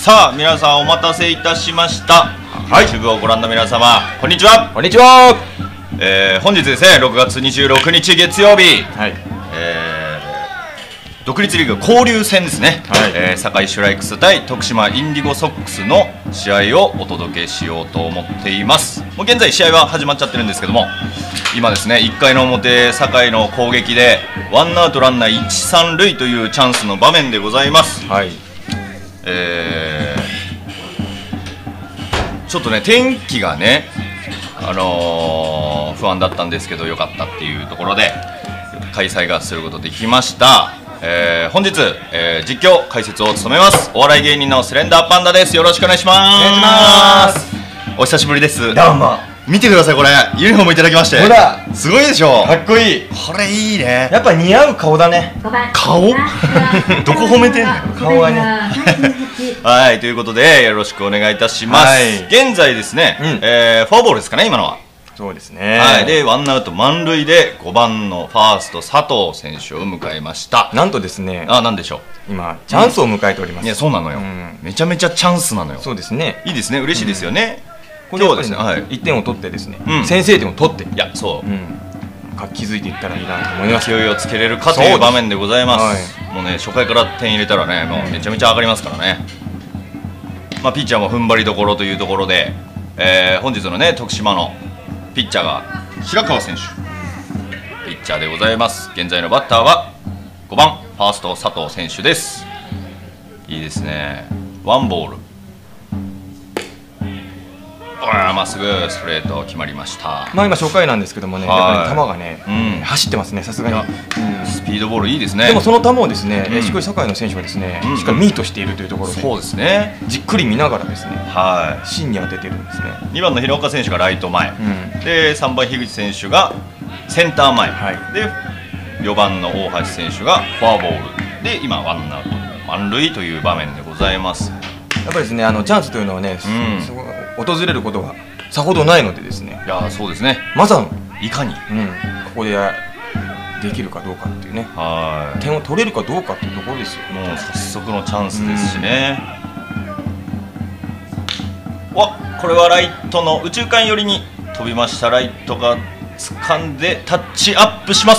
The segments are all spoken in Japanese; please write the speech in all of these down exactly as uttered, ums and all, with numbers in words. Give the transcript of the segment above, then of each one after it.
さあ皆さんお待たせいたしました。はい、YouTube をご覧の皆様こんにちは。 こんにちは。 えー、本日ですねろくがつにじゅうろくにち月曜日、はい、えー、独立リーグ交流戦ですね、はい、えー、堺シュライクス対徳島インディゴソックスの試合をお届けしようと思っています。もう現在試合は始まっちゃってるんですけども、今ですねいっかいの表堺の攻撃でワンアウトランナーいち、さんるいというチャンスの場面でございます。はい、えー、ちょっとね天気がねあのー、不安だったんですけど良かったっていうところで開催がすることできました。えー、本日、えー、実況解説を務めますお笑い芸人のスレンダーパンダです。よろしくお願いします。お願いします。お久しぶりです。どうも。見てくださいこれユニフォームいただきまして。ほらすごいでしょ。かっこいい。これいいね。やっぱ似合う顔だね。顔どこ褒めてんの。顔はねはい、ということでよろしくお願いいたします。はい、現在ですね、うん、えー、フォアボールですかね今のは。そうですね。はい、でワンアウト満塁でごばんのファースト佐藤選手を迎えました。なんとですね、あ、なんでしょう、今チャンスを迎えております。うん、いやそうなのよ、うん、めちゃめちゃチャンスなのよ。そうですね。いいですね、嬉しいですよね。うん、今日はですね、はい、いってんを取ってですね、うん、先制点を取って、いやそう、うん、気づいていったらいいなと思います。勢いをつけれるかという場面でございます。はい、もうね初回から点入れたらねもうめちゃめちゃ上がりますからね。まあピッチャーも踏ん張りどころというところで、えー、本日のね徳島のピッチャーが白川選手ピッチャーでございます。現在のバッターはごばんファースト佐藤選手です。いいですね。ワンボールまっすぐストレート決まりました。まあ今初回なんですけどもね、やっぱり球がね、うん、走ってますね、さすがに、うん、スピードボールいいですね。でもその球をですね、しっかり堺の選手はですね、しっかりミートしているというところで、そうですね、じっくり見ながらですね、はい、芯に当ててるんですね。にばんの平岡選手がライト前、うん、でさんばん樋口選手がセンター前、はい、でよばんの大橋選手がフォアボールで今ワンアウト満塁という場面でございます。やっぱりですね、あのチャンスというのはね、うん、訪れることがさほどないのでですね、いやそうですね、まさにいかに、うん、ここでできるかどうかっていうね、はい点を取れるかどうかっていうところですよ。もう早速のチャンスですしね。うん、わこれはライトの右中間寄りに飛びました。ライトが掴んでタッチアップします。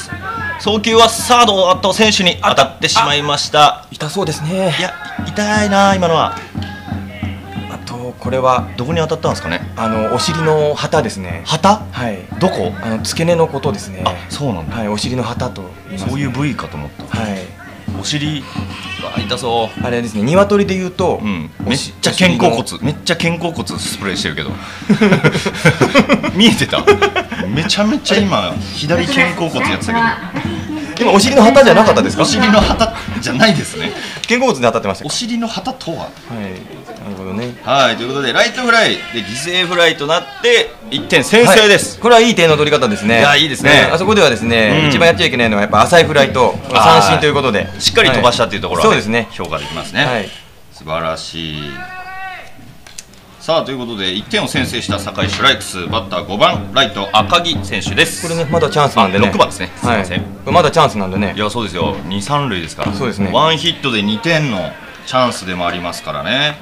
送球はサードと選手に当たってしまいました。痛そうですね。いや痛いな今のは。あとこれはどこに当たったんですかね。あのお尻の旗ですね。旗？はい。どこ？あの付け根のことですね。あ、そうなんだ。はい、お尻の旗と言います、ね。そういう部位かと思った。はい。お尻が痛そう。あれですね。鶏で言うと、うん、めっちゃ肩甲骨、めっちゃ肩甲骨スプレーしてるけど。見えてた？めちゃめちゃ今左肩甲骨やってたけど。今お尻の旗じゃなかったですか？お尻の旗じゃないですね。肩甲骨で当たってました。お尻の旗とは。はい。なるほどね。はい、ということでライトフライで犠牲フライとなっていってん先制です。はい、これはいい点の取り方ですね。いやいいですね。ねあそこではですね、うん、一番やっちゃいけないのはやっぱ浅いフライと三振ということで、しっかり飛ばしたというところは、ね、そうですね。評価できますね。はい。素晴らしい。さあということでいってんを先制した堺シュライクス、バッターごばんライト赤木選手です。これねまだチャンスなんでね。ろくばんですね。すみません。はい、まだチャンスなんでね。いやそうですよ。に、さんるいですから。そうですね。ワンヒットでにてんのチャンスでもありますからね。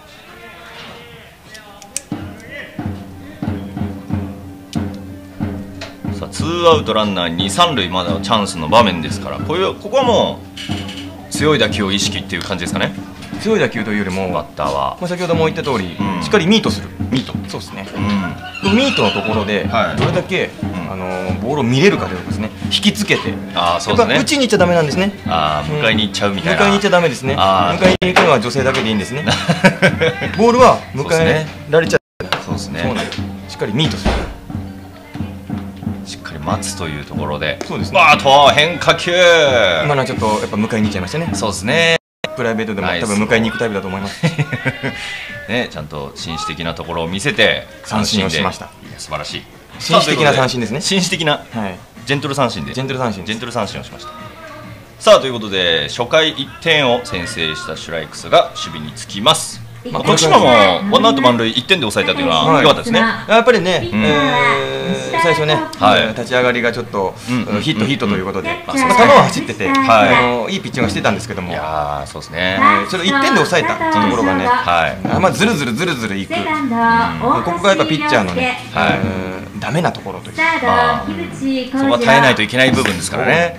さあツーアウトランナーに、さんるいまだチャンスの場面ですから、こういうここはもう強い打球を意識っていう感じですかね。強い打球というよりもバッターは、まあ、先ほども言った通り、うん、しっかりミートする。ミートそうですね。うん、ミートのところで、はい、どれだけ、うん、あのボールを見れるかということですね。引きつけて、あそうですね。打ちに行っちゃダメなんですね。あ迎えに行っちゃうみたいな。迎えに行っちゃダメですね。迎えに行くのは女性だけでいいんですね。ボールは迎えられちゃう。そうですね。そうなんです。しっかりミートする。しっかり待つというところで。そうですね。あと変化球。今のはちょっとやっぱ迎えに行っちゃいましたね。そうですね。プライベートでも多分迎えに行くタイプだと思います。ね、ちゃんと紳士的なところを見せて三振をしました。素晴らしい。紳士的な三振ですね。紳士的な、はい、ジェントル三振で。ジェントル三振。ジェントル三振をしました。さあということで初回いってんを先制したシュライクスが守備につきます。 まあ、徳島もワンアウト満塁いってんで抑えたというのは良かったですね。 やっぱりね、えー、最初ね、はい、立ち上がりがちょっと、うん、ヒットヒットということで、球は走ってて、はい、あのいいピッチングがしてたんですけども、いやそうですね、 それいってんで抑えたっていうところがね、はい、まあずるずるずるずるいく、うん、ここがやっぱピッチャーのね、はい、ダメなところというか、 まあ、そこは耐えないといけない部分ですからね。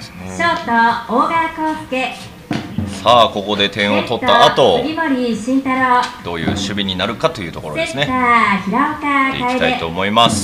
さあここで点を取った後どういう守備になるかというところですね。でいきたいと思います。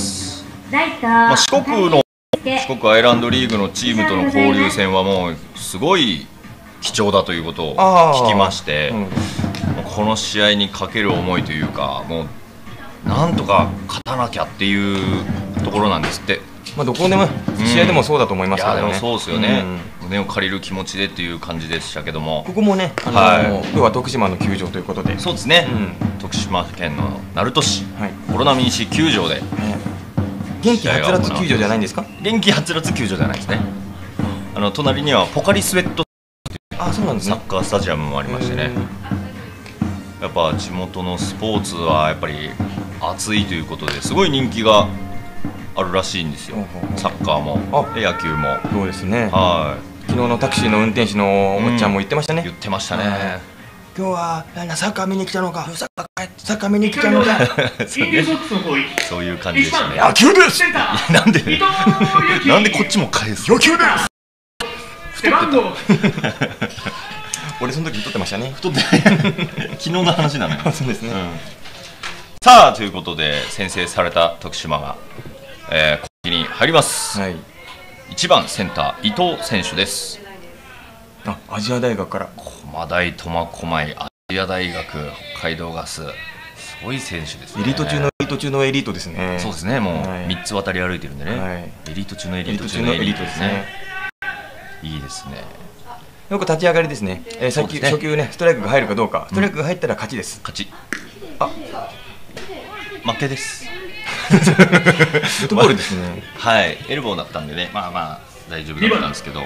まあ、四国の四国アイランドリーグのチームとの交流戦はもうすごい貴重だということを聞きまして、うん、この試合にかける思いというかもうなんとか勝たなきゃっていうところなんですって。 まあどこでも試合でもそうだと思いますけどね。 いやでもそうですよね、うん、胸を借りる気持ちでっていう感じでしたけども、 ここもね、あのーはい、今日は徳島の球場ということで、 そうですね、うん、徳島県の鳴門市、はい、オロナミン市球場で、ね、 元気はつらつ球場じゃないんですか？ 元気はつらつ球場じゃないですね。あの隣にはポカリスエットあそうなんです、ね、 サッカースタジアムもありましてね、やっぱ地元のスポーツはやっぱり熱いということですごい人気があるらしいんですよ。サッカーも野球も。 そうですね、はい、昨日のタクシーの運転手のおっちゃんも言ってましたね、 うん、言ってましたね、 今日はサッカー見に来たのか、サッカーサッカー見に来たのかそうね、そういう感じでしたね。 野球ですなんでなんでこっちも返す。 野球です太ってた俺その時太ってましたね。 太って昨日の話なのよそうですね、うん、 さあということで先制された徳島が、えー、攻撃に入ります、はい、いちばんセンター伊藤選手です。 あ、アジア大学から駒大苫小牧アジア大学北海道ガス、すごい選手ですね。 エリート中のエリート中のエリートですね。 そうですね、もうみっつ渡り歩いてるんでね、はい、エリート中のエリート中のエリートですね。いいですね。 よく立ち上がりですね、えー、さっき、ね、初球ねストライクが入るかどうか、ストライクが入ったら勝ちです、 うん、勝ち。あ、負けですデッドボールですね、 まあ、はい、エルボーだったんでね、まあまあ大丈夫だったんですけど、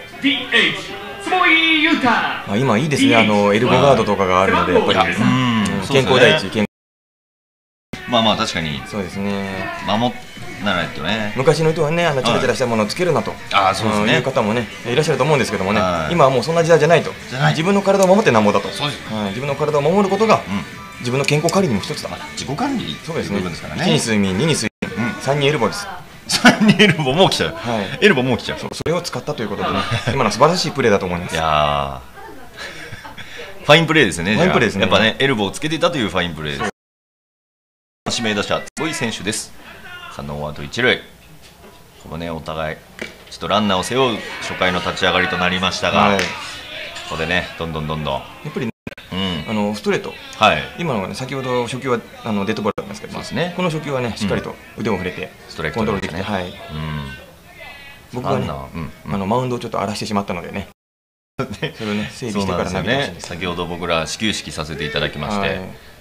あ今いいですね、あのエルボーガードとかがあるので、やっぱり、うん、健康第一、健康、 まあまあ確かにそうですね、 守らないとね。 昔の人はね、あのチラチラしたものをつけるなと、ああそうですね、いう方もねいらっしゃると思うんですけどもね、今はもうそんな時代じゃないと、自分の体を守ってなんぼだと、はい、自分の体を守ることが、うん、自分の健康管理にも一つだ。 自己管理、 そうですね、いちに睡眠、にに睡眠、さんにエルボーです。 さんにエルボーもう来ちゃう、はい、エルボーもう来ちゃう。 そ, それを使ったということでね今の素晴らしいプレーだと思います。 いやファインプレーですね。 ファインプレーですね。 やっぱねエルボーをつけていたというファインプレーです。指名打者すごい選手です。ノーアウト一塁、ここねお互いちょっとランナーを背負う初回の立ち上がりとなりましたが、はい、ここでねどんどんどんどんやっぱり、ね、うん、あのストレート、はい、今のは、ね、先ほど初球はあのデッドボールだったんですけど、そうですね、この初球はねしっかりと腕を触れて、うん、ストライクコントロールできて、はい、うん、僕はね、うん、あのマウンドをちょっと荒らしてしまったのでねそれをね整備してから投げてほしいんです。 先ほど僕ら始球式させていただきまして、はい、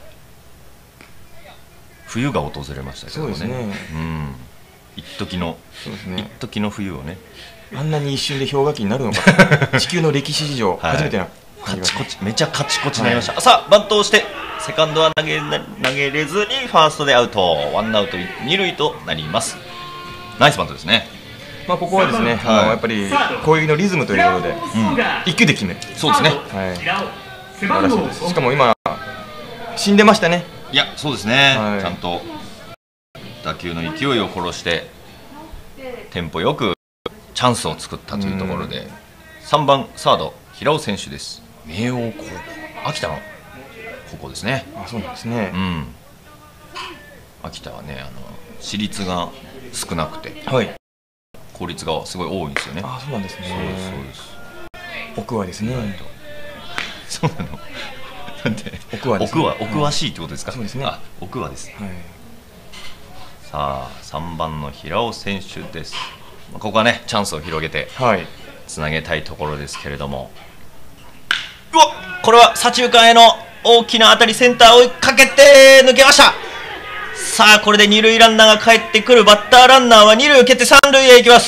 冬が訪れましたけどね。そうですね、うん、一時の、ね、一時の冬をね、 あんなに一瞬で氷河期になるのか地球の歴史史上初めてな、はい、 カチコチ、めちゃカチコチになりました、はい、さあバントをしてセカンドは投げ、投げれずにファーストでアウト、ワンアウト二塁となります。ナイスバントですね。 まあここはですね、はい、あのやっぱり攻撃のリズムということで、うん、一球で決める。 そうですね、 はい、素晴らしいです。しかも今死んでましたね。 いやそうですね、はい、ちゃんと打球の勢いを殺してテンポよくチャンスを作ったというところで、さんばんサード平尾選手です。明桜高校、秋田の高校ですね。 あ、そうなんですね、うん、 秋田はね、あの私立が少なくて、はい、公立がすごい多いんですよね。 あ、そうなんですね。そうですそうです。奥はですね、 そうなのなんで奥はですね、奥は奥はしいってことですか。そうですね、あ、奥はです、はい、さあさんばんの平尾選手です。ここはねチャンスを広げてつなげたいところですけれども、うわっ、これは左中間への大きな当たり、センターを追いかけて抜けました。さあこれで二塁ランナーが帰ってくる。バッターランナーは二塁を蹴って三塁へ行きます。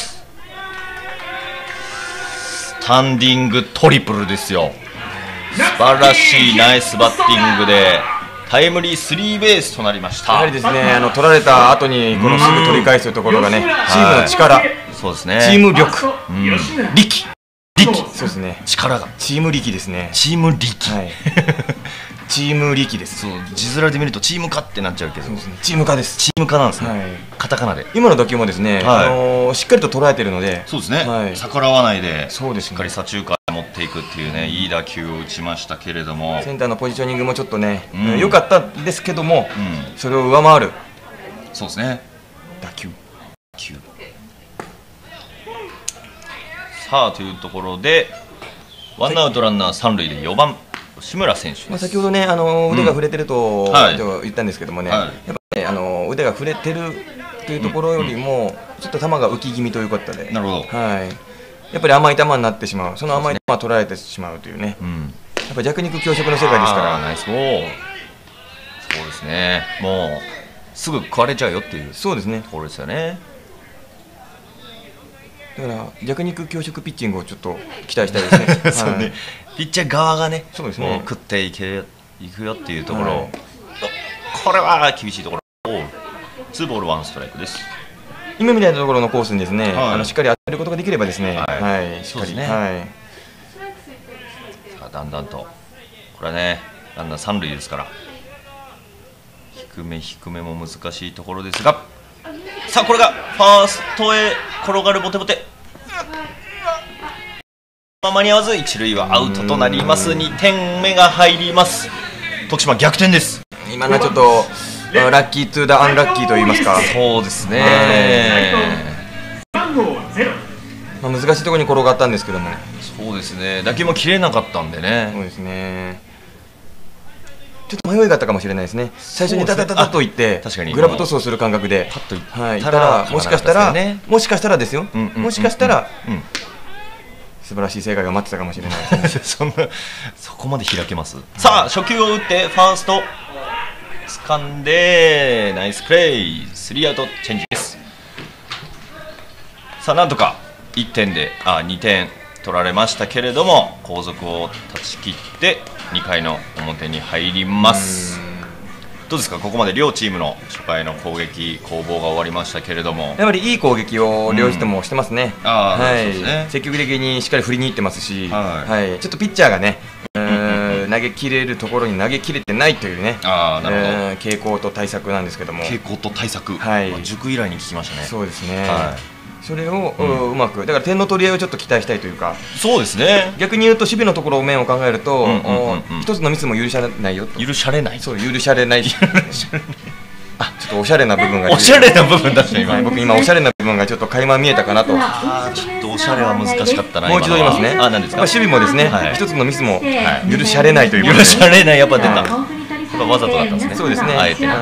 スタンディングトリプルですよ。素晴らしいナイスバッティングでタイムリースリーベースとなりました。 やはりですね、あの取られた後にこのすぐ取り返すというところがね、チームの力、 そうですね、 チーム力、 力、力、 そうですね、 力がチーム力ですね。 チーム力、 はい、チーム力です。 そう、字面で見るとチーム化ってなっちゃうけど、 そうですね、チーム化です。 チーム化なんですね。 はい、 カタカナで。 今の打球もですね、あのしっかりと捉えてるので、 そうですね。逆らわないで、しっかり左中間持っていくっていうね、いい打球を打ちましたけれども、 センターのポジショニングもちょっとね、良かったんですけども、それを上回る、 そうですね、 打球。 さあというところで、ワンアウトランナー三塁でよばん志村選手です。 まあ先ほどね、あの腕が触れてると言ったんですけどもね、やっぱりあの腕が触れてるというところよりもちょっと球が浮き気味ということで、 なるほど、 はい、やっぱり甘い球になってしまう、その甘い球は取られてしまうというね、やっぱり弱肉強食の世界ですから。 ナイスボール。そうですね、もうすぐ食われちゃうよっていう、 そうですね、 ところですよね。 だから弱肉強食ピッチングをちょっと期待したいですね。 そうね、ピッチャー側がね、 そうですね、 食っていけいくよっていうところ、これは厳しいところ、ツーボールワンストライクです。 今みたいなところのコースにですね、あのしっかり当てることができればですね、はい、しっかりね。さあだんだんと、これはね、だんだん三塁ですから、低め低めも難しいところですが、さあこれがファーストへ転がるボテボテ、間に合わず一塁はアウトとなります。にてんめが入ります。徳島逆転です。 今のはちょっとラッキートゥーダアンラッキーと言いますか、 そうですね、 まあ難しいところに転がったんですけども、 そうですね、打球も切れなかったんでね、 そうですね、ちょっと迷いがあったかもしれないですね。最初にタタタタといってグラブトスをする感覚でいったら、もしかしたらもしかしたらですよ、もしかしたら素晴らしい正解が待ってたかもしれないですね。 そんな、そこまで開けます。さあ初球を打ってファースト掴んでナイスプレー、スリーアウトチェンジです。さあなんとかいってんで、あにてん取られましたけれども、後続を断ち切ってにかいの表に入ります。どうですか、ここまで両チームの初回の攻撃攻防が終わりましたけれども、 やはりいい攻撃を両チームもしてますね。積極的にしっかり振りにいってますし、はいはい、ちょっとピッチャーがね、投げ切れるところに投げ切れてないというね、あなるほど、傾向と対策なんですけども、 傾向と対策、 はい、 塾以来に聞きましたね。 そうですね、はい、それを、うん、うまく、だから点の取り合いをちょっと期待したいというか、 そうですね、 逆に言うと守備のところ面を考えると、一つのミスも許されないよと。 許されない、 そう、許されないあ、ちょっとおしゃれな部分が、 おしゃれな部分だった今、 僕今おしゃれな部分がちょっと垣間見えたかなと。 あ、ちょっとおしゃれは難しかったな。 もう一度言いますね。 あ、何ですか。 守備もですね、一つのミスも許されないということで、 許されない、やっぱ出た、やっぱわざとだったんですね。 そうですね、 あえて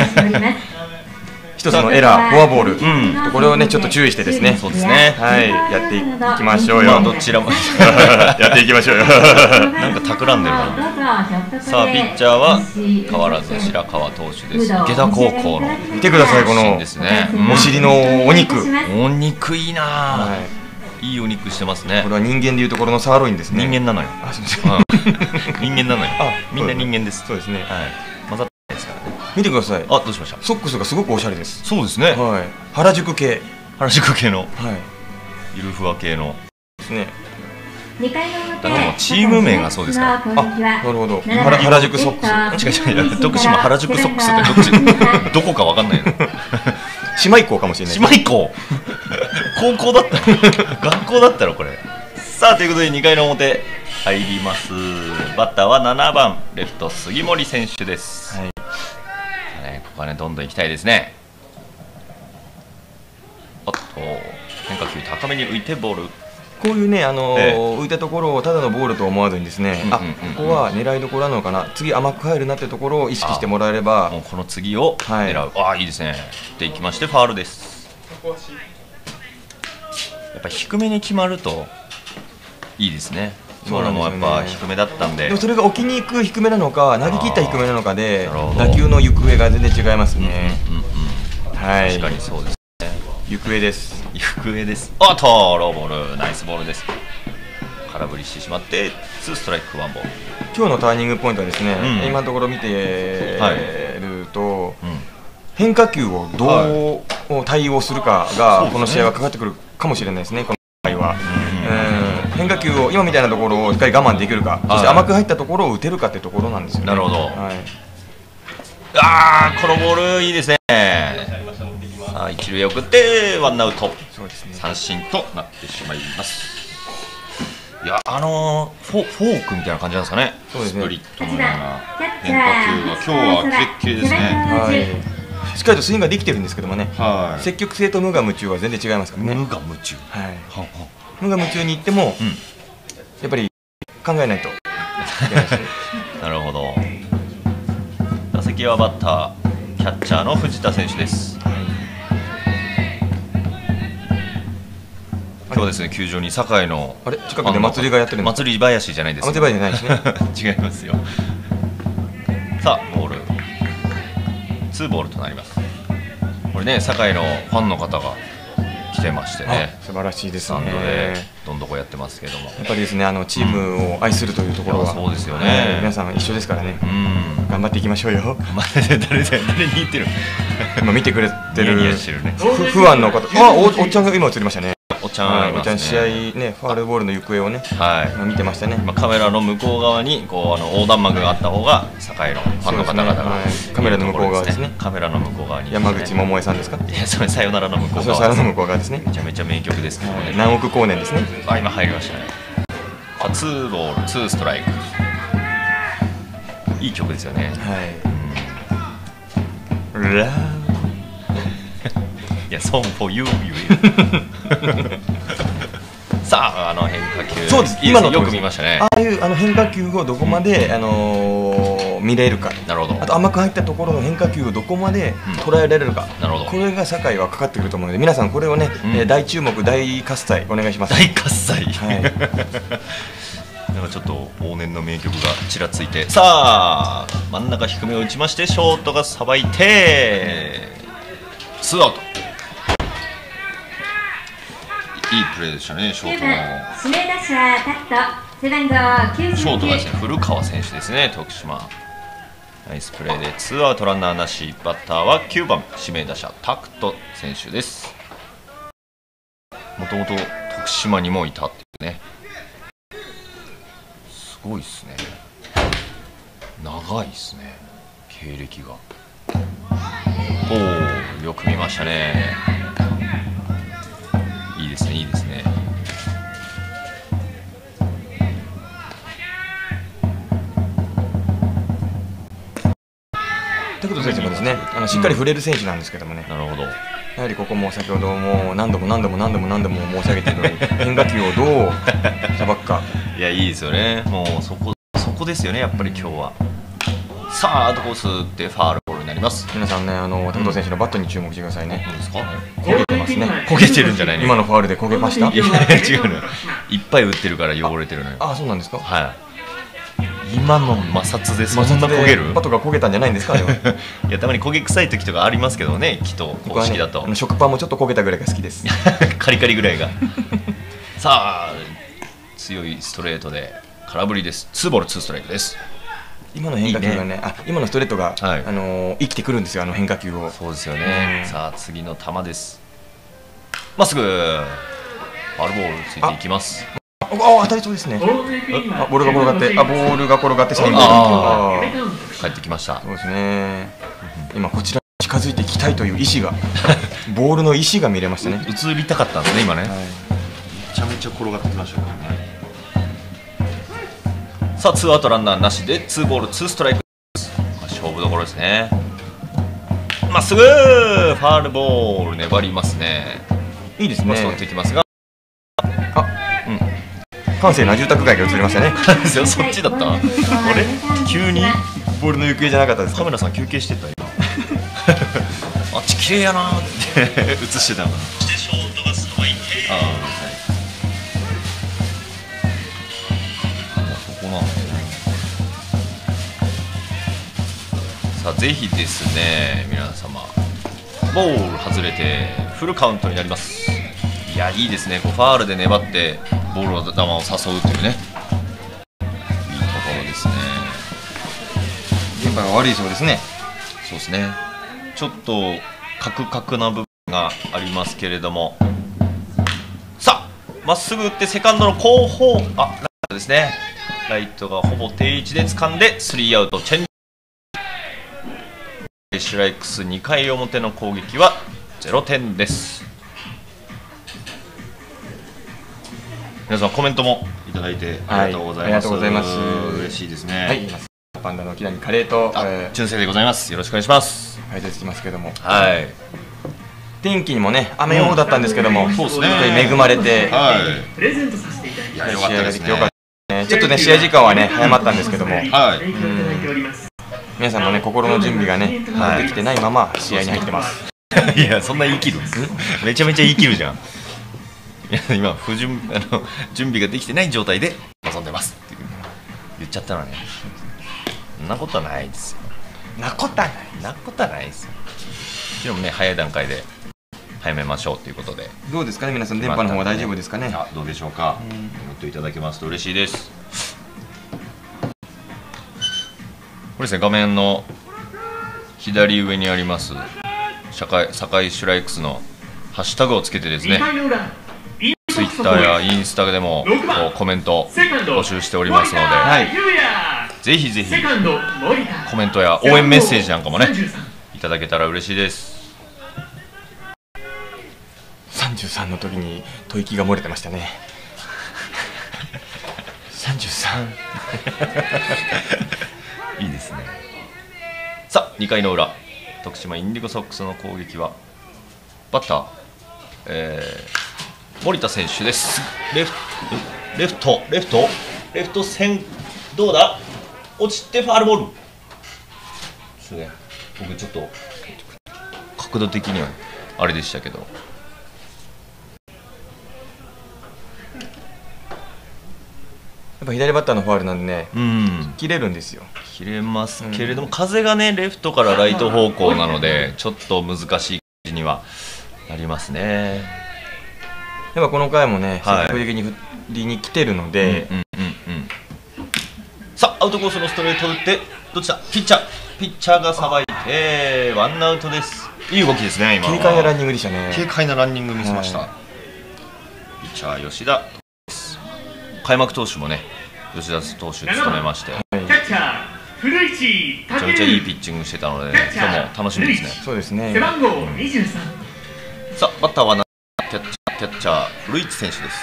一つのエラー、フォアボール、これをねちょっと注意してですね、 そうですね、 はい、やっていきましょうよ。 どちらもやっていきましょうよ。 なんか企んでるな。さあピッチャーは変わらず白川投手です。池田高校の、 見てください、このお尻のお肉、 お肉いいな、いいお肉してますね。 これは人間でいうところのサーロインですね。 人間なのよ。人間なのよ。みんな人間です。 そうですね、 混ざってですからね。 見てください。 あ、どうしました。 ソックスがすごくおしゃれです。 そうですね、 はい、原宿系、 原宿系の、 はい、 ゆるふわ系のですね。 だってもチーム名がそうですから。 あ、なるほど。原宿ソックス。違う違う、徳島原宿ソックスってどこかわかんないの。 姉妹校かもしれない。 姉妹校。高校だった。学校だったらこれ。さあということでにかいの表入ります。バッターはななばんレフト杉森選手です。はい。ね、ここはねどんどん行きたいですね。おっと変化球高めに浮いてボール。 こういうね、あのーええ、浮いたところをただのボールと思わずにですね、あ、ここは狙いどころなのかな、次甘く入るなってところを意識してもらえれば、 もうこの次を狙う、はい、ああいいですね。でいきましてファールです。やっぱ低めに決まるといいですね。今のもやっぱ低めだったんで、 でもそれが置きに行く低めなのか投げ切った低めなのかで打球の行方が全然違いますね。はい、 確かにそうです。 行方です。 行方です。あっとローボール、ナイスボールです。空振りしてしまってツーストライクワンボール。 ち今日のターニングポイントはですね、うん、今のところ見てると、はい、変化球をどう対応するかがこの試合はかかってくるかもしれないですね、この場合は。うん、変化球を今みたいなところをしっかり我慢できるか、はい、そして甘く入ったところを打てるかというところなんですよね。 なるほど、はい、あー、このボールいいですね。さあ一塁へ送ってワンアウト、そうですね、三振となってしまいます。いや、あのー、フォ, フォークみたいな感じなんですかね。そうですね、スプリットのような変化球が今日はキレッキレですね。はい、 しっかりとスイングができてるんですけどもね、はい、積極性と無我夢中は全然違いますからね。 無我夢中、はい、 無我夢中に行っても、うん、やっぱり考えないといけないですね。 なるほど。打席はバッターキャッチャーの藤田選手です。はい、今日ですね、球場に堺のあれ近くで祭りがやってるんですか。 祭り林じゃないです、ね、 祭り林じゃないですね。 違いますよ。さあボールツーボールとなります。これね、堺のファンの方が来てましてね、 素晴らしいですね。 スタンドでどんどこやってますけども、 やっぱりですね、あのチームを愛するというところは、 うん、そうですよね、 皆さん一緒ですからね、うん、頑張っていきましょうよ。 誰誰誰に言ってる今見てくれてるニヤニヤしてるね、 不安の方、あ、お, おっちゃんが今映りましたね。 おっちゃん、ね、 おっちゃん試合ね、ファールボールの行方をね、はい、見てましたね。 カメラの向こう側にこうあの横断幕があった方が堺のファンの方々が、ね、はい、 カメラの向こう側ですね。 カメラの向こう側に、ね、 山口百恵さんですか。 いや、それさよならの向こう側。 さよならの向こう側ですね。 めちゃめちゃ名曲ですけどね、はい、 何億光年ですね。 あ、今入りましたね。あ、ツーボールツーストライク、いい曲ですよね。はい、うん、ラーいや、ソンフォーユー言うさあ、あの変化球、 そうです、 いいですね、よく見ましたね。 ああいうあの変化球をどこまで、うん、あのー、見れるか、 なるほど。 あと甘く入ったところの変化球をどこまで捉えられるか、 うん、なるほど。 これが堺はかかってくると思うので、皆さんこれをね、うん、えー、大注目、大喝采お願いします。 大喝采、はい、なんかちょっと往年の名曲がちらついて、さあ真ん中低めを打ちまして、ショートがさばいてツーアウト。いいプレーでしたね、ショートの指名打者タット、背番号きゅうじゅうきゅう、 ショートがですね、古川選手ですね、徳島。ナイスプレーでツーアウトランナーなし、バッターはきゅうばん指名打者タクト選手です。もともと徳島にもいたっていうね、すごいですね、長いですね、経歴が。おお、よく見ましたね。いいですね、いいですね。 タクト選手もですね、あのしっかり触れる選手なんですけどもね、 うん、なるほど。 やはりここも先ほども何度も何度も何度も何度も申し上げているように、変化球をどうさばくか。 いや、いいですよね、もうそこそこですよね、やっぱり今日は。さあ、アウトコースってファールボールになります。 皆さんね、あのタクト選手のバットに注目してくださいね。 どうですか、 焦げてますね。 焦げてるんじゃないの。 今のファールで焦げました。 いや、違うのよ、いっぱい打ってるから汚れてるのよ。 ああ、そうなんですか。 はい、今の摩擦でそんな焦げる。 バットが焦げたんじゃないんですか。いや、たまに焦げ臭い時とかありますけどね、きっと公式だと、 ね、食パンもちょっと焦げたぐらいが好きです。 カリカリぐらいが。さあ、強いストレートで空振りです。ツーボールツーストライクです。 今の変化球がね、いいね、あ、今のストレートが、はい、あのー、生きてくるんですよ、あの変化球を。 そうですよね。さあ次の球です。まっすぐファウルボールついていきます。 ああ、当たりそうですね。あ、ボールが転がって、あ、ボールが転がってサインボール帰ってきました。 そうですね。今こちらに近づいていきたいという意志がボールの意志が見れましたね。 映りたかったんですね、今ね。はい、めちゃめちゃ転がってきましたからね。さあツーアウトランナーなしでツーボールツーストライク、まあ、勝負どころですね。まっすぐファールボール粘りますね。 いいですね。 打っていきますが、 あ、うん、閑静な住宅街が映りましたね。 そっちだった。あれ急にボールの行方じゃなかったです。 カメラさん休憩してた今。あっち綺麗やなーって映してたの。ああ、さあぜひですね、皆様ボール外れてフルカウントになります。いや、いいですね、こうファールで粘ってボールの球を誘うというね、いいところですね。 先輩は悪いそうですね。 そうですね。ちょっとカクカクな部分がありますけれども、さあまっすぐ打ってセカンドの後方、あライトですね。ライトがほぼ定位置で掴んでスリーアウトチェンジ。シュライクスにかい表の攻撃はゼロてんです。皆さんコメントもいただいてありがとうございます。 はい、ありがとうございます。 嬉しいですね。 はい、パンダの木南カレーと、 えー、純正でございます。よろしくお願いします。 はい、出てきますけども、 はい。 天気にもね、雨予報だったんですけども、うん、 そうですね。 恵まれて、 はい。プレゼントさせていただきました。よかったですね。 ちょっとね、試合時間はね、早まったんですけども、はい。 うん、 皆さんもね、心の準備がね、はい、できてないまま試合に入ってます。 いや、そんな言い切る。めちゃめちゃ言い切るじゃん。いや、今不準あの準備ができてない状態で臨んでますって言っちゃったのね。そんなことはないですよ。 なことはない。 なことはないですよ。もちろんね、早い段階で早めましょうということで。 どうですかね、皆さん、電波の方は大丈夫ですかね。 あ、どうでしょうか。コメントいただけますと嬉しいです。これですね、画面の左上にあります社会堺シュライクスのハッシュタグをつけてですね、ツイッターやインスタでもこうコメント募集しておりますので、はい、ぜひぜひコメントや応援メッセージなんかもねいただけたら嬉しいです。 さんじゅうさんの時に吐息が漏れてましたね。さんじゅうさんいいですね。さあにかいの裏、徳島インディゴソックスの攻撃はバッター、えー、森田選手です。レフレフトレフトレフト線どうだ、落ちてファールボールですね。僕ちょっと角度的にはあれでしたけど、 やっぱ左バッターのファウルなんでね、 うん、 切れるんですよ。 切れますけれども、うん、風がねレフトからライト方向なのでちょっと難しい感じにはなりますね。 やっぱこの回もね、積極的に振りに来てるので、 さあアウトコースのストレート打ってどっちだ、ピッチャーピッチャーがさばいてワンアウトです。いい動きですね。今軽快なランニングでしたね。 軽快なランニング見せました、はい、ピッチャー吉田、開幕投手もね吉田投手務めまして、はい、めちゃめちゃいいピッチングしてたので、ね、今日も楽しみですね。 そうですね。 背番号にじゅうさん、さあバッターはキャッチャーキャッチャー古市選手です。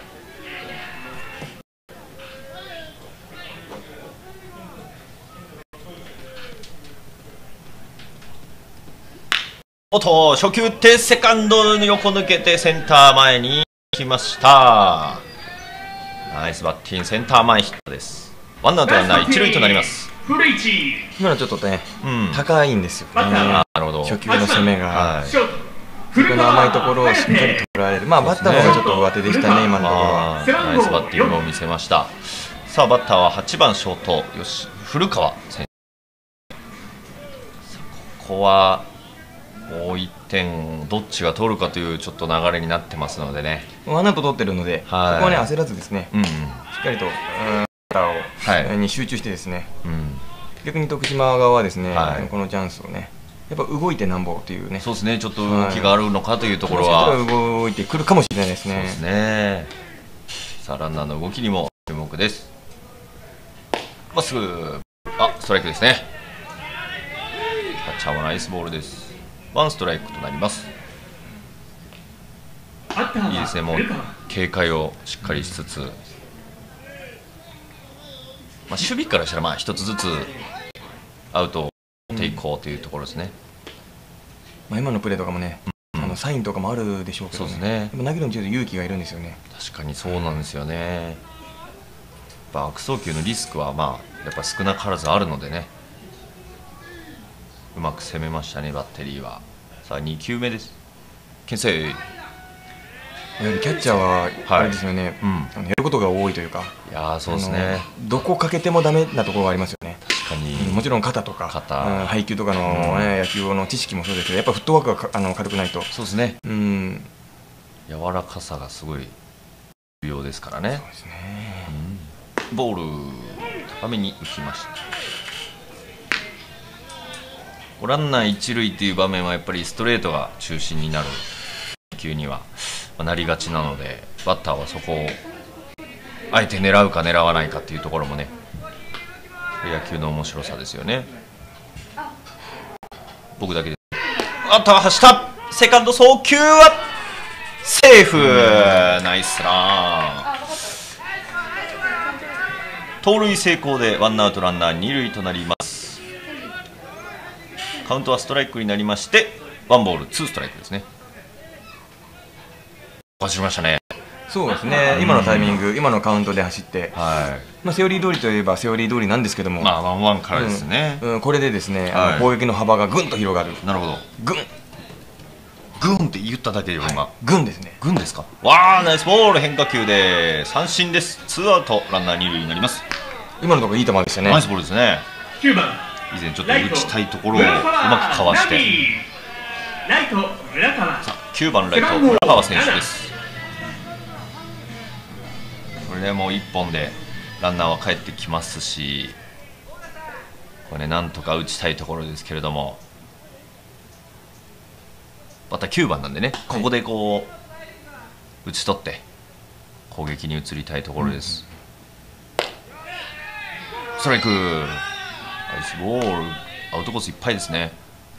おっと初球打ってセカンドに横抜けてセンター前に来ました。ナイスバッティング、センター前ヒットです。ワンアウトランナー一塁となります。 今のちょっとね、うん、高いんですよね。 なるほど。 初球の攻めが、はい、そこの甘いところをしっかり捉える。まあバッターの方がちょっと上手でしたね、今のところは。 ナイスバッティングを見せました。さあバッターははちばんショートよし古川選手。ここはもういってんどっちが取るかというちょっと流れになってますのでね。 ワンアウト取ってるので、はい、ここはね焦らずですね、うんうん、しっかりとバッターを、はい、に集中してですね、うん、逆に徳島側はですね、はい、このチャンスをねやっぱ動いてなんぼというね。 そうですね、ちょっと動きがあるのかというところは、 はい、動いてくるかもしれないですね。 そうですね。さあランナーの動きにも注目です。まっすぐ、あストライクですね。キャッチャーはナイスボールです。ワンストライクとなります。いいですね、もう警戒をしっかりしつつ、まあ、守備からしたらまあ一つずつアウトを取っていこうというところですね。 まあ今のプレーとかもね、うん、あのサインとかもあるでしょうけどね、そうですね、やっぱ投げるのにちょっと勇気がいるんですよね。 確かにそうなんですよね。やっぱ悪送球のリスクはまあやっぱ少なからずあるのでね、うまく攻めましたねバッテリーは。さあにきゅうめです。牽制。 やはりキャッチャーはあれですよね、はい、うん、あのやることが多いというか、 いやそうですね、 どこかけてもダメなところがありますよね。 確かに、 もちろん肩とか肩、 うん、配球とかの、ね、うん、野球の知識もそうですけど、やっぱフットワークがあの軽くないと。 そうですね、 うん、 柔らかさがすごい重要ですからね。 そうですね、 うん、ボール高めに浮きました。 ランナー一塁っていう場面はやっぱりストレートが中心になる球にはなりがちなので、バッターはそこをあえて狙うか狙わないかっていうところもね、野球の面白さですよね。僕だけで、あっと走った、セカンド送球はセーフ、ナイスラン。盗塁成功でワンアウトランナー二塁となります。カウントはストライクになりまして、ワンボールツーストライクですね。走りましたね。 そうですね、今のタイミング、今のカウントで走って、はい、まあ、セオリー通りといえばセオリー通りなんですけども、 まあワンワンからですね、 うんうん、これでですね、はい、あの攻撃の幅がぐんと広がる。 なるほど。ぐんぐんって言っただけで今、はい、 ぐんですね。 ぐんですか。わー、ナイスボール、変化球で三振です。ツーアウトランナー二塁になります。 今のところいい球でしたね。 ナイスボールですね。以前ちょっと打ちたいところをうまくかわして、 ライト村川、 さあきゅうばんライト村川選手です。これね、もういっぽんでランナーは帰ってきますし、これね、なんとか打ちたいところですけれども、またきゅうばんなんでね、ここでこう打ち取って攻撃に移りたいところです。うん、ストライク、ナイスボール、アウトコースいっぱいですね。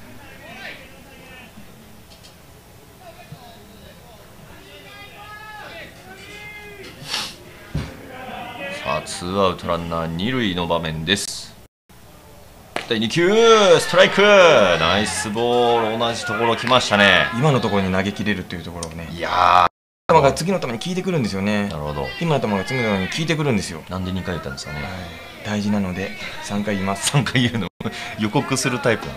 さあツーアウトランナー二塁の場面です。だいに球、ストライク、ナイスボール、同じところ来ましたね。 今のところに投げ切れるというところをね、 いやー、 球が次の球に効いてくるんですよね。 なるほど。 今の球が次の球に効いてくるんですよ。 なんでにかい言ったんですかね。はい、 大事なのでさんかい言います。 さんかい言うの予告するタイプな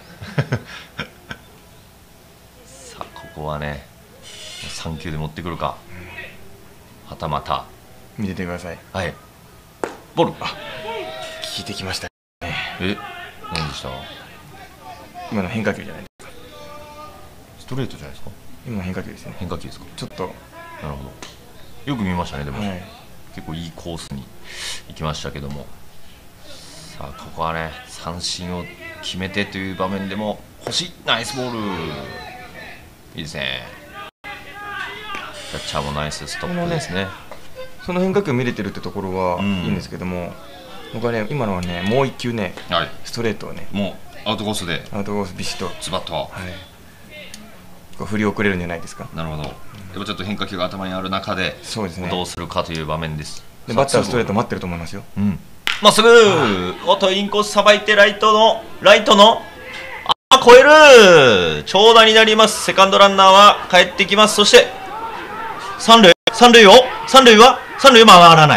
さあここはね、さん球で持ってくるか、はたまた見ててください。 はい、ボール、あ、 効いてきましたね。 え、何でした。 今の変化球じゃないですか。 ストレートじゃないですか。 今の変化球ですね。 変化球ですか。 ちょっと、 なるほど、よく見ましたね。でも、はい、結構いいコースに行きましたけども、さあここはね、三振を決めてという場面でも欲しい。ナイスボール、いいですね。キャッチャーもナイスストップですね。 その変化球見れてるってところはいいんですけども、うん、僕はね、今のはね、もう一球ね、はい、ストレートをね、 もうアウトコースでアウトコースビシッとズバッと、はい、 こう振り遅れるんじゃないですか。 なるほど。でもちょっと変化球が頭にある中で、そうですね、どうするかという場面です。 でバッターはストレート待ってると思いますよ。 うん、まっすぐ、おっとインコースさばいて、ライトのライトのあ、超える、長打になります。セカンドランナーは帰ってきます。そして三塁、三塁を三塁は三塁回らない。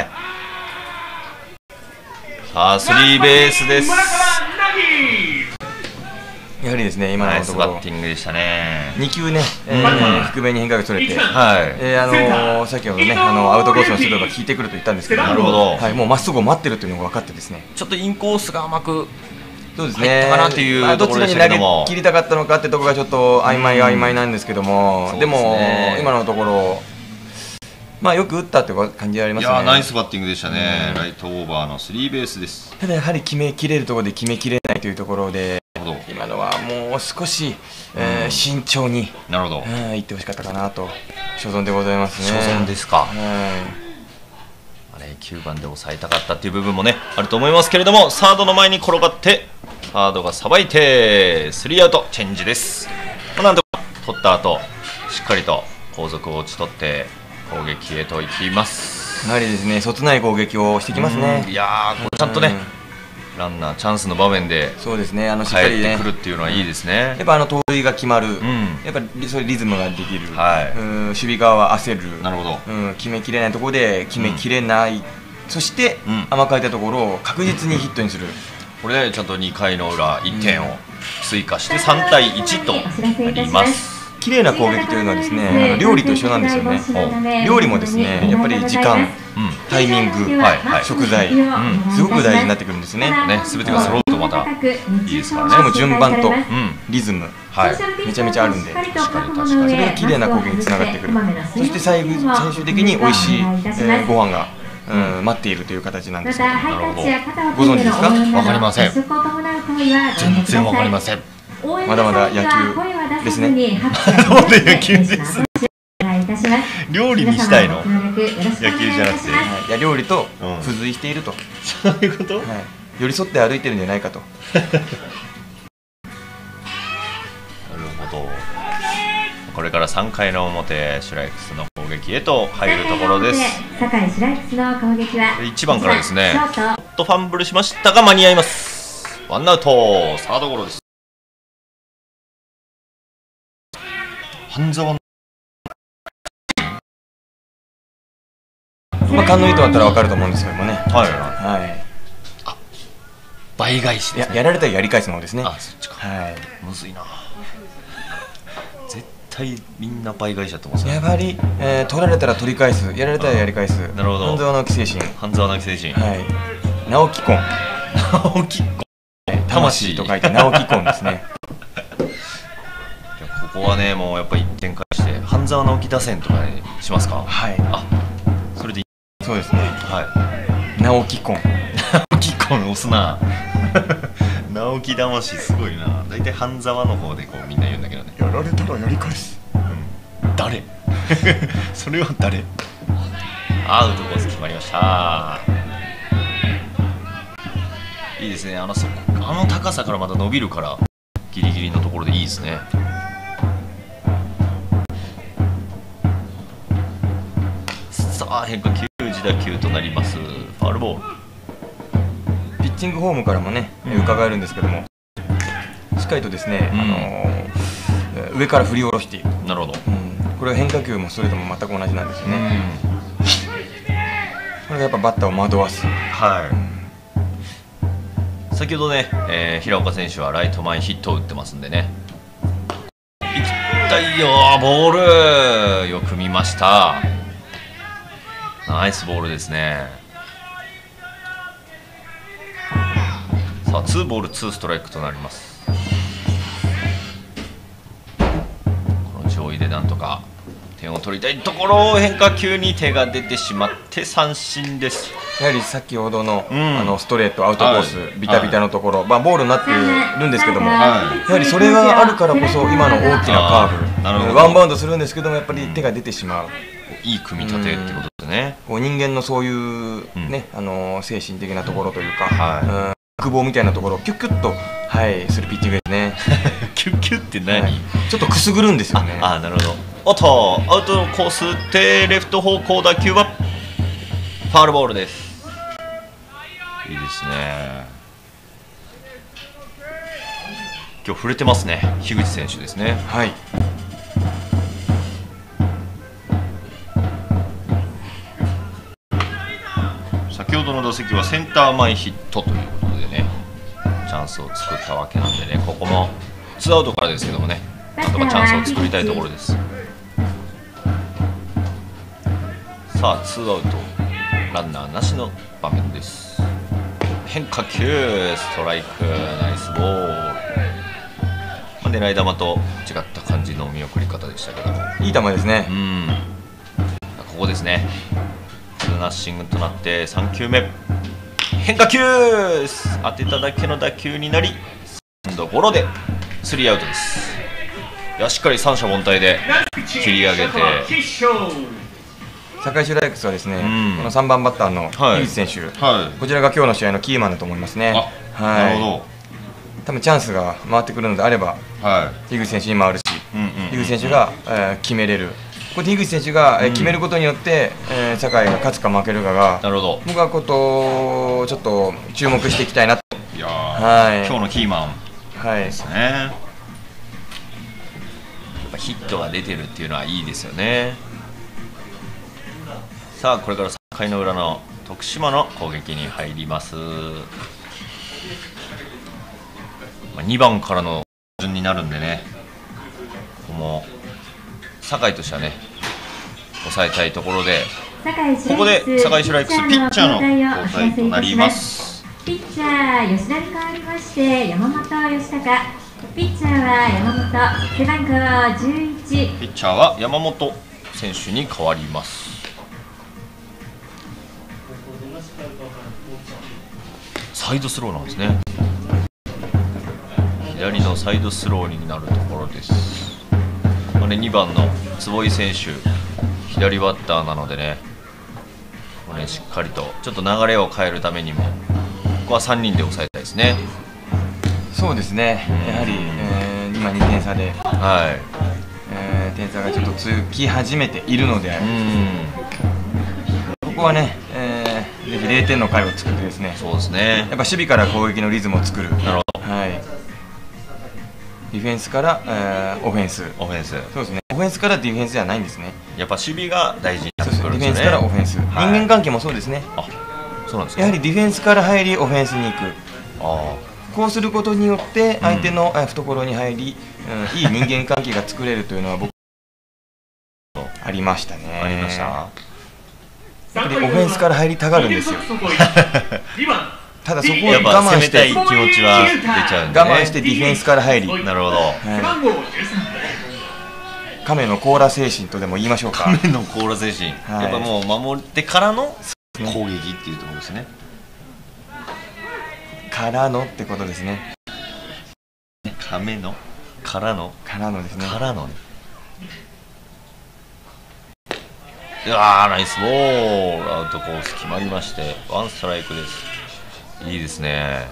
さあスリーベースです。 やはりですね、今のところナイスバッティングでしたね。 に球ね、えー、低めに変化が取れて、はい、えー、あのー、先ほどね、あのアウトコースのスローが効いてくると言ったんですけど、 なるほど、 はい、もうまっすぐを待ってるというのが分かってですね、 ちょっとインコースが甘くそうですね、 入ったかなっていうところでしたけども、 どちらに投げ切りたかったのかってところがちょっと曖昧曖昧なんですけども、うん、でも、ね、今のところ、まあよく打ったという感じがありますね。 いやー、ナイスバッティングでしたね。ライトオーバーのスリーベースです。 ただやはり決めきれるところで決めきれないというところで、今のはもう少し、えー、慎重に、 なるほど、 いってほしかったかなと所存でございますね。 所存ですか。はい、あれきゅうばんで抑えたかったっていう部分もねあると思いますけれども、サードの前に転がってサードがさばいてスリーアウトチェンジです。なんとか取った後しっかりと後続を打ち取って攻撃へと行きます。 やはりですね、そつない攻撃をしてきますね。 いやー、ちゃんとね、ランナーチャンスの場面でそうですね、あのしっかり帰ってくるっていうのはいいですね。 やっぱあの盗塁が決まる、うん、やっぱりそういうリズムができる、はい、うん、守備側は焦る、 なるほど、 うん、決めきれないところで決めきれない、うん、そして、うん、甘く入ったところを確実にヒットにする、 これでちゃんとにかいの裏いってんを追加してさんたいいちとなります。 綺麗な攻撃というのはですね、あの料理と一緒なんですよね。料理もですね、やっぱり時間、うん、タイミング、はいはい、食材、うん、すごく大事になってくるんですね。 ね、全てが揃うとまたいいですからね。 しかも順番とリズム、はい、めちゃめちゃあるんで、 確かに確かに。 それが綺麗な攻撃につながってくる。そして最後最終的に美味しい、えー、ご飯が、うん、待っているという形なんですけど、 なるほど。 ご存知ですか？ わかりません。全然わかりません。 まだまだ野球ですね。 野球です。料理にしたいの？野球じゃなくて、 はい、いや料理と付随していると、 そういうこと？はい、 寄り添って歩いてるんじゃないかと。 なるほど。これからさんかいの表、シュライクスの攻撃へと入るところです。 堺シュライクスの攻撃は、 いちばんからですね。ちょっとファンブルしましたが間に合います。ワンアウト、サードゴロです。半沢のまあ、勘のいいとだったら分かると思うんですけどもね。はいはい。あ、倍返しですね。 や, やられたらやり返すのですね。 あ、そっちか。はい。むずいな。絶対みんな倍返しだと思うんですよ。 やはり、えー、取られたら取り返す、やられたらやり返す。 なるほど。 半沢直樹精神。 半沢直樹精神。 はい。直樹婚。 直樹婚。 魂と書いて直樹婚ですね。 ここはね、もうやっぱりいってん返して半沢直樹打線とかにしますか。 はい。 あ、それでいい。 そうですね。 はい。 直樹婚。 直樹婚押すな。直樹魂すごいな。だいたい半沢の方でこうみんな言うんだけどね。 やられたらやり返す。 うん、誰？それは誰？アウトコース決まりました。いいですね。あのそあの高さからまた伸びるからギリギリのところでいいですね。さあ変化球自打球となります。ファウルボール。 ピッチングフォームからもね、うん、伺えるんですけども、しっかりとですね、うん、あのー、上から振り下ろしている。 なるほど。 うん、これは変化球もストレートも全く同じなんですよね。うん、これがやっぱバッターを惑わす。 はい。うん、先ほどね、えー、平岡選手はライト前ヒットを打ってますんでね。いきたいよボール。よく見ました。ナイスボールですね。さあツーボールツーストライクとなります。この上位でなんとか点を取りたいところを変化球に手が出てしまって三振です。 やはり先ほど の,、うん、あのストレートアウトコース、はい、ビタビタのところ、はい、まあ、ボールになっているんですけども、はい、やはりそれがあるからこそ今の大きなカーブワンバウンドするんですけどもやっぱり手が出てしまう。 いい組み立てってことですね。 こう人間のそういう、ね、うん、あの精神的なところというか、はい、欲望みたいなところをキュッキュッと、はい、するピッチングですね。 キュッキュッって何、はい、 ちょっとくすぐるんですよね。 ああ、なるほど。おっとアウトコース打ってレフト方向打球はファウルボールです。いいですね。今日触れてますね、樋口選手ですね。 はい。 先ほどの打席はセンター前ヒットということでね、チャンスを作ったわけなんでね、ここもツーアウトからですけどもね、なんとかチャンスを作りたいところです。さあツーアウトランナーなしの場面です。変化球ストライク、ナイスボール、まあ、狙い球と違った感じの見送り方でしたけども、 いい球ですね。 うん、ここですね。ナッシングとなってさん球目変化球当てただけの打球になりさんどゴロでスリーアウトです。いやしっかり三者凡退で切り上げて、 堺シュライクスはですね、うん、このさんばんバッターの井口選手、はい、こちらが今日の試合のキーマンだと思いますね。はい、なるほど。多分チャンスが回ってくるのであれば、はい、井口選手に回るし、井口選手が、えー、決めれる。ここで井口選手が、えー、決めることによって、えー、堺が勝つか負けるかが、 なるほど、 僕はことちょっと注目していきたいなと。 いや、はい、今日のキーマン、 はい、 ですね。やっぱヒットが出てるっていうのはいいですよね。さあこれからさんかいの裏の徳島の攻撃に入ります。まあ、にばんからの順になるんでね、ここも堺としてはね抑えたいところで、ここで堺シュライクスピッチャーの交代となります。 ピッチャー吉田に代わりまして山本義孝、ピッチャーは山本、背番号じゅういち、 ピッチャーは山本選手に代わります。サイドスローなんですね。 左のサイドスローになるところです。これにばんの坪井選手、左バッターなのでね、これしっかりとちょっと流れを変えるためにも、ここはさんにんで抑えたいですね。 そうですね、やはり、えー、今にてん差で、はいえー、点差がちょっとつき始めているので、ここはね、えー、ぜひれいてんの回を作ってですね、 そうですね、 やっぱ守備から攻撃のリズムを作る、なるほど、はい、ディフェンスから、えー、オフェンス、 オフェンス、 そうですね、オフェンスからディフェンスじゃないんですね、 やっぱ守備が大事になってくるんですね。 ディフェンスからオフェンス、はい、人間関係もそうですね、あ、 そうなんですか。 やはりディフェンスから入り、オフェンスに行く。 あこうすることによって相手の懐に入り、うん、いい人間関係が作れるというのは僕ありましたね。 ありました。 やっぱりオフェンスから入りたがるんですよ。ただそこを我慢して気持ちは出ちゃうんで、ね、 我慢してディフェンスから入り、 なるほど、はい、 亀の甲羅精神とでも言いましょうか。 亀の甲羅精神、はい、やっぱもう守ってからの攻撃っていうところですね。 からのってことですね。 亀のからのからのですね。 からのね。いやー、ナイスボール、アウトコース決まりましてワンストライクです。いいですね。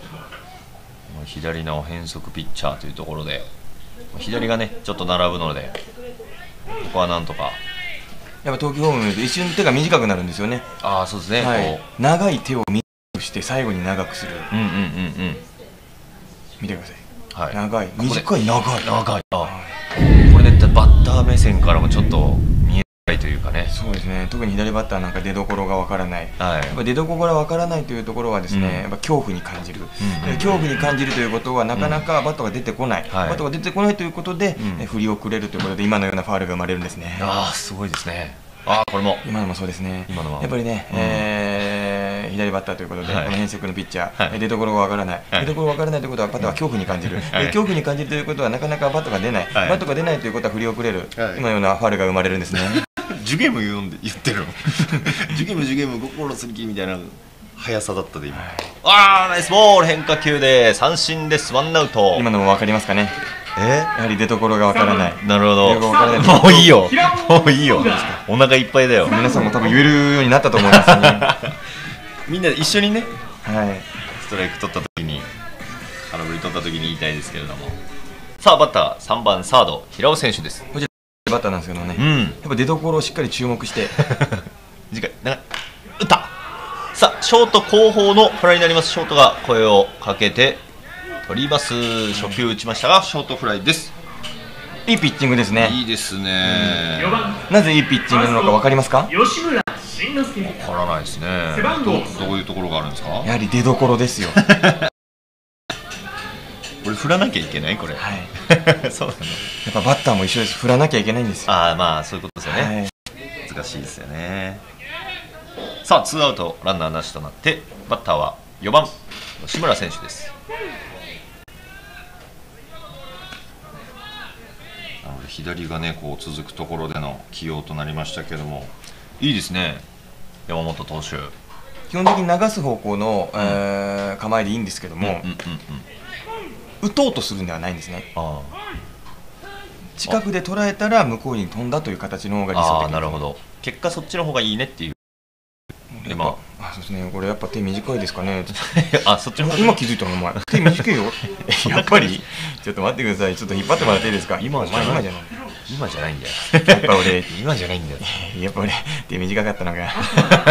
左の変則ピッチャーというところで左がねちょっと並ぶので、ここはなんとか。 やっぱ投球フォームで一瞬手が短くなるんですよね。 ああ、そうですね、 はい、 こう長い手を短くして最後に長くする。 うんうんうんうん。 見てください、はい、長い、短い、長い、 長い。あ、はい、これでバッター目線からもちょっと見えないというかね。 そうですね、特に左バッターなんか出どころがわからない、はい、やっぱ出どころがわからないというところはですね、うん、やっぱ恐怖に感じる、うん、恐怖に感じるということはなかなかバットが出てこない、うん、バットが出てこないということで、うん、振り遅れるということで今のようなファウルが生まれるんですね。 ああ、すごいですね。ああ、これも今のもそうですね。 今のはやっぱりね、うん、えー、左バッターということで、はい、この変則のピッチャー、はい、出どころがわからない、はい、出どころがわからないということはバットは恐怖に感じる、はい、恐怖に感じるということはなかなかバットが出ない、はい、バットが出ないということは振り遅れる、はい、今のようなファウルが生まれるんですね。 ジュゲーム言うんで言ってるの。ジュゲームジュゲーム心すりきみたいな速さだったで今。はい、ああ、ナイスボール、変化球で三振です。ワンアウト。 今のも分かりますかね。えやはり出所がわからない。 なるほど。もういいよ、もういいよ、お腹いっぱいだよ。 皆さんも多分言えるようになったと思いますね。 みんなで一緒にね、 はい、 ストライク取った時に、空振り取った時に言いたいですけれども。さあバッターさんばんサード平尾選手です。 こちらバッターなんですけどね、うん、やっぱ出所をしっかり注目して次回長い打った。さあショート後方のフライになります。ショートが声をかけて取ります。初球打ちましたがショートフライです。 いいピッチングですね。 いいですね。 なぜいいピッチングなのか分かりますか。 吉村慎之介。 分からないですね。ど, どういうところがあるんですか。 やはり出所ですよ。 これ振らなきゃいけないこれ。 はい。 そうなの。 やっぱバッターも一緒です。振らなきゃいけないんですよ。 ああ、まあそういうことですよね。はい、難しいですよね。さあツーアウトランナーなしとなってバッターはよばん吉村選手です。左がねこう続くところでの起用となりましたけども、いいですね山本投手。 基本的に流す方向の、うん、えー、構えでいいんですけども、打とうとするんではないんですね。あ近くで捉えたら向こうに飛んだという形の方が理想的。 あなるほど。結果そっちの方がいいねっていう。 今あそうですね、これやっぱ手短いですかね。 あそっちの方今気づいたのお前手短いよ。やっぱりちょっと待ってください。ちょっと引っ張ってもらっていいですか。 今じゃない今じゃない今じゃないんだよ。 やっぱ俺今じゃないんだよ。 やっぱ俺手短かったのが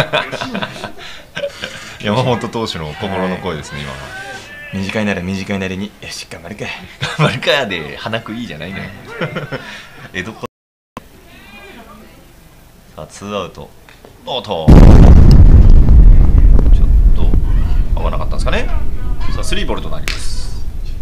山本投手の心の声ですね、はい、今は。 短いなら短いなりによし頑張るか頑張るかで鼻くいいじゃないのよ。江戸っ子。さあツーアウト。おっとちょっと合わなかったんですかね。さあスリーボールとなります。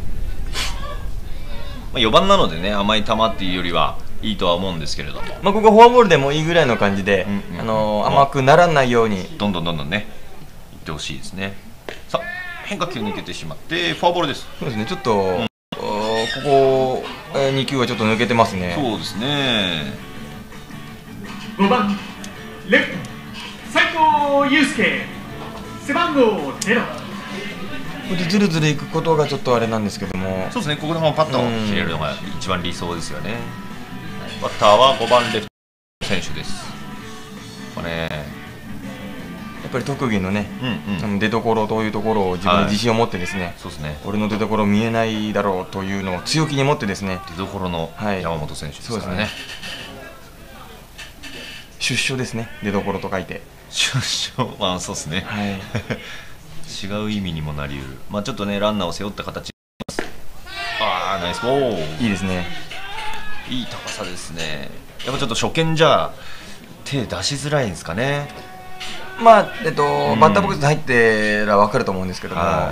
まあ、よばんなのでね甘い球っていうよりはいいとは思うんですけれども、 まあここフォアボールでもいいぐらいの感じで、うんうん、あのー、甘くならないようにどんどんどんどんねいってほしいですね。さあ変化球抜けてしまってフォアボールです。 そうですね、ちょっと、うん、ここ、えー、に球はちょっと抜けてますね。 そうですね。 ごばんレフト斉藤祐介背番号ゼロ。 ここでずるずるいくことがちょっとあれなんですけども、 そうですね、ここでもパッと切れるのが一番理想ですよね。バッターはごばんレフト選手です。これね、 やっぱり特技のね、 うんうん、 出どころというところを自分で自信を持ってですね、はい、 そうですね、俺の出どころ見えないだろうというのを強気に持ってですね、 出どころの山本選手ですからね。はい、 出所ですね、出どころと書いて。 出所、まあそうですね。はい、違う意味にもなりうる。まあちょっとね、ランナーを背負った形。ああ、ナイスボール。 いいですね。 いい高さですね。やっぱちょっと初見じゃ手出しづらいんですかね。 まあえっと、うん、バッターボックスに入ってら分かると思うんですけども、はい、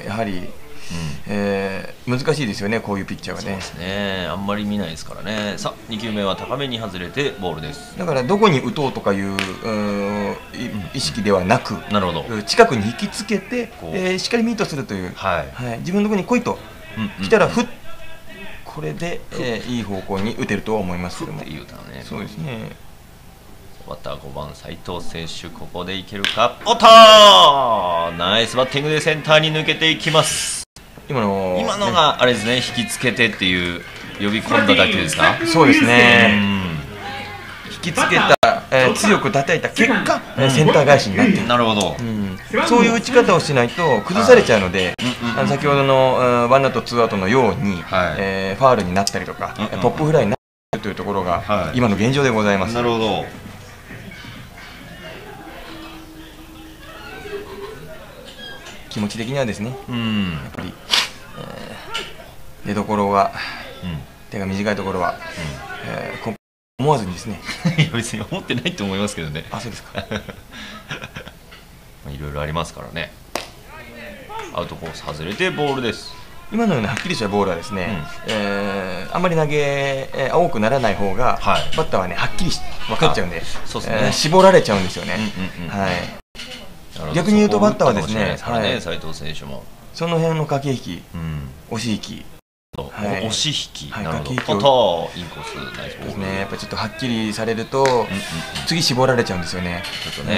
やはり、うん、えー、難しいですよね、こういうピッチャーがね。 そうですね、あんまり見ないですからね。さあにきゅうめは高めに外れてボールです。 だからどこに打とうとかいう、う意識ではなく、 なるほど、 近くに引きつけて、えー、しっかりミートするという、はいはい、自分のところに来いと、うんうん、来たらふっ、これで、えー、いい方向に打てるとは思いますけども。 っていうのはね、 そうですね。 バッターごばん斉藤選手、ここでいけるか。おっとー、ナイスバッティングでセンターに抜けていきます。 今の今のがあれですね、引きつけてっていう呼び込んだだけですか。 そうですね、うん、引きつけた、えー、強く叩いた結果、うん、センター返しになっている。 なるほど、 うん、そういう打ち方をしないと崩されちゃうので、あの先ほどのワンアウトツーアウトのように、はい、えー、ファウルになったりとか、うんうん、ポップフライになるというところが、はい、今の現状でございます。 なるほど。 気持ち的にはですね、うん、やっぱり、えー、出どころは、うん、手が短いところは、うん、えー、思わずにですねいや別に思ってないと思いますけどね。 あ、そうですかいろいろありますからね。アウトコース外れてボールです。 今のようなはっきりしたボールはですね、うん、えー、あんまり投げ、えー、多くならない方が、はい、バッターはねはっきり分かっちゃうんで、そうですね、えー、絞られちゃうんですよね。逆に言うとバッターはですね、 斉藤選手もその辺の駆け引き、うん、押し引き、 はい、押し引き、はい、 駆け引きをインコースナイスボールですね。やっぱりちょっとはっきりされると、うんうんうん、次絞られちゃうんですよね。ちょっとね、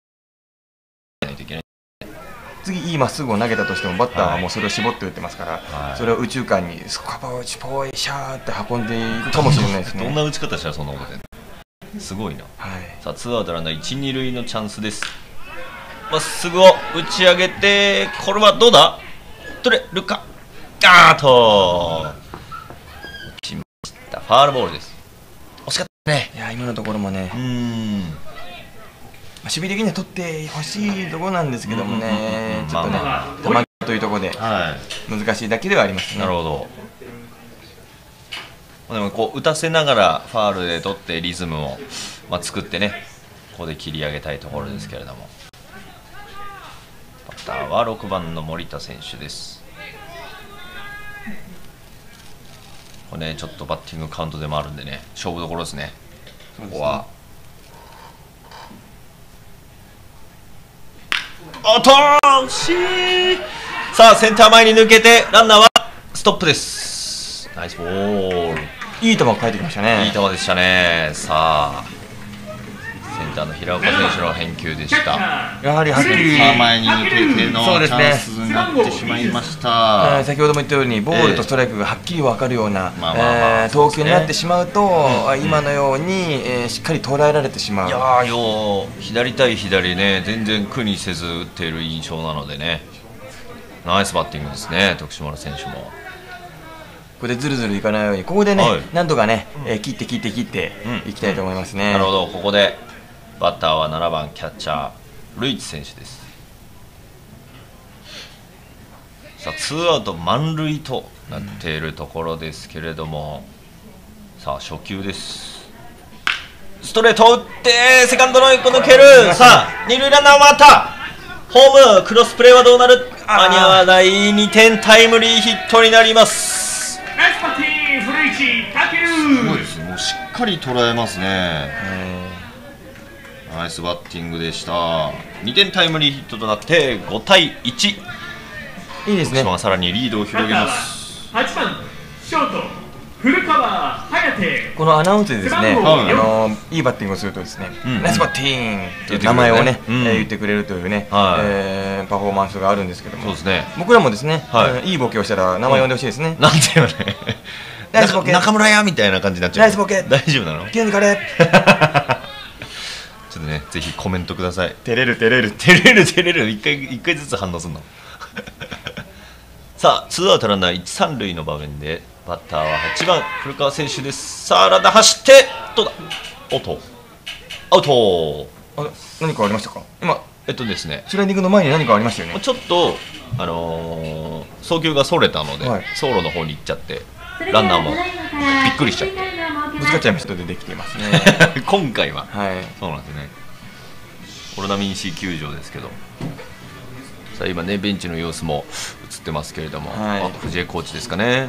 次いいまっすぐを投げたとしてもバッターはもうそれを絞って打ってますから、はい、それを右中間にスカパウチポイシャーって運んでいくかもしれないですね。 どんな打ち方したらそんなことで、すごいな。はい、さあツーアウトランナーいち、に塁のチャンスです。まっすぐを打ち上げて、これはどうだ、取れるか。あーと落ちました。ファウルボールです。惜しかったね。 いや今のところもね、うーん、守備的には取ってほしいところなんですけどもね、ちょっとね、球というところで難しいだけではありますね。 なるほど。でもこう打たせながらファウルで取ってリズムを、まあ、作ってね、ここで切り上げたいところですけれども、バッターはろくばんの森田選手です。これね、ちょっとバッティングカウントでもあるんでね、勝負どころですね。ここはおとーしー。さあセンター前に抜けてランナーはストップです。ナイスボール。 いい球が返ってきましたね。 いい球でしたね。さあセンターの平岡選手の返球でした。 やはりはっきり前に抜けてのチャンスになってしまいました。 えー、先ほども言ったようにボールとストライクがはっきり分かるような投球になってしまうと、うん、今のように、えー、しっかり捉えられてしまう。 いやーよー、左対左ね、全然苦にせず打っている印象なのでね、ナイスバッティングですね、徳島の選手も。 ここでずるずるいかないように、ここでね、はい、なんとかね、えー、切って切って切っていきたいと思いますね。 うんうん、なるほど。ここでバッターはななばんキャッチャールイチ選手です。さあツーアウト満塁となっているところですけれども、うん、さあ初球です。ストレートを打ってセカンドの横抜ける。さあ二塁ランナー回った。ホームクロスプレーはどうなる。間に合わない。にてんタイムリーヒットになります。 ナイスバッティング古市武尊。すごいです。もうしっかり捉えますね。ナイスバッティングでした。にてんタイムリーヒットとなってごたいいち。 いいですね。 徳島がさらにリードを広げます。 はちばんショート古川颯。 このアナウンスでですね、あのいいバッティングをするとですね、うん、ナイスバッティングという名前をね、うん、えー、言ってくれるというね、はい、えー、パフォーマンスがあるんですけども、 そうですね、 僕らもですね、 はい、 うん、いいボケをしたら名前呼んでほしいですね。 なんていうのね、 ナイスボケ、 中村屋みたいな感じになっちゃう。 ナイスボケ、 大丈夫なの？ 急にカレーちょっとね、ぜひコメントください。 照れる照れる照れる照れる、一回一回ずつ反応すんのさあ、ツーアウトランナーいち、さん塁の場面でバッターははちばん古川選手です。さあ、ランナー走ってどうだ、おっとアウト。 あ、何かありましたか今？ えっとですね、 スライディングの前に何かありましたよね。 ちょっと、あのー、送球がそれたので、はい、走路の方に行っちゃってランナーもびっくりしちゃってぶつかっちゃいましたでできていますね今回は、 はい、 そうなんですね。オロナミン C 球場ですけど、さあ今ね、ベンチの様子も映ってますけれども、はい、あ藤江コーチですかね。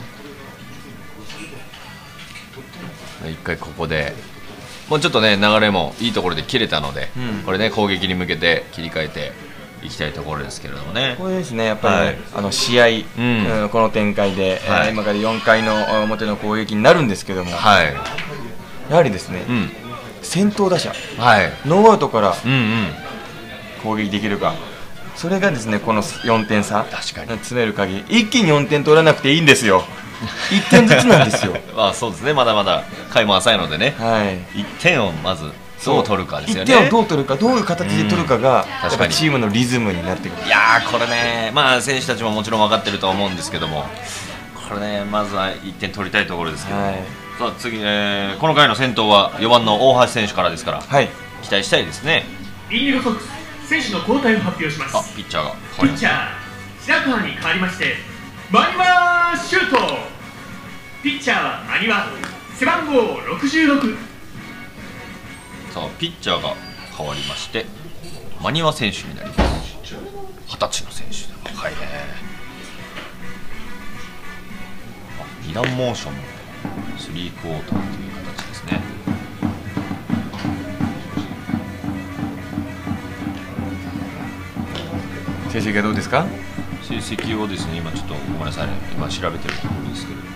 一回ここでもうちょっとね、流れもいいところで切れたので、うん、これね、攻撃に向けて切り替えていきたいところですけれどもね。 これですね、やっぱり、はい、あの試合、うんうん、この展開で、はい、今からよんかいの表の攻撃になるんですけども、はい、やはりですね、うん、先頭打者、はい、ノーアウトから攻撃できるか、それがですね、このよんてん差、確かに詰める限り、一気によんてん取らなくていいんですよ。いってんずつなんですよ。 まあそうですね、まだまだ回も浅いのでね、はい、いってんをまずどう取るかですよね。 いってんをどう取るか、どういう形で取るかが、やっぱチームのリズムになってくる。 いやー、これね、まあ選手たちももちろん分かってるとは思うんですけども、これね、まずはいってん取りたいところですけど、はい、さあ次、えー、この回の先頭はよばんの大橋選手からですから、はい、期待したいですね。 インディゴソックス選手の交代を発表します。 あ、ピッチャーがピッチャー白川に変わりましてマニワシュート。ピッチャーはマニワ背番号ろくじゅうろく。 さあピッチャーが変わりましてマニワ選手になります。はたちの選手、若いね。あ、二段モーションのスリークォーターという形ですね。 成績はどうですか？ 成績をですね、今ちょっとごめんなさいね、今調べてるところですけど、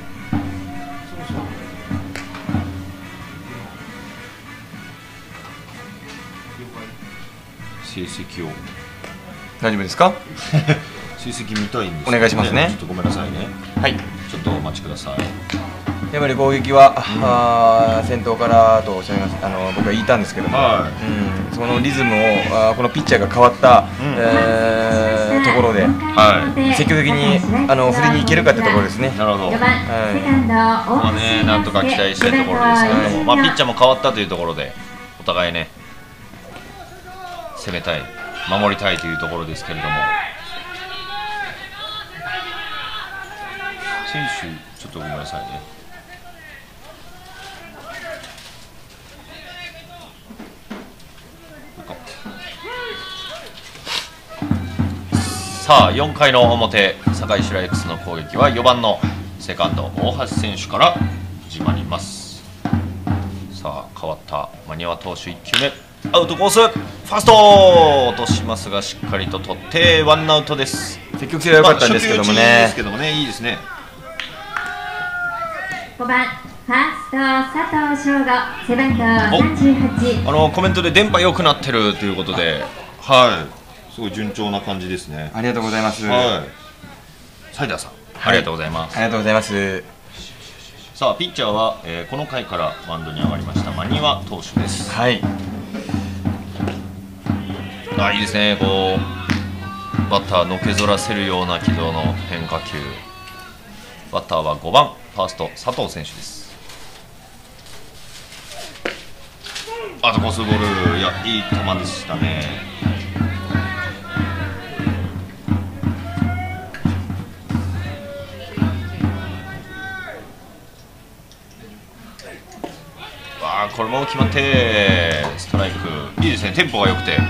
成績を大丈夫ですか？ 成績見たいんですけど、 ね、お願いしますね。 ちょっとごめんなさいね。はい、ちょっとお待ちください。 やっぱり攻撃は、うん、あ先頭からとおっしゃいます、あの僕は言ったんですけども、はい、うん、そのリズムをあこのピッチャーが変わった、うんえー、ところで、はい、積極的にあの振りに行けるかってところですね。 なるほど。はい、まあね、なんとか期待したいところですけれども、まあ、ピッチャーも変わったというところでお互いね攻めたい、守りたいというところですけれども、選手ちょっとごめんなさいね。さあよんかいの表、堺白 X の攻撃はよばんのセカンド大橋選手から始まります。さあ変わったマニワ投手いっきゅうめ、アウトコース、ファースト落としますがしっかりと取ってワンアウトです。 積極性は良かったんですけどもね、 まあ、ですけどもね、いいですね。 ごばんファースト佐藤翔吾背番号さんじゅうはち。 あのコメントで電波良くなってるということで、はい、すごい順調な感じですね。 ありがとうございます。 はい、サイダーさん、はい、ありがとうございます。 ありがとうございます。 さあピッチャーは、えー、この回からマウンドに上がりましたマニワ投手です。 はい。 あ、いいですね。こうバッターのけぞらせるような軌道の変化球。バッターはごばんファースト佐藤選手です。アウトコースボール、いやいい球でしたね。わあ、これも決まってストライク。いいですね、テンポが良くて。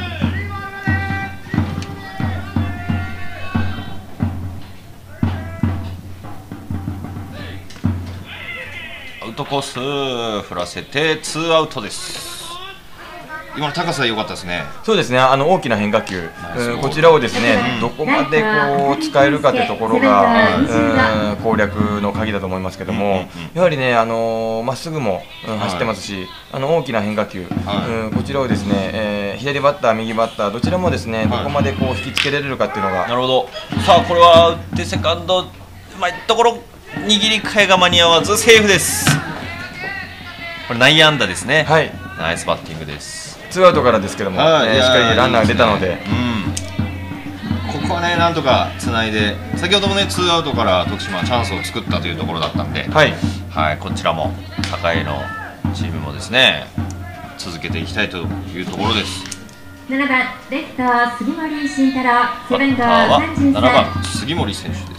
アウトコース振らせてツーアウトです。 今の高さ良かったですね。 そうですね、あの大きな変化球、こちらをですね、どこまでこう使えるかというところが攻略の鍵だと思いますけども、やはりね、あのまっすぐも走ってますし、あの大きな変化球、こちらをですね、えー、左バッター、右バッター、どちらもですね、どこまでこう引きつけられるかっていうのが。 なるほど。さあ、これは打ってセカンド、うまいところ、握り替えが間に合わず、セーフです。これ内野安打ですね。 はい。 ナイスバッティングです。 ツーアウトからですけども、えー、しっかりランナーが出たので、 うん、ここはね、なんとかつないで、先ほどもね、ツーアウトから徳島、チャンスを作ったというところだったんで、 はい、 はい、こちらも、栄のチームもですね、続けていきたいというところです。 ななばん、レフト、杉森慎太郎、背番号はさんじゅうさん。 ななばん、杉森選手です。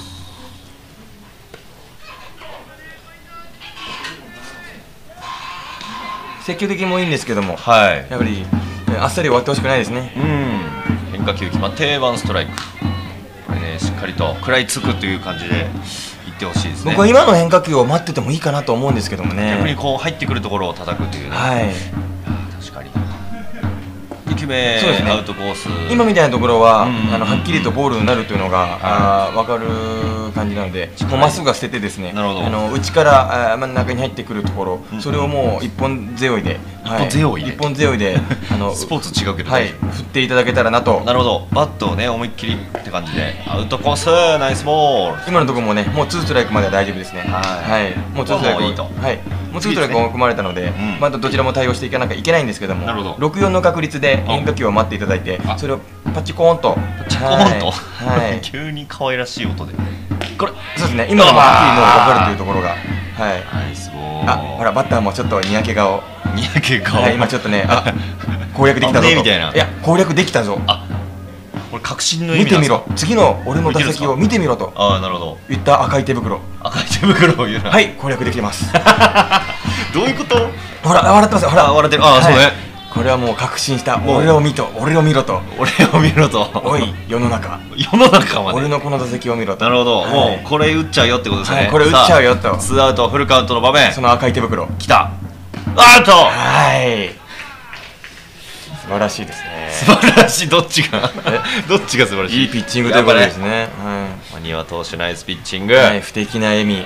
積極的もいいんですけども、 はい、 やっぱりあっさり終わってほしくないですね。 うん、変化球決まってワンストライク、これね、しっかりと食らいつくという感じでいってほしいですね。 僕は今の変化球を待っててもいいかなと思うんですけどもね。 逆にこう入ってくるところを叩くというね、 はい、 確かににきゅうめ、 そうですね、 アウトコース、 今みたいなところは、うん、あのはっきりとボールになるというのが、あ分かる感じなので、もうまっすぐが捨ててですね、あの内からあ真ん中に入ってくるところ、うん、それをもう一本背負いで、 一本背負いで、 一本背負いであのスポーツ違うけど、 はい、振っていただけたらなと。 なるほど、バットをね思いっきりって感じで、アウトコース、ナイスボール。 今のところもね、もうツーストライクまでは大丈夫ですね。はい、もうツーストライクいいと、はい、もうツーストライクを組まれたので、またどちらも対応していかなきゃいけないんですけども、ろくよんの確率で変化球を待っていただいて、それをパチコーンと、 パチコーンと、はい、急に可愛らしい音で、 これそうですね、今のもはっきりもう分かるというところが、はい、 ナイスボール。 あ、ほらバッターもちょっとにやけ顔、 にやけ顔、 はい、今ちょっとね、あ、攻略できたぞと、 みたいな、 いや攻略できたぞ、 あ、これ確信の意味なんですか。 見てみろ、次の俺の打席を見てみろと、 ああ、なるほど、 言った赤い手袋、 赤い手袋を言うな、 はい、攻略できてます。 どういうこと？ ほら笑ってますよ、ほら笑ってる、ああ、そうね。 これはもう確信した、俺を見と、俺を見ろと、 俺を見ろと、 おい世の中、 世の中まで、 俺のこの打席を見ろと。 なるほど、もうこれ打っちゃうよってことですね。 これ打っちゃうよと、 ツーアウトフルカウントの場面、 その赤い手袋きた、アウト、 はい、素晴らしいですね。 素晴らしい、どっちがどっちが素晴らしい。 いいピッチングということですね。 マニワ投手ナイスピッチング、 不敵な笑み、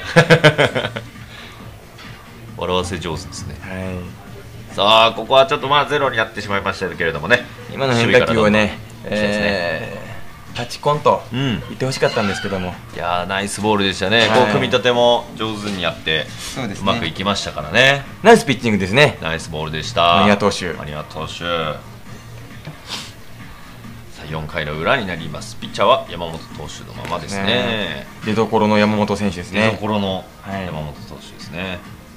笑わせ上手ですね。 はい、 さあ、ここはちょっとまあゼロになってしまいましたけれどもね、 今の変化球をね、えー、タッチコンと言ってほしかったんですけども、 いやー、ナイスボールでしたね。こう組み立ても上手にやって、うまくいきましたからね。 ナイスピッチングですね。 ナイスボールでした。 マニワ投手、 マニワ投手。さあ、よんかいの裏になります。ピッチャーは山本投手のままですね。 出どころの山本選手ですね。 出どころの山本投手ですね。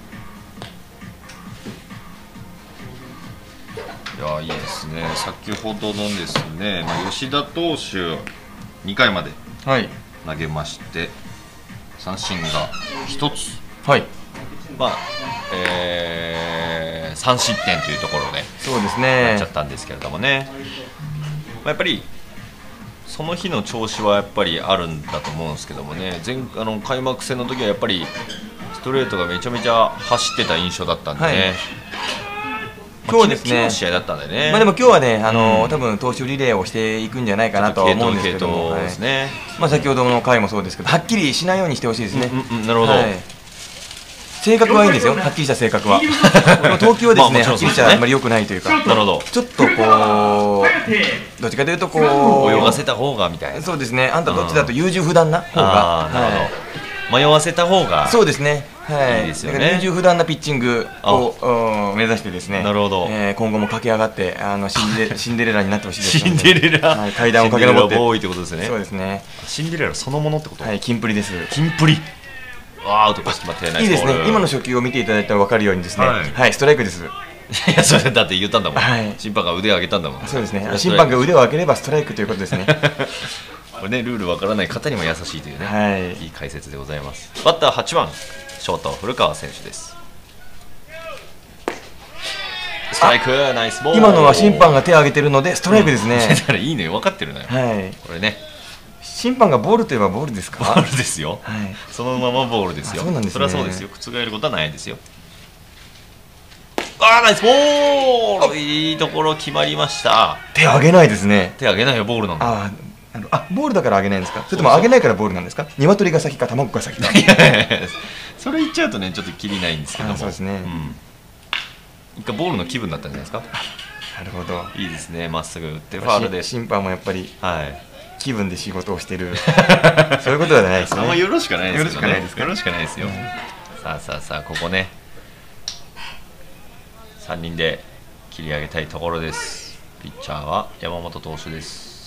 いや、いいですね。先ほどのですね、まあ、吉田投手にかいまで投げまして、はい、三振がひとつ、 はい、 まあえー、さん失点というところでそうですね、 なっちゃったんですけれどもね、まあ、やっぱりその日の調子はやっぱりあるんだと思うんですけどもね、前あの開幕戦の時はやっぱりストレートがめちゃめちゃ走ってた印象だったんでね。はい、今日ですね、試合だったんでね。 まあでも今日はね、あのー、多分投手リレーをしていくんじゃないかなとは思うんですけども、ですね。まあ先ほどの回もそうですけど、はっきりしないようにしてほしいですね。 なるほど。 性格はいいんですよ。はっきりした性格は。投球はですね、はっきりしたあんまり良くないというか。なるほど。ちょっとこう、どっちかというとこう泳がせた方がみたいな。 そうですね。あんたどっちだと優柔不断な方が。 なるほど。迷わせた方が。 そうですね。はい、優柔不断なピッチングを目指してですね、 なるほど、 えー、今後も駆け上がってあのシンデシンデレラになってほしいです、 ね、シンデレラ、 はい、階段を駆け上って多いってことですね。 そうですね。 シンデレラそのものってこと？ はい、キンプリです。 キンプリ。わあ、アウトパス決まってない。 いいですね。今の初球を見ていただいたら分かるようにですね、はい、はい、ストライクです。 いや、それだって言ったんだもん。はい、審判が腕を上げたんだもん。 そうですね。審判が腕を上げればストライクということですね。 これね、ルールわからない方にも優しいというね、 はい、 いい解説でございます。バッターはちばん、ショート古川選手です。ストライク、ナイスボール。 今のは審判が手を挙げてるのでストライクですね。 だからいいね、分かってるね。 はい。 これね。 審判がボールといえばボールですか？ ボールですよ。はい。そのままボールですよ。 そうなんですね。 それはそうですよ。覆ることはないですよ。 あーナイスボール、いいところ決まりました。 手上げないですね。 手上げないよ、ボールなんだ。 ああのあボールだから上げないんですか、それとも上げないからボールなんですか。鶏が先か卵が先か。 いやいやいやそれ言っちゃうとねちょっときりないんですけども。 そうですね、うん、 一回ボールの気分だったんじゃないですか。 なるほど、 いいですね、まっすぐ打ってファールで。 審判もやっぱり、はい、気分で仕事をしてるそういうことではないですね。 あんまよろしくないですよね。 よろしくないですか。 よろしくないですよ、うん、さあさあさあ、ここねさんにんで切り上げたいところです。ピッチャーは山本投手です。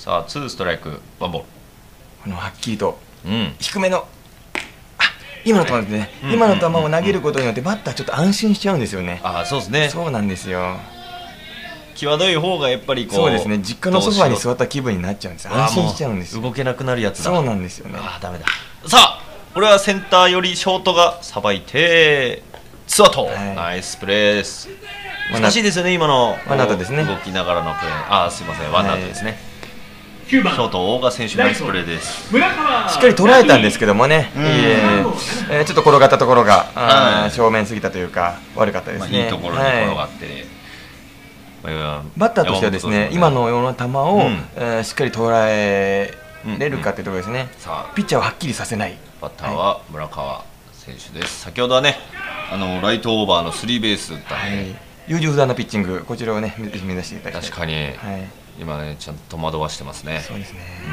さあツーストライクワンボール。 このはっきりと、 うん、 低めの今の球ですね、今の球を投げることによってバッターちょっと安心しちゃうんですよね。 ああそうですね、 そうなんですよ。 際どい方がやっぱりこう、 そうですね、実家のソファーに座った気分になっちゃうんです。安心しちゃうんですよ。 動けなくなるやつだ。 そうなんですよね。 ああダメだ。さあこれはセンターよりショートがさばいてツーアウト、はい、ナイスプレーです。難しいですよね今のワンアウトですね、 動きながらのプレー。ああすいません、ワンアウトですね、はい、ショート大賀選手ナイスプレーです。 しっかり捉えたんですけどもね、えーえー、ちょっと転がったところが、はい、正面すぎたというか悪かったですね、 まあ、いいところに転がって、ね、 はい、バッターとしてはですね、今のような球を、うん、えー、しっかり捉えれるかというところですね、うんうん、ピッチャーをはっきりさせない。 バッターは村川選手です。先ほどはねあのライトオーバーのスリーベース打ったんで、はい、 優柔不断なピッチング、こちらをね目指していただきたい。 確かに、はい、今ねちゃんと戸惑わしてますね。 そうですね、 うん、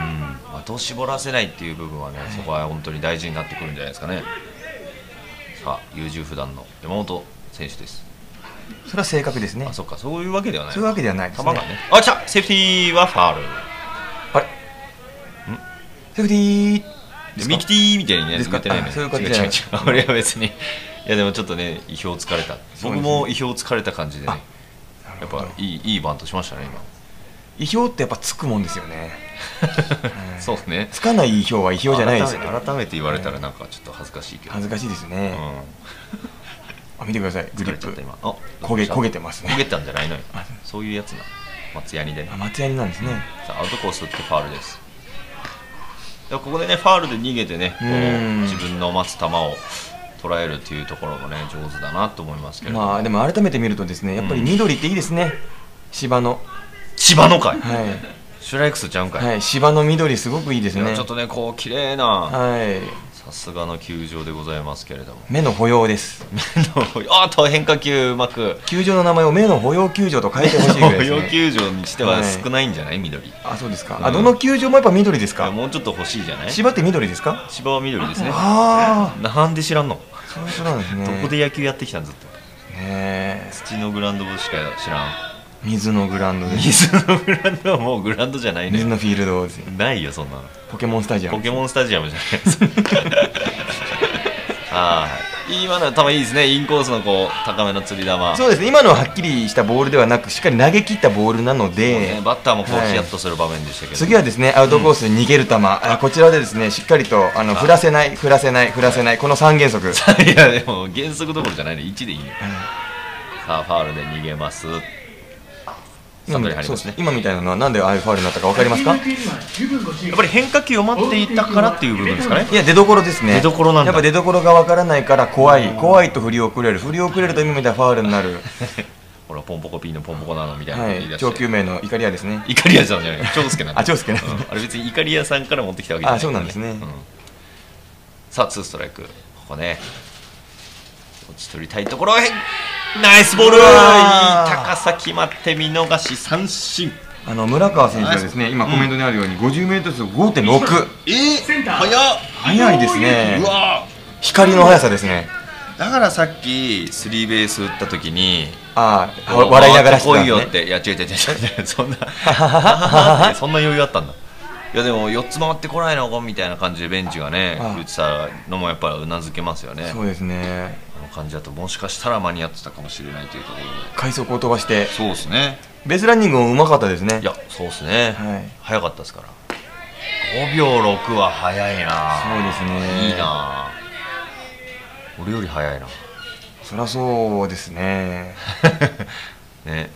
的を絞らせないっていう部分はね、はい、そこは本当に大事になってくるんじゃないですかね。さあ優柔不断の山本選手です。 それは正確ですね。 あ、そっか、そういうわけではない。 そういうわけではないですね。 球がね、あ、来た、セーフティーはファール。 あれ、んセーフティーミキティーみたいにね言ってないね。そういう感じじゃない。 俺は別に、いやでもちょっとね意表をつかれた。僕も意表をつかれた感じでね、やっぱいいいいバントしましたね今。 意表ってやっぱつくもんですよね。 そうね。 つかない意表は意表じゃないですよね。 改めて言われたらなんかちょっと恥ずかしいけど。 恥ずかしいですね。あ、見てください、グリップ焦げ焦げてますね。 焦げたんじゃないのよ。そういうやつな。松ヤニで。 あ、松ヤニなんですね。 さあアウトコース打ってファウルです。ここでねファウルで逃げてね、こう自分の待つ球を捉えるっていうところもね上手だなと思いますけど。 まあでも改めて見るとですね、やっぱり緑っていいですね。芝の芝のかい、 はい、 シュライクスちゃうんかい、 はい、芝の緑すごくいいですね。 ちょっとねこう綺麗な、 はい、 さすがの球場でございますけれども、 目の保養です。 目の保養、あと変化球うまく球場の名前を目の保養球場と変えてほしいぐらいですね。 保養球場にしては少ないんじゃない、はい、緑。 あ、そうですか、うん、あ、どの球場もやっぱ緑ですか。 もうちょっと欲しいじゃない。 芝って緑ですか。 芝は緑ですね。 ああ、 なんで知らんの。 そういうことなんですね。 どこで野球やってきたんずっと。 ね、 土のグラウンドしか知らん。 水のグラウンドです。 水のグラウンドはもうグラウンドじゃないね。 水のフィールドですね。 ないよそんなの。 ポケモンスタジアム。 ポケモンスタジアムじゃないです。ああ、今のは球いいですね。インコースのこう高めの釣り球。 そうですね。今のははっきりしたボールではなく、しっかり投げ切ったボールなので、 ね、バッターもこうヒヤッとする場面でしたけど、はい、 次はですねアウトコースに逃げる球、うん、あ、こちらでですねしっかりとあの振らせない振らせない振らせない、このさん原則。 いやでも原則どころじゃないね。いちでいいよ。さあファウルで逃げます。 今みたいそうですね、今みたいなのはなんでああいうファウルになったか分かりますか。やっぱり変化球を待っていたからっていう部分ですかね。 いや出どころですね。 出どころなんだ。 やっぱ出どころが分からないから怖い怖いと振り遅れる振り遅れると今みたいなファウルになる。 ほらポンポコピーのポンポコなのみたいな、 はい、長球名のイカリアですね。 イカリアさんじゃない、長介なんだ。 あ、長介ね、 うん、あれ別にイカリアさんから持ってきたわけじゃない、 ね、あ、そうなんですね、うん、 さあツーストライク、ここね落ち取りたいところ、ナイスボール、いい高さ決まって見逃し三振。 あの村川選手はですね、今コメントにあるように ごじゅうメートル 数 ごてんろく、 えー、速っ速いですね。 うわ、 光の速さですね。 だからさっきスリーベース打った時に、 ああ、笑いながらしてたんですね。 来いよって、いや違う違う違う違う、そんなそんな余裕あったんだ。いやでもよっつ回ってこないのみたいな感じでベンチがね打ってたのもやっぱりうなずけますよね。 そうですね。 あの感じだともしかしたら間に合ってたかもしれないというところで快速を飛ばして、 そうですね、 ベースランニングもうまかったですね。 いやそうですね、はい、早かったですから。ごびょうろくは早いな。 そうですね、 いいな。俺より早いな。 そりゃそうですね。 ね、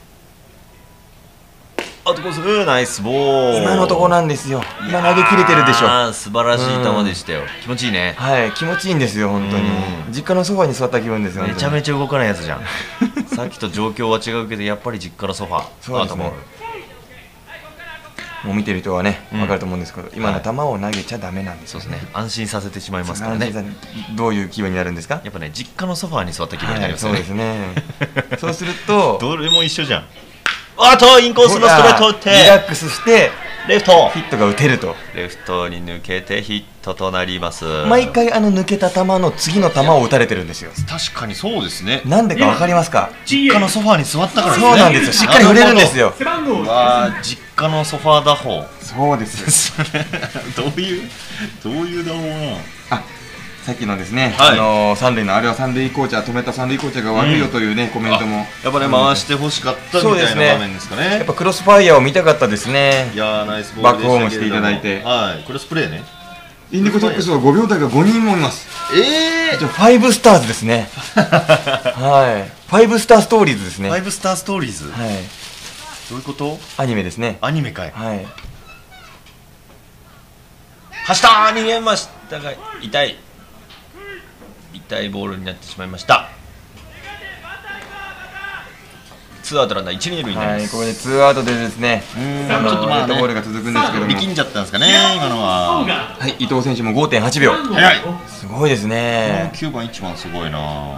アウトコース、ナイスボール。 今のとこなんですよ。今投げ切れてるでしょ。 ああ、素晴らしい球でしたよ。気持ちいいね。 はい、気持ちいいんですよ本当に。実家のソファに座った気分ですよ。 めちゃめちゃ動かないやつじゃん。 さっきと状況は違うけどやっぱり実家のソファー。 そうですね。もう見てる人はね分かると思うんですけど、今の球を投げちゃダメなんですよね。 そうですね。安心させてしまいますからね。 どういう気分になるんですか？ やっぱね、実家のソファーに座った気分になりますよね。 そうですね。そうするとどれも一緒じゃん。あとインコースのストレート打ってリラックスしてレフトヒットが打てると。 レフトに抜けてヒットとなります。 毎回あの抜けた球の次の球を打たれてるんですよ。 確かにそうですね。 なんでかわかりますか？ 実家のソファーに座ったからですね。 そうなんですよ。しっかり振れるんですよ。 わー、実家のソファー打法。 そうですよ。 どういうどういう打法なの？ あ、さっきのですね、 はい、 あのー、三塁のあれは三塁コーチャー止めた三塁コーチャーが悪いよというね、うん、コメントもやっぱね回してほしかったみたいな場面ですかね。 やっぱクロスファイヤーを見たかったですね。 いやーナイスボバックールでしたけれども、 ホームしていただいて、 はい、クロスプレーね。 インディゴソックスはごびょう台がごにんもいます。 ええー、 じゃあファイブスターズですね。はい、ファイブスターストーリーズですね。 ファイブスターストーリーズ、 はい、 どういうこと？ アニメですね。 アニメかい。 はい。 走ったー、逃げましたが痛い痛いボールになってしまいました。ツーアウトランナー一塁塁になります。 はい、ここでツーアウトでですね、 ちょっとまあね、 デッドボールが続くんですけども、 力んじゃったんですかね、今のは。 はい、伊藤選手も ごてんはちびょう、 早い、 すごいですね。 きゅうばん一番すごいな。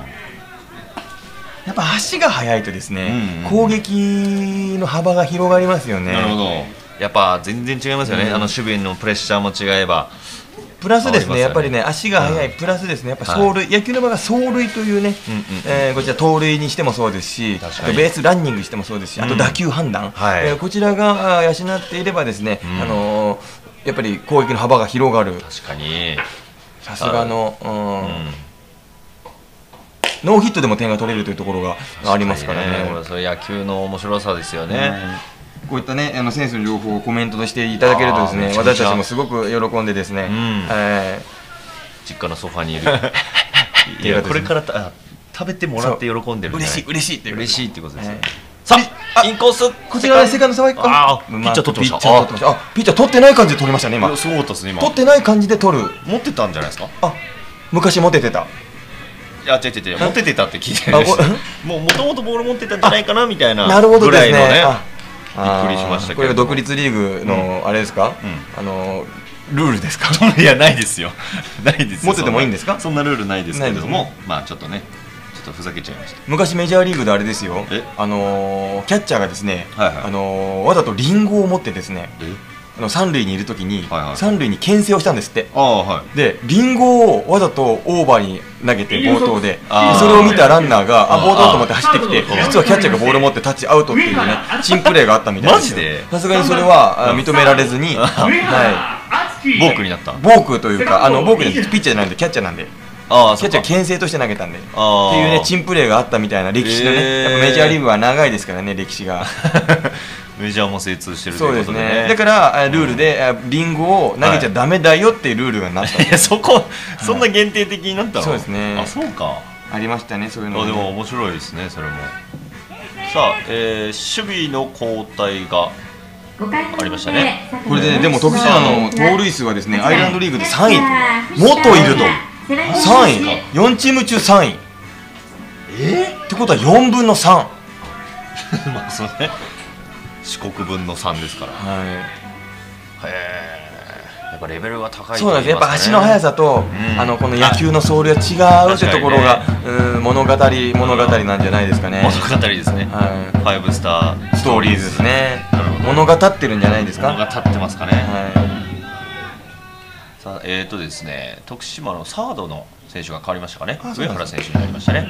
やっぱ足が速いとですね、 うんうん、 攻撃の幅が広がりますよね。 なるほど。やっぱ全然違いますよね、うん、あの守備のプレッシャーも違えば。 プラスですね、やっぱりね、足が速い、プラスですね、やっぱ走塁、野球の場合は走塁というね、こちら盗塁にしてもそうですし、あとベースランニングしてもそうですし、あと打球判断、こちらが養っていればですね、あのやっぱり攻撃の幅が広がる。 確かに。 さすがのノーヒットでも点が取れるというところがありますからね。 それ野球の面白さですよね。 こういったね、あの選手の情報をコメントとしていただけるとですね、私たちもすごく喜んでですね、うん、えー、実家のソファにいるいや、これからた食べてもらって喜んでる、ね、 嬉しい嬉しいっていう嬉しいってことですよね。さあ、インコース、 こちらはセカンドさばきか、 あピッチャー取ってました。 あ、ピッチャー取ってない感じで取りましたね、今。 すごかったですね、今。 取ってない感じで取る。 持ってたんじゃないですか。 あ、昔持っててた。 いや、違う違う違う、持っててたって聞いてるんです。もうもともとボール持ってたんじゃないかなみたいな。 なるほどですね。 びっくりしましたけど。 これが独立リーグのあれですか、あのルールですか？ いや、ないですよ。ないです。 持っててもいいんですか？ そんなルールないですけれども、まあちょっとね、ちょっとふざけちゃいました。 昔メジャーリーグであれですよ、あのキャッチャーがですね、あのわざとリンゴを持ってですね、あの三塁にいるときに三塁に牽制をしたんですって。でリンゴをわざとオーバーに投げて暴投で、それを見たランナーがあ暴投と思って走ってきて、実はキャッチャーがボールを持ってタッチアウトっていうね珍プレーがあったみたいですよ。さすがにそれは認められずに、はいボークになった。 ボークというか、あのボークでピッチャーじゃないんでキャッチャーなんで、キャッチャー牽制として投げたんでっていうね珍プレーがあったみたいな歴史のね、やっぱメジャーリーグは長いですからね、歴史が。 メジャーも精通してるということでね。 そうですね。だからルールでリンゴを投げちゃダメだよっていうルールがなった。 いや、そこそんな限定的になったの？ そうですね。 あ、そうか。 ありましたね、そういうの。 あ、でも面白いですね、それも。さあ、えー、守備の交代がありましたね。 これで、ね、でも徳島の盗塁数はですね、アイランドリーグでさんい、もっといると。さんい、よんチーム中さんい。えー、ってことはよんぶんのさん。 まあそうね。四国分のさんですから。はい。へえ。やっぱレベルが高い。 そうなんです。やっぱ足の速さと、うん、あのこの野球の走塁は違うというところが、ね、うん物語物語なんじゃないですかね。 物語ですね。はい。ファイブスターストーリーズですね。物語ってるんじゃないですか。 物語ってますかね。はい。さあ、えっとですね、徳島のサードの選手が変わりましたかね。上原選手になりましたね。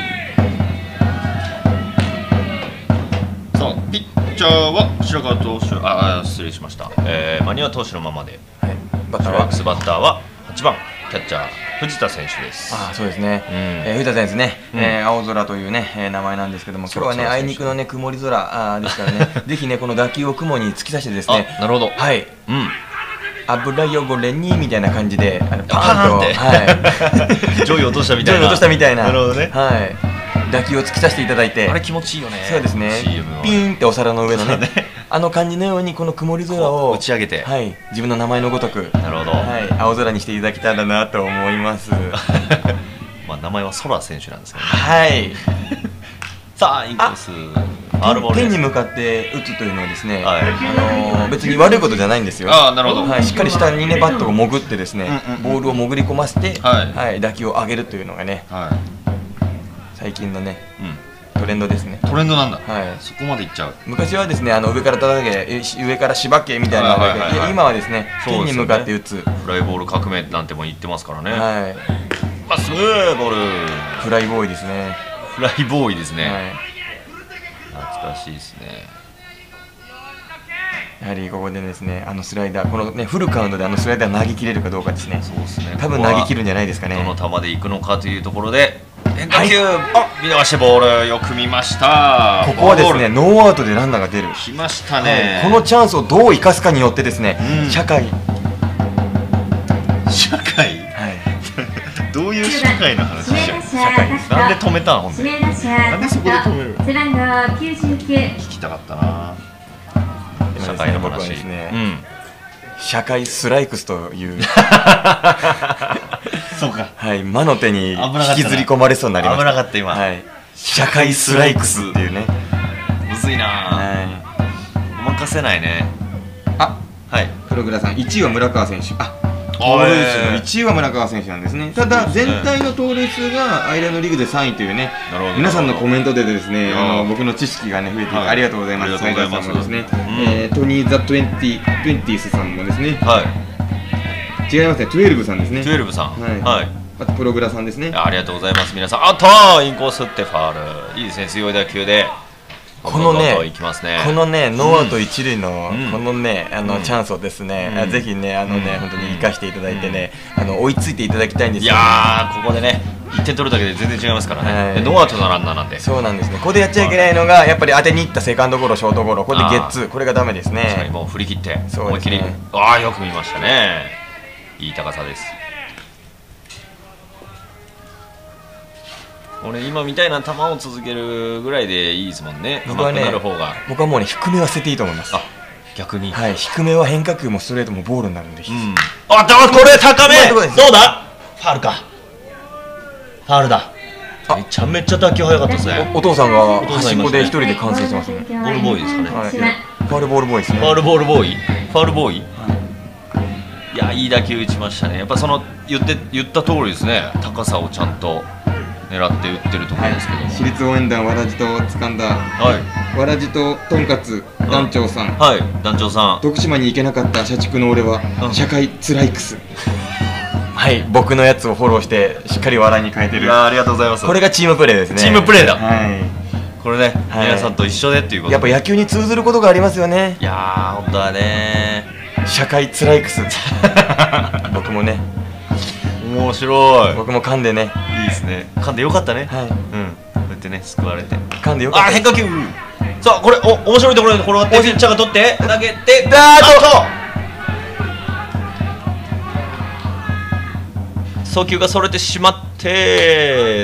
さあ、ピッチャーは白川投手、あ、失礼しました、えー、間庭投手のままで、はい、バッターはバッターははちばんキャッチャー藤田選手です。 あ、そうですね、うん、えー、藤田選手ね、うん、えー、青空というね、えー、名前なんですけども、今日はねあいにくのね曇り空あですからねぜひねこの打球を雲に突き刺してですね、 なるほど、 はい、うん、油汚れにみたいな感じであのパーンと、 はい、上位落としたみたいな、 上位落としたみたいな、 なるほどね、 はい、打球を突き刺していただいて、 あれ気持ちいいよね。 そうですね、ピーンってお皿の上のねあの感じのようにこの曇り空を打ち上げて、 はい、自分の名前のごとく、 なるほど、 はい、青空にしていただきたいなと思います。 まあ名前は空選手なんですけどね。 はいさあインコース天に向かって打つというのはですね、あの別に悪いことじゃないんですよ。 ああ、なるほど。 はい、しっかり下にねバットを潜ってですね、ボールを潜り込ませて、はい、打球を上げるというのがね、最近のねトレンドですね。 トレンドなんだ。はい、そこまでいっちゃう。 昔はですね、あの上から叩け、上からしばけみたいなのがあって、今はですね、天に向かって打つ。 フライボール革命なんても言ってますからね。はい。まっすぐボール。 フライボーイですね。 フライボーイですね。懐かしいですね。 やはりここでですね、あのスライダー、このねフルカウントであのスライダー投げ切れるかどうかですね。 そうですね。 多分投げ切るんじゃないですかね。 どの球でいくのかというところで変化球、あ、見逃してボールよく見ました。 ここはですね、ノーアウトでランナーが出る。 来ましたね。 このチャンスをどう生かすかによってですね、社会。 社会。はい。どういう社会の話じゃん。社会。なんで止めたの？なんでそこで止める？ 背番号きゅうじゅうきゅう。 聞きたかったな。社会の話ですね。うん。社会スライクスという。 そうか。 はい、魔の手に引きずり込まれそうになりました。 危なかった今。 はい。社会スライクスっていうね。 むずいな。はい。お任せないね。 あ、はい。プログラさんいちいは村川選手。あ。盗塁数のいちいは村川選手なんですね。ただ全体の盗塁数がアイランドリーグでさんいというね、皆さんのコメントでですね、あの僕の知識がね増えてありがとうございます。斉田さんもですね、トニー・ザ・トゥエンティ・トゥエンティースさんもですね、違いますね、トゥエルブさんですね。 トゥエルブさん、はい。 あとプログラさんですね。 ありがとうございます皆さん。あとインコース打ってファウル、いいですね、強い打球で。 このね、このね、ノーアウト一塁のこのね、あのチャンスをですね、ぜひね、あのね、本当に生かしていただいてね、あの追いついていただきたいんですよ。 いやー、ここでね、いってん取るだけで全然違いますからね。ノーアウトのランナーなんで。 そうなんですね。ここでやっちゃいけないのが、やっぱり当てにいったセカンドゴロ、ショートゴロ、これでゲッツー、これがダメですね。 確かにもう振り切って、思い切り、ああ、よく見ましたね。いい高さです。俺今みたいな球を続けるぐらいでいいですもんね。 僕はね、僕はもうね、低めは捨てていいと思います。あ、 逆に。 はい、低めは変化球もストレートもボールになるんで。 あ、だからこれ高め。どうだ？ファウルか。ファウルだ。めちゃめちゃ打球速かったですね。 お父さんが端っこで一人で観戦してますね。 ボールボーイですかね。 ファウルボールボーイですね。 ファウルボールボーイ。ファウルボーイ。いや、いい打球打ちましたね。やっぱその言って言った通りですね。高さをちゃんと狙って打ってると思うんですけど、はい、 私立応援団わらじと掴んだ、はい、わらじととんかつ団長さん、うん、 はい、団長さん、 徳島に行けなかった社畜の俺は、うん、社会スライクスはい、僕のやつをフォローしてしっかり笑いに変えてる。 いや、ありがとうございます。 これがチームプレーですね。 チームプレーだ、はい、これね、はい、皆さんと一緒でっていうこと。 やっぱ野球に通ずることがありますよね。 いやー、本当はね、 社会スライクス僕もね、 面白い。 僕も噛んでね、 いいですね。噛んでよかったね。はい。うん。こうやってね、救われて。 噛んでよかった。 あ、変化球。さあ、これ、お、面白いところで転がって、ピッチャーが取って、投げて、ダーッと。送球がそれてしまって、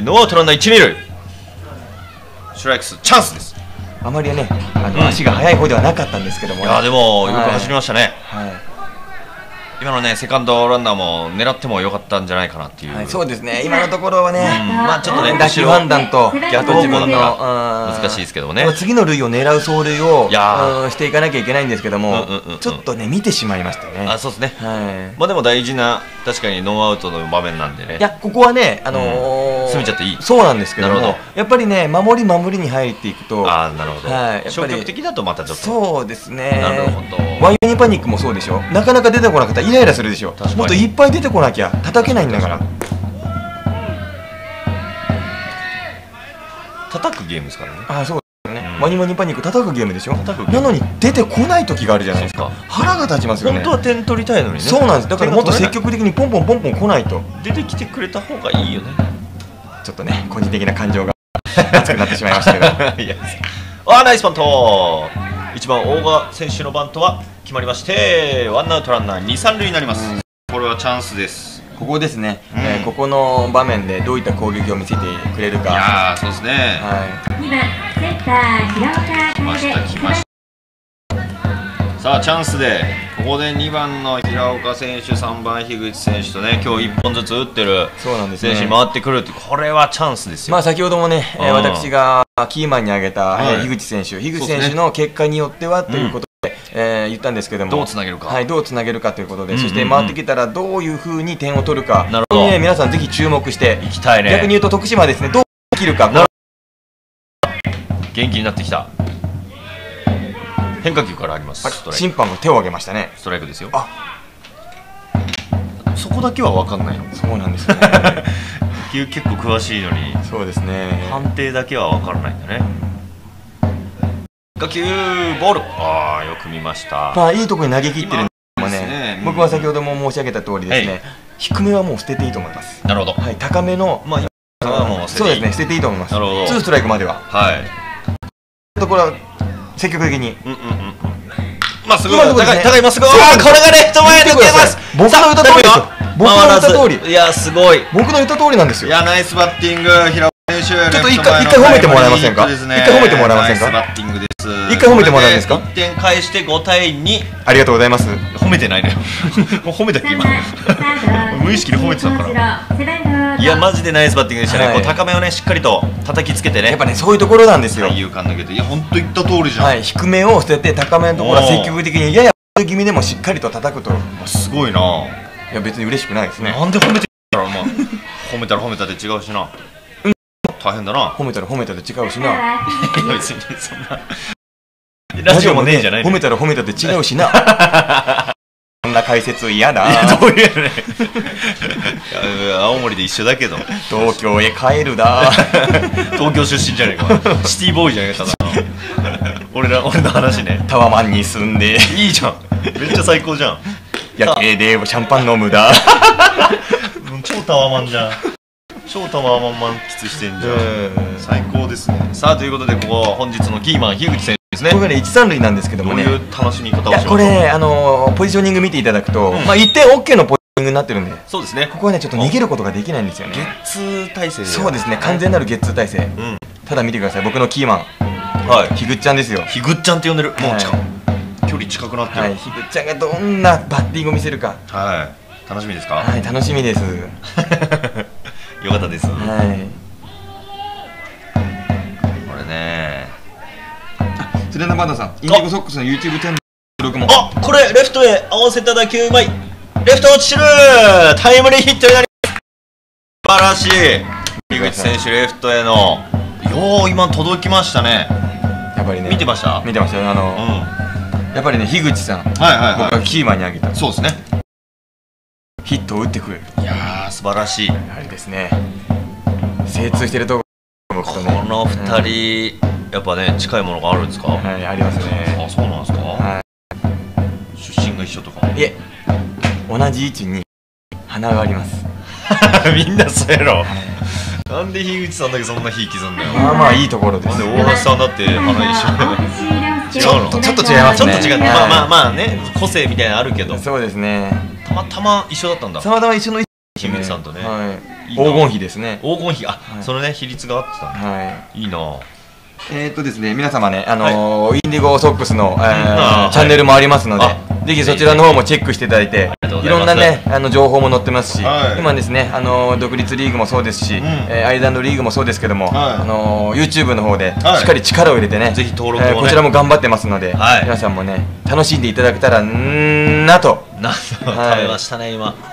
ノーアウトランナー一二塁。ストライクス、チャンスです。 あまりね、あの足が速い方ではなかったんですけども。 いや、でも、よく走りましたね。はい。今のね、セカンドランナーも狙ってもよかったんじゃないかなっていう、 はい、そうですね、今のところはね、 まあちょっとね、 打球判断と逆方向の難しいですけどね、 次の塁を狙う走塁をしていかなきゃいけないんですけども、ちょっとね、見てしまいましたね。 あ、そうですね、はい、まあでも大事な、確かにノーアウトの場面なんでね、 いや、ここはね、あのー、 攻めちゃっていい、 そうなんですけども、やっぱりね、守り、守りに入っていくと、 あ、なるほど、消極的だとまたちょっと、 そうですね、 なるほど、 ワンユニパニックもそうでしょ、なかなか出てこなかったらイライラするでしょ。もっといっぱい出てこなきゃ叩けないんだから。 叩くゲームですからね。 あ、そうですね、ワニワニパニック叩くゲームでしょ。なのに出てこない時があるじゃないですか。腹が立ちますよね。 本当は点取りたいのにね。 そうなんです。だからもっと積極的にポンポンポンポン来ないと。 出てきてくれた方がいいよね。 ちょっとね、個人的な感情が熱くなってしまいましたけど。 あ、ナイスバント。いちばん大賀選手のバントは決まりまして、ワンアウトランナーに、さん塁になります。これはチャンスです。 ここですね、うん、えー、ここの場面でどういった攻撃を見せてくれるか。 いやー、そうですね、 はい、にばんセンター平岡来ました来ました。 さあチャンスでここでにばんの平岡選手、さんばん樋口選手とね、今日いっぽんずつ打ってる選手に回ってくるって、これはチャンスですよ。 まあ先ほどもね、えー、私がキーマンに挙げた、はい、樋口選手、樋口選手の結果によってはということで、うん、えー、言ったんですけども、 どうつなげるか、 はい、どうつなげるかということで、そして回ってきたらどういうふうに点を取るか、なるほど、ね、皆さんぜひ注目していきたいね。逆に言うと徳島ですね、どうできるか、 元気になってきた。変化球からあります。 審判が手を挙げましたね。 ストライクですよ。あ、そこだけは分かんないの。 そうなんですね。 野球結構詳しいのに、 そうですね、 判定だけは分からないんだね。変化球ボール、ああよく見ました。 まあいいところに投げ切ってるんですね。ね、僕は先ほども申し上げた通りですね、はい、低めはもう捨てていいと思います。 なるほど。 はい、高めの、まあ今はもうそうですね、捨てていいと思います。なるほど。ツーストライクまでは。はい。ところは積極的に。うんうんうん。 まっすぐ、高い高いまっすぐ。これがレフト前抜けます。 僕の言った通りですよ。僕の言った通り。 いやすごい。 僕の言った通りなんですよ。 いやナイスバッティング、平岡選手。ちょっと一回一回褒めてもらえませんか。一回褒めてもらえませんか。 ナイスバッティングです。 一回褒めてもらえるんですか。 いってん返してごたいに。 ありがとうございます。 褒めてないのよ。褒めたっけ今。無意識で褒めてたから。いやマジでナイスバッティングでしたね。こう高めをねしっかりと叩きつけてね。 やっぱねそういうところなんですよ。 体感抜けて、いや本当言った通りじゃん。 はい、低めを捨てて高めのところは積極的にやや気味でもしっかりと叩くと。 すごいな。 いや別に嬉しくないですね。 なんで褒めてたらまあ褒めたら褒めたで違うしな。大変だな。 褒めたら褒めたで違うしな。 別にそんな。ラジオもねえじゃない。 褒めたら褒めたで違うしな。そんな解説嫌だ。 いやどういうね。青森で一緒だけど。 東京へ帰るだ。 東京出身じゃねえか。シティボーイじゃねえか。ただの。俺ら俺の話ね。 タワマンに住んで。 いいじゃん。めっちゃ最高じゃん。 夜景でシャンパン飲むだ。 超タワマンじゃん。超タワマン満喫してんじゃん。最高ですね。さあということでここ本日のキーマン樋口選手。これがね一三塁なんですけどもね、 どういう楽しみ方をしますか。 これあのポジショニング見ていただくと、まあいってん OK のポジショニングになってるんで、 そうですね。 ここはねちょっと逃げることができないんですよね。 ゲッツー体制。 そうですね、完全なるゲッツー体制。ただ見てください、僕のキーマン、はい、ひぐっちゃんですよ。 ひぐっちゃんって呼んでる。もう近距離近くなってる。 ひぐっちゃんがどんなバッティングを見せるか、 はい、楽しみですか。 はい、楽しみです。 よかったです。はい。これね。 セレナバンダさん、インディゴソックスの YouTube チャンネル登録も。 あ、これレフトへ合わせた打球うまい。レフト落ちる。タイムリーヒットになります。素晴らしい。樋口選手レフトへのよう今届きましたね。 やっぱりね。 見てました。 見てましたよ。あの、うん、やっぱりね樋口さん、はいはいはい、僕がキーマンに挙げた。 そうですね。 ヒットを打ってくれる。 いやー素晴らしい。 やはりですね。精通してるところ。 このふたり、うん、やっぱね近いものがあるんですか。 はい、ありますね。 あ、そうなんですか。はい。出身が一緒とか。 いえ、同じ位置に鼻があります。 みんなそうやろ。なんで樋口さんだけそんなひいきすんだよ。 まあまあいいところです。 なんで大橋さんだって鼻一緒。違うの。 ちょっと違いますね。 ちょっと違う。まあまあまあね、個性みたいなのあるけど。 そうですね。 たまたま一緒だったんだ。 たまたま一緒の樋口さんとね。 黄金比ですね。 黄金比、あ、そのね比率が合ってた。はい。いいな。 えっとですね、皆様ね、あのインディゴソックスのチャンネルもありますので、ぜひそちらの方もチェックしていただいて、いろんなねあの情報も載ってますし、今ですねあの独立リーグもそうですし、アイランドリーグもそうですけども、あの YouTube の方でしっかり力を入れてね、 ぜひ登録をね、 こちらも頑張ってますので、皆さんもね楽しんでいただけたらなと。 なと食べましたね今。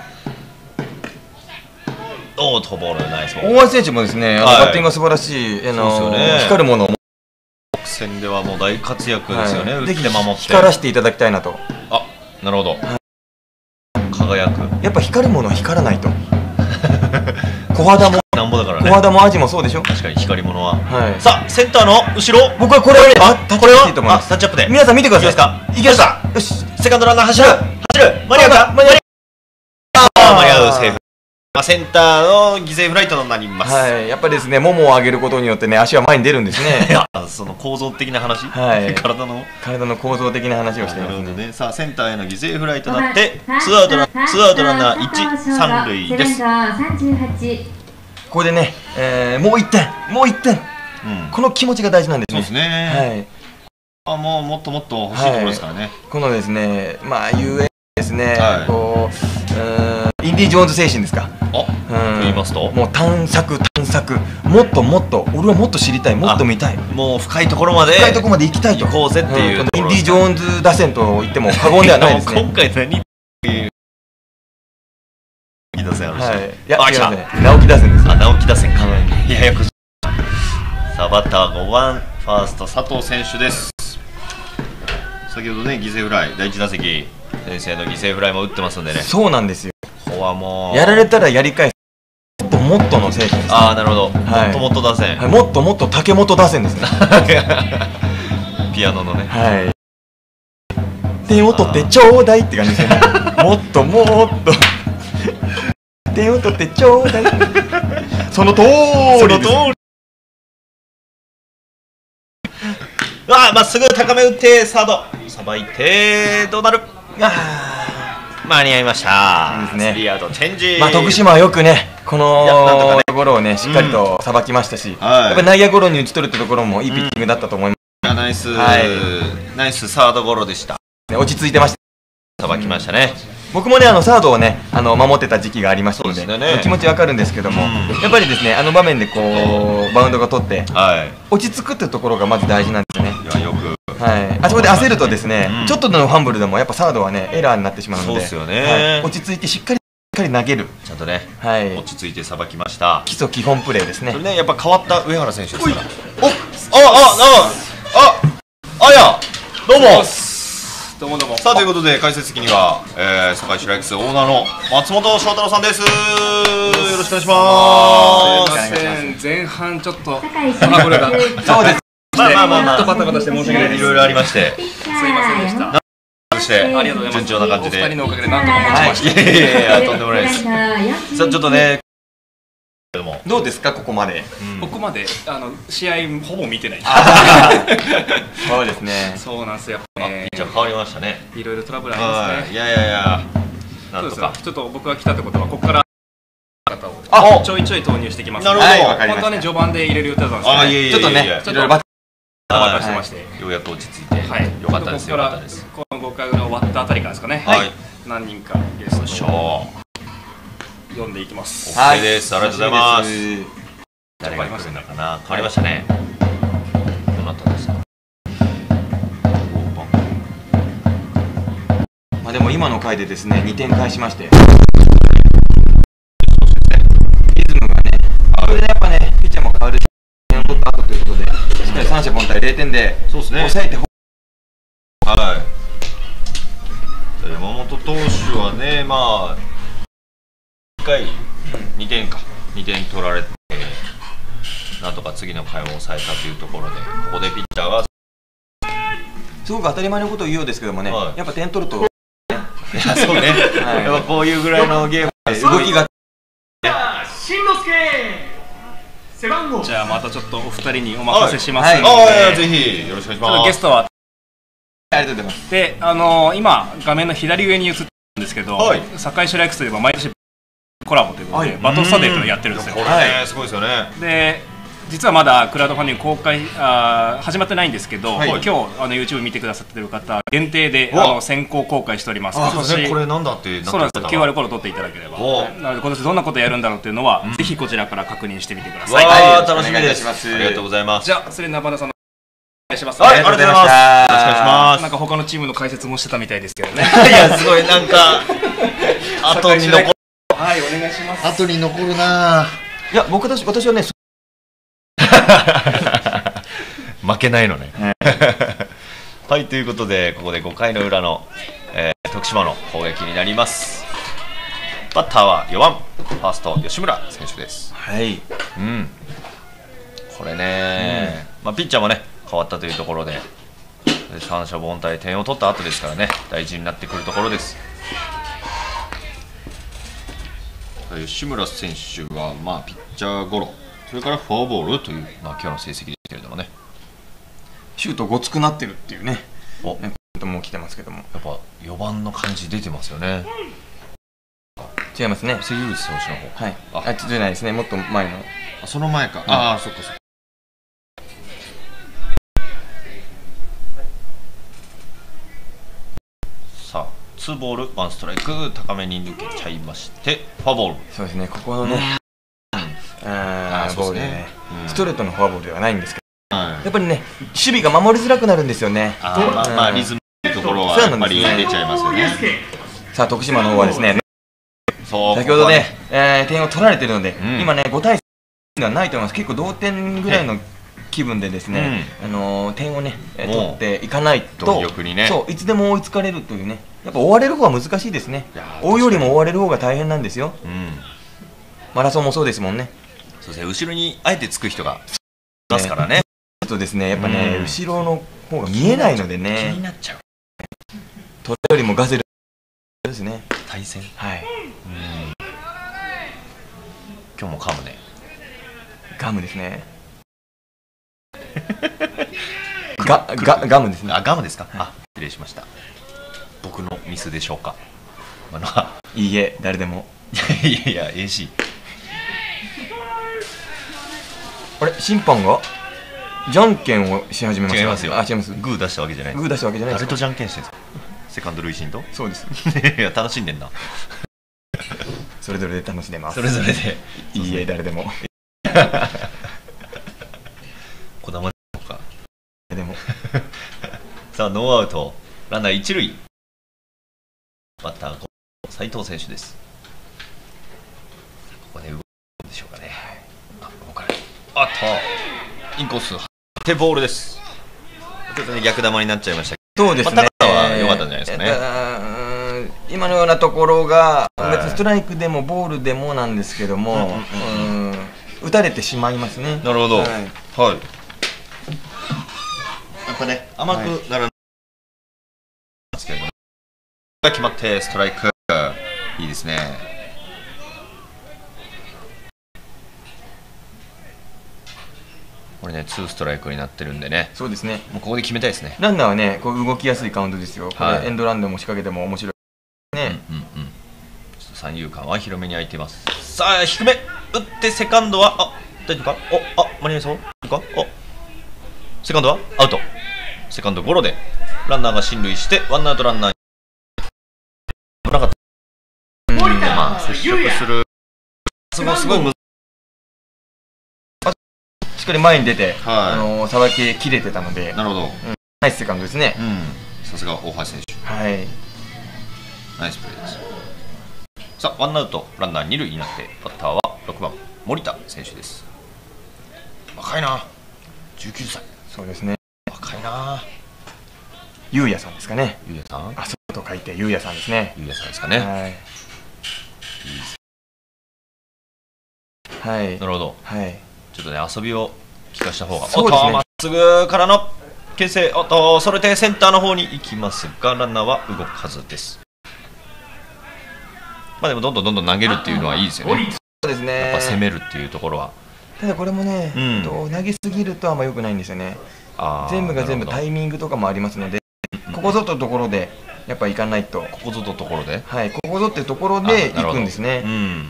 おお、飛ぼるナイス。 大橋選手もですね、バッティングが素晴らしい、あの光るものを。 戦ではもう大活躍ですよね。打って守って。 光らせていただきたいなと。 あ、なるほど。輝く。 やっぱ光るものは光らないと。小肌も。 なんぼだからね。 小肌もアジもそうでしょ。 確かに光り物は。さあセンターの後ろ。 僕はこれをあこれはタッチアップで。 皆さん見てください。 いいですか。いきました。 よし。 セカンドランナー走る走る。間に合うか。間に合う。間に合うセーフ。センターの犠牲フライトになります。 はい、やっぱりですね、ももを上げることによってね、足は前に出るんですね。 いや、その構造的な話。はい。体の。 体の構造的な話をしていますね。さあ、センターへの犠牲フライとなって、ツーアウトラ、ツーアウトランナーいち、三塁です。 ここでね、えー、もう一点、もう一点。うん、この気持ちが大事なんですね。 そうですね。 あ、もうもっともっと欲しいところですからね、はい、 このですね、まあ ユーエー ですね、はい、こう、うインディ・ジョーンズ精神ですか。 あ、と言いますと、 もう探索探索、もっともっと俺はもっと知りたい、もっと見たい、 もう深いところまで深いところまで行きたいと行こうぜっていう、 うん、インディ・ジョーンズ打線と言っても過言ではないですね。 今回何打線あるし、はい、いや違うね、直樹打線です。 あ、直樹打線か、いややこしい。さあバッターごばん、ファースト佐藤選手です。先ほどね、犠牲フライ、だいいち打席先生の犠牲フライも打ってますんでね。 そうなんですよ。 ここはもうやられたらやり返す、もっともっとの選手です、ね。 ああ、なるほど、はい、もっともっと打線、 はい、もっともっと竹本打線ですね。 ピアノのね、 はい、点を取ってちょうだいって感じですね。もっともっと点を取ってちょうだい。その通りです。その通り。 ああ、まっすぐ高め打ってサードさばいて、どうなる。あ、間に合いました。 そうですね、 スリーアウトチェンジ。 まあ徳島はよくね、このところをねしっかりとさばきましたし、やっぱり内野ゴロに打ち取るってところもいいピッチングだったと思います。 ナイス、ナイスサードゴロでした。 落ち着いてました。 さばきましたね。 僕もね、あのサードをね、あの守ってた時期がありましたので、ね、気持ちわかるんですけども、うん、やっぱりですね、あの場面でこうバウンドが取って、はい、落ち着くっていうところがまず大事なんですよね。 いや、よく、 はい、あそこで焦るとですね、うん、ちょっとのファンブルでもやっぱサードはねエラーになってしまうので、 そうですよね、 はい、落ち着いてしっかりしっかり投げる、ちゃんとね、 はい、 落ち着いてさばきました。 基礎基本プレーですね。 それね、やっぱ変わった上原選手ですから。お、あああああや、どうも。 どうもどうも。 さあ、ということで解説席には、えー、堺白 X オーナーの松本翔太郎さんです。よろしくお願いします。 すいません、前半ちょっとトラブルがそうです。 まあまあまあまあ、 バタバタして申し訳ないです。 いろいろありまして、 すいませんでした。 そしてありがとうございます。 順調な感じで、 お二人のおかげでなんとか持ちました。 いやいやいや、とんでもないです。さあ、ちょっとね、 どうですか、ここまで。 ここまであの試合ほぼ見てない。 そうですね。 そうなんですよ。 ピッチャー変わりましたね。 いろいろトラブルありますね。 いやいやいや、 なんとか。ちょっと僕が来たってことはここから方をちょいちょい投入してきます。 なるほど。 本当はね序盤で入れる予定だったんですけど、 ちょっとね、ちょっとバタバタしてまして、 ようやく落ち着いて、はい、よかったですよ。 このごかい裏終わったあたりからですかね。はい。何人かゲストを読んでいきます。 オッケーです。ありがとうございます。誰が来るのかな。変わりましたね。どなたですか。 まあでも今の回でですね、にてん返しまして、リズムがね、それでやっぱね、ピッチャーも変わるし、点を取った後ということで、しっかり三者凡退れいてんで抑えて、 はい。山本投手はね、まあいっかいにてんかにてん取られて、なんとか次の回を抑えたというところで、ここでピッチャーはすごく当たり前のことを言うようですけどもね、はい、やっぱ点取ると、いやそうね、はい、やっぱこういうぐらいのゲームで動きが。 しんのすけ背番号。 じゃあまたちょっとお二人にお任せしますので、 はいはい、ぜひよろしくお願いします。 ゲストはありがとうございます。 で、あのー、今画面の左上に映ってるんですけど、はい、堺市ライクスといえば毎年コラボということで、はい、バトルスタデーというのをやってるんですよ。 これね、はい、すごいですよね。 で、実はまだクラウドファンディング公開あ始まってないんですけど、はい、今日あの YouTube 見てくださってる方限定であの先行公開しております。 あ、そうですね。これなんだってなってる方は、そうなんです。 キューアール コード取っていただければ。なので今年どんなことやるんだろうっていうのは、うん、ぜひこちらから確認してみてください。 わー、楽しみです。ありがとうございます。 じゃあそれナバナさんのお願いします。 はい、ありがとうございます。よろしくお願いします。 なんか他のチームの解説もしてたみたいですけどね。 いや、すごいなんか後に残る。 はい、お願いします。 後に残るな。 いや、僕たち私はね。 負けないのね。はい、ということでここでごかいの裏の、えー、徳島の攻撃になります。バッターはよばんファースト吉村選手です。 はい、 うん、これね、うん、まあ、ピッチャーもね変わったというところで三者凡退点を取った後ですからね、大事になってくるところです。吉村選手は、まあ、ピッチャーゴロ、それからフォアボールという、まあ、今日の成績ですけれどもね、 シュートごつくなってるっていうね、おねコメントも来てますけども、 やっぱよばんの感じ出てますよね。 違いますね、 関口投手の方。 はい、あ、あ、じゃないですね、もっと前の、 あ、その前か、うん、ああ、そっかそっか。 ツーボールワンストライク、高めに抜けちゃいましてフォアボール。 そうですね、ここのね、あーボールでね、ストレートのフォアボールではないんですけど、やっぱりね、守備が守りづらくなるんですよね。 あー、まあまあリズムってところはやっぱり出ちゃいますよね。 さあ徳島の方はですね、先ほどね、えー、点を取られているので、うん、今ねごたいさんではないと思います。結構同点ぐらいの気分でですね、うん、あのー、点をね取っていかないと、ね、そういつでも追いつかれるというね、やっぱ追われる方は難しいですね。追うよりも追われる方が大変なんですよ。うん、マラソンもそうですもんね。 そうですね、後ろにあえてつく人がいますからね。 あとですね、やっぱね、うん、後ろの方が見えないのでね、 気になっちゃう。 取るよりもガゼルですね。 対戦。 はい。 うん、今日も噛むね。 ガムですね。ガガガムですね。 あ、ガムですか。あ、失礼しました。僕のミスでしょうか。まあ、 いいえ、誰でも。 いやいや、エーシー。 あれ、審判がじゃんけんをし始めました。 違いますよ。 あ、違います。 グー出したわけじゃない。 グー出したわけじゃない。 誰とじゃんけんしてんですか。セカンド塁審と。 そうです。 いや、楽しんでんな。 それぞれで楽しんでます。 それぞれで。 いいえ、誰でも。 こだまとか。 でも。 さあ、ノーアウト、ランナー一塁。バッター斉藤選手です。ここで動くんでしょうかね。あ、動かない。あっと、インコース手ボールです。ちょっとね、逆球になっちゃいましたけど。そうですね。 高さは良かったんじゃないですかね。えー、今のようなところが、別にストライクでもボールでもなんですけども、打たれてしまいますね。 なるほど。はい。はい、やっぱね、甘くならないですけどね。が決まってストライク。いいですね。これね、ツーストライクになってるんでね。 そうですね。 もうここで決めたいですね。 ランナーはね、こう動きやすいカウントですよ。これ、はい、エンドランでも仕掛けても面白いね。うんうんうん。ちょっと三遊間は広めに空いてます。さあ、低め打ってセカンドは、あ、大丈夫か。お、あ、間に合いそうか。お、セカンドはアウト。セカンドゴロでランナーが進塁してワンアウトランナー。危なかった。まあ接触する。すごいすごい難しい。 しっかり前に出て、はい、あのさばき切れてたので。 なるほど。うん、 ナイスセカンドですね。 さすが大橋選手。 はい。 ナイスプレーです。さあワンアウトランナー二塁になってバッターはろくばん森田選手です。若いな。じゅうきゅうさい。 そうですね。 若いな。 ゆうやさんですかね。 ゆうやさん。 あ、そうと書いてゆうやさんですね。 ゆうやさんですかね。はい。 はい。 なるほど。 はい。 ちょっとね、遊びを聞かした方が。そうですね。まっすぐからの牽制、おっと、それでセンターの方に行きますが、ランナーは動かずです。まあでもどんどんどんどん投げるっていうのはいいですよね。 そうですね。 やっぱ攻めるっていうところは。 ただこれもね、うん、と投げすぎるとあんま良くないんですよね。全部が全部タイミングとかもありますので、ここぞというところでやっぱ行かないと。 ここぞというところで。 はい、ここぞっていうところで行くんですね。うん。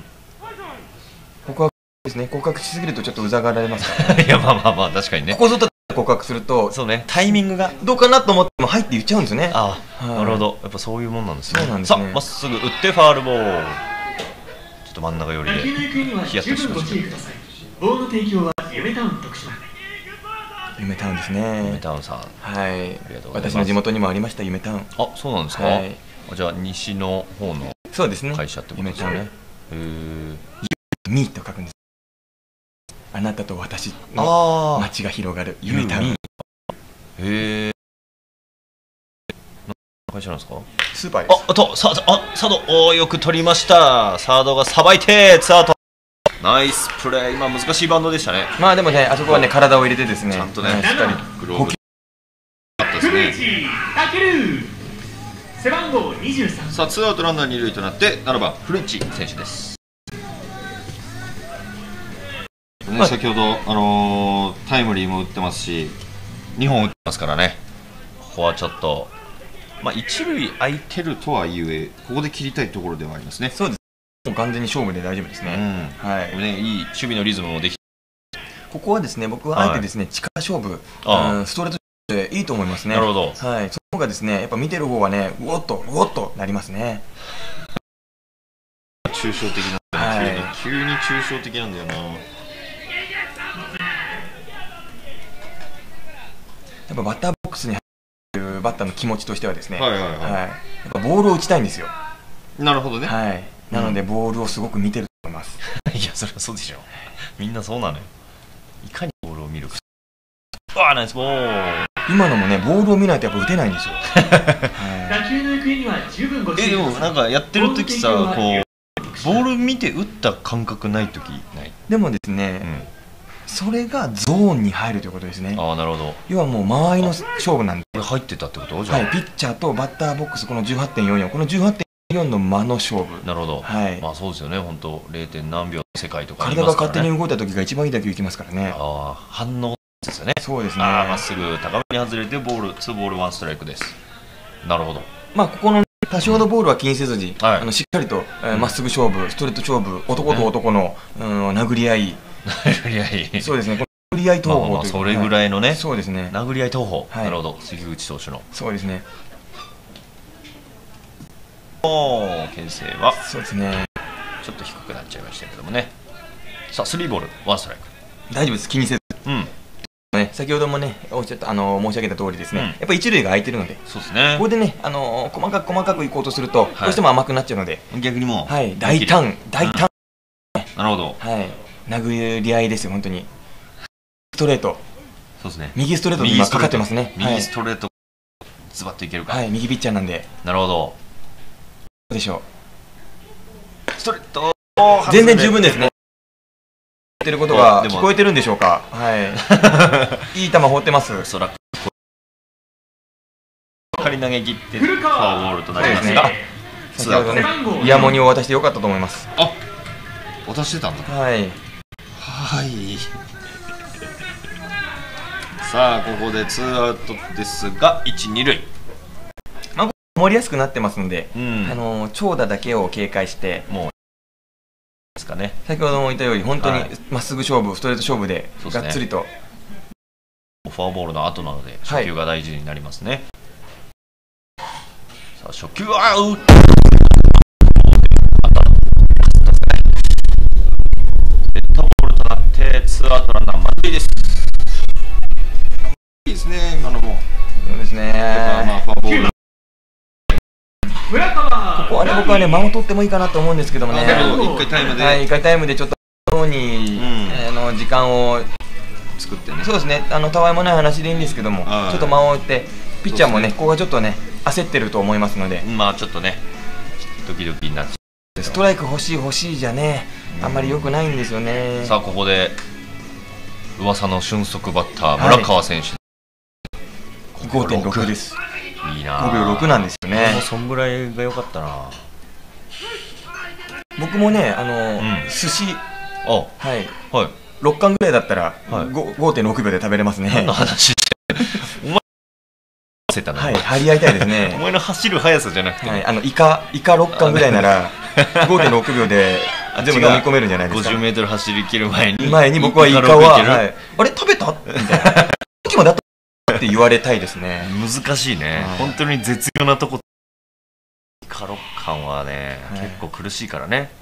告白ですね。告白しすぎるとちょっとうざがられますから、ね。 いやまあまあまあ確かにね。 ここぞと告白すると、 そうね、タイミングがどうかなと思っても入って言っちゃうんですね。 ああ、なるほど。やっぱそういうもんなんですね。 そうなんですね。 さあまっすぐ打ってファールボール。ちょっと真ん中寄りでヒヤッとしました。 ボールの提供は夢タウン徳島。 夢タウンですね。 夢タウンさん。 はい。私の地元にもありました夢タウン。 あ、そうなんですか。はい、じゃあ西の方のそうですね。 会社ってことですね。へえ。みと書くんです。あなたと私の街が広がる夢タウン。へえ。会社なんですか。 スーパーです。 あ、あとサあサードおよく取りました。サードがさばいてツーアウト。ナイスプレー。今難しいバウンドでしたね。 まあでもね、あそこはね体を入れてですね、 ちゃんとね、 しっかりグローブ背番号にじゅうさん。 さあツーアウトランナー二塁となってななばんフレンチ選手です。ね、先ほどあのー、タイムリーも打ってますしにほん打ってますからね。ここはちょっとまあ一塁空いてるとはいえここで切りたいところではありますね。 そうです。もう完全に勝負で大丈夫ですね。 うん、はい。ね、いい守備のリズムもでき。 ここはですね、僕はあえてですね、はい、力勝負、うん、ストレートでいいと思いますね。 なるほど。 はい、その方がですね、やっぱ見てる方はね、うおっとうおっとなりますね。 抽象的なんだよね、はい、急に急に抽象的なんだよな。やっぱバッターボックスに入るバッターの気持ちとしてはですね、 はいはいはい、はい、 やっぱボールを打ちたいんですよ。 なるほどね。 はい、なのでボールをすごく見てると思います。 いや、それはそうでしょ。みんなそうなのよ。いかにボールを見るか。ああ、ナイスボール。 今のもね、ボールを見ないとやっぱ打てないんですよ。 打球の行方には十分ご注意ください。 え、でもなんかやってる時さ、こうボール見て打った感覚ない時ない？ でもですね、うん、それがゾーンに入るということですね。 ああ、なるほど。 要はもう間合いの勝負なんで。 これ入ってたってこと？じゃあ、 はい、ピッチャーとバッターボックス、この じゅうはちてんよんよん、この じゅうはちてんよんよん の間の勝負。 なるほど。 はい、 まあそうですよね。本当 ゼロ. 何秒の世界とかありますからね。 体が勝手に動いた時が一番いい打球いきますからね。 ああ、反応ですよね。 そうですね。 まっすぐ高めに外れてボールツーボールワンストライクです。なるほど。 まあここの多少のボールは気にせずに、はい、あのしっかりとま、えー、っすぐ勝負、ストレート勝負、男と男の、うん、殴り合い。 殴り合い。 そうですね。この殴り合い投法という、まあ、 それぐらいのね。 はい、そうですね。 殴り合い投法。 はい、 なるほど。関口投手の。 そうですね。 おお、牽制は。 そうですね。 ちょっと低くなっちゃいましたけどもね。さあ、スリーボールワンストライク。 大丈夫です。気にせず。 うん。 ね、先ほどもね、おっしゃったあの申し上げた通りですね、うん、やっぱり一塁が空いてるので、 そうですね、 ここでね、あの細かく細かくいこうとすると、はい、どうしても甘くなっちゃうので、 逆にもう、 はい、大胆、大胆、 うん、なるほど、 はい、殴り合いですよ、本当に、ストレート、 そうですね、 右ストレートで今かかってますね、 右ストレート、ズバッといけるか、 はい、右ピッチャーなんで、 なるほど、 どうでしょう、ストレート、 全然十分ですね。ってることが聞こえてるんでしょうか。はい。いい球放ってます。おそらく。 仮投げ切ってフォアボールとなりますが、 先ほどね、イヤモニを渡してよかったと思います。 あ、渡してたんだ。 はい。 はい。さあここでツーアウトですが一、二塁。 まあ守りやすくなってますので、 うん、あの長打だけを警戒してもう。 ですかね、 先ほども言ったように本当にまっすぐ勝負、ストレート勝負でがっつりと、 ね、フォアボールの後なので初球が大事になりますね、はい、さあ初球はうデッドボールとなってツーアウトランナー満塁です。いいですね今のも。 そうですね、 まあフォアボールここはね、僕はね、間を取ってもいいかなと思うんですけどもね、 いっかいタイムで、 はい、いっかいタイムでちょっとに、うん、あの時間を作ってね、 そうですね、あのたわいもない話でいいんですけども、ちょっと間を置いて、ピッチャーもね、ここがちょっとね、焦ってると思いますので、 まあちょっとね、ドキドキになっちゃう。 ストライク欲しい、欲しいじゃね、あんまり良くないんですよね。 さあ、ここで、噂の俊足バッター、村川選手、 はい、ごてんろくです。 いいな、 ごびょうろくなんですよね。 もうそんぐらいが良かったな。 僕もね、あの、うん、寿司、 はい、はい、 ろっかんぐらいだったら、はい、ごてんろくびょうで食べれますね。 何の話してお前せたな、 はい、張り合いたいですね。 お前の走る速さじゃなくて、 はい、あのイカイカろっかんぐらいならごてんろくびょうで全部飲み込めるんじゃないですか。 ごじゅうメートル走り切る前に前に僕はイカは、はい、あれ食べたみたいな時もだって言われたいですね。 難しいね、はい、本当に絶妙なとこ。イカろっかんはね、はい、結構苦しいからね。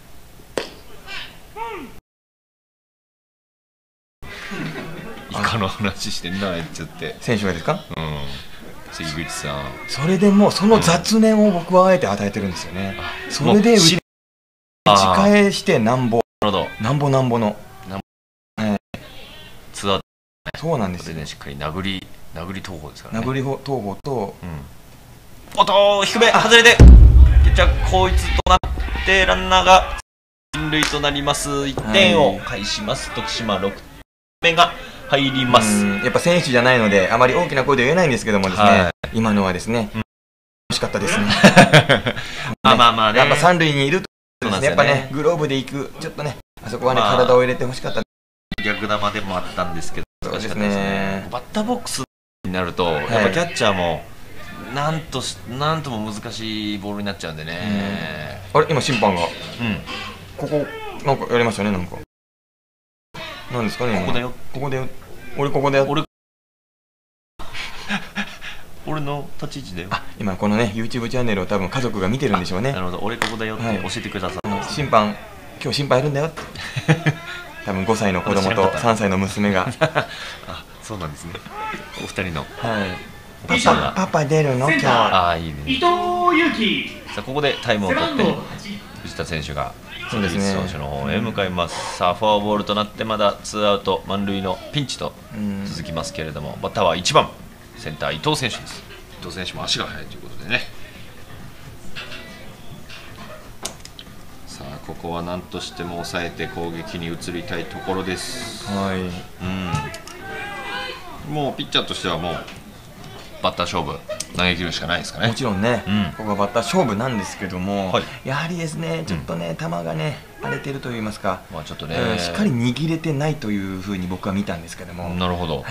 イカの話してんな、やっちゃって。 選手がですか？ うん。関口さん。 それでもうその雑念を僕はあえて与えてるんですよね。うん、それで打ち返してなんぼ。 なるほど。 なんぼなんぼの。 はい。ツアー。 そうなんですよね。しっかり殴り殴り投法ですからね。 殴り投法と。 うん。おっと低め外れて。じゃあこいつとなってランナーが進塁となります。いってんを返します。徳島ろくてんめが入ります。 やっぱ選手じゃないのであまり大きな声で言えないんですけどもですね、はい、今のはですね、うん、惜しかったですね。 あ、まあまあね、 やっぱ三塁にいるとですね、やっぱねグローブで行くちょっとねあそこはね、まあ、体を入れてほしかった。 逆球でもあったんですけど、 そうですね。 バッターボックスになると、はい、やっぱキャッチャーもなんとしなんとも難しいボールになっちゃうんでね。 あれ今審判が、うん、ここなんかやりましたね。なんかなんですかね。 ここだよ。 ここだよ。俺ここだよ。俺俺の立ち位置だよ。 あ、今このね YouTube チャンネルを多分家族が見てるんでしょうね。 なるほど、俺ここだよって教えてください。 審判今日審判いるんだよって多分ごさいの子供とさんさいの娘があ、そうなんですね。お二人のはいパパパパ出るの今日。 ああ、いいね。 伊藤裕樹。 さあここでタイムを取って藤田選手がそうですね選手の方へ向かいます。さあフォアボールとなってまだツーアウト満塁のピンチと続きますけれども、バッターはいちばんセンター伊藤選手です。伊藤選手も足が速いということでね。さあここは何としても抑えて攻撃に移りたいところです。 はい、 うん、もうピッチャーとしてはもうバッター勝負投げ切るしかないですかね。 もちろんね、 うん、 ここはバッター勝負なんですけども、 はい、 やはりですねちょっとね、うん、球がね荒れてると言いますか、 まあちょっとね、 うん、しっかり握れてないというふうに僕は見たんですけども。 なるほど、 はい、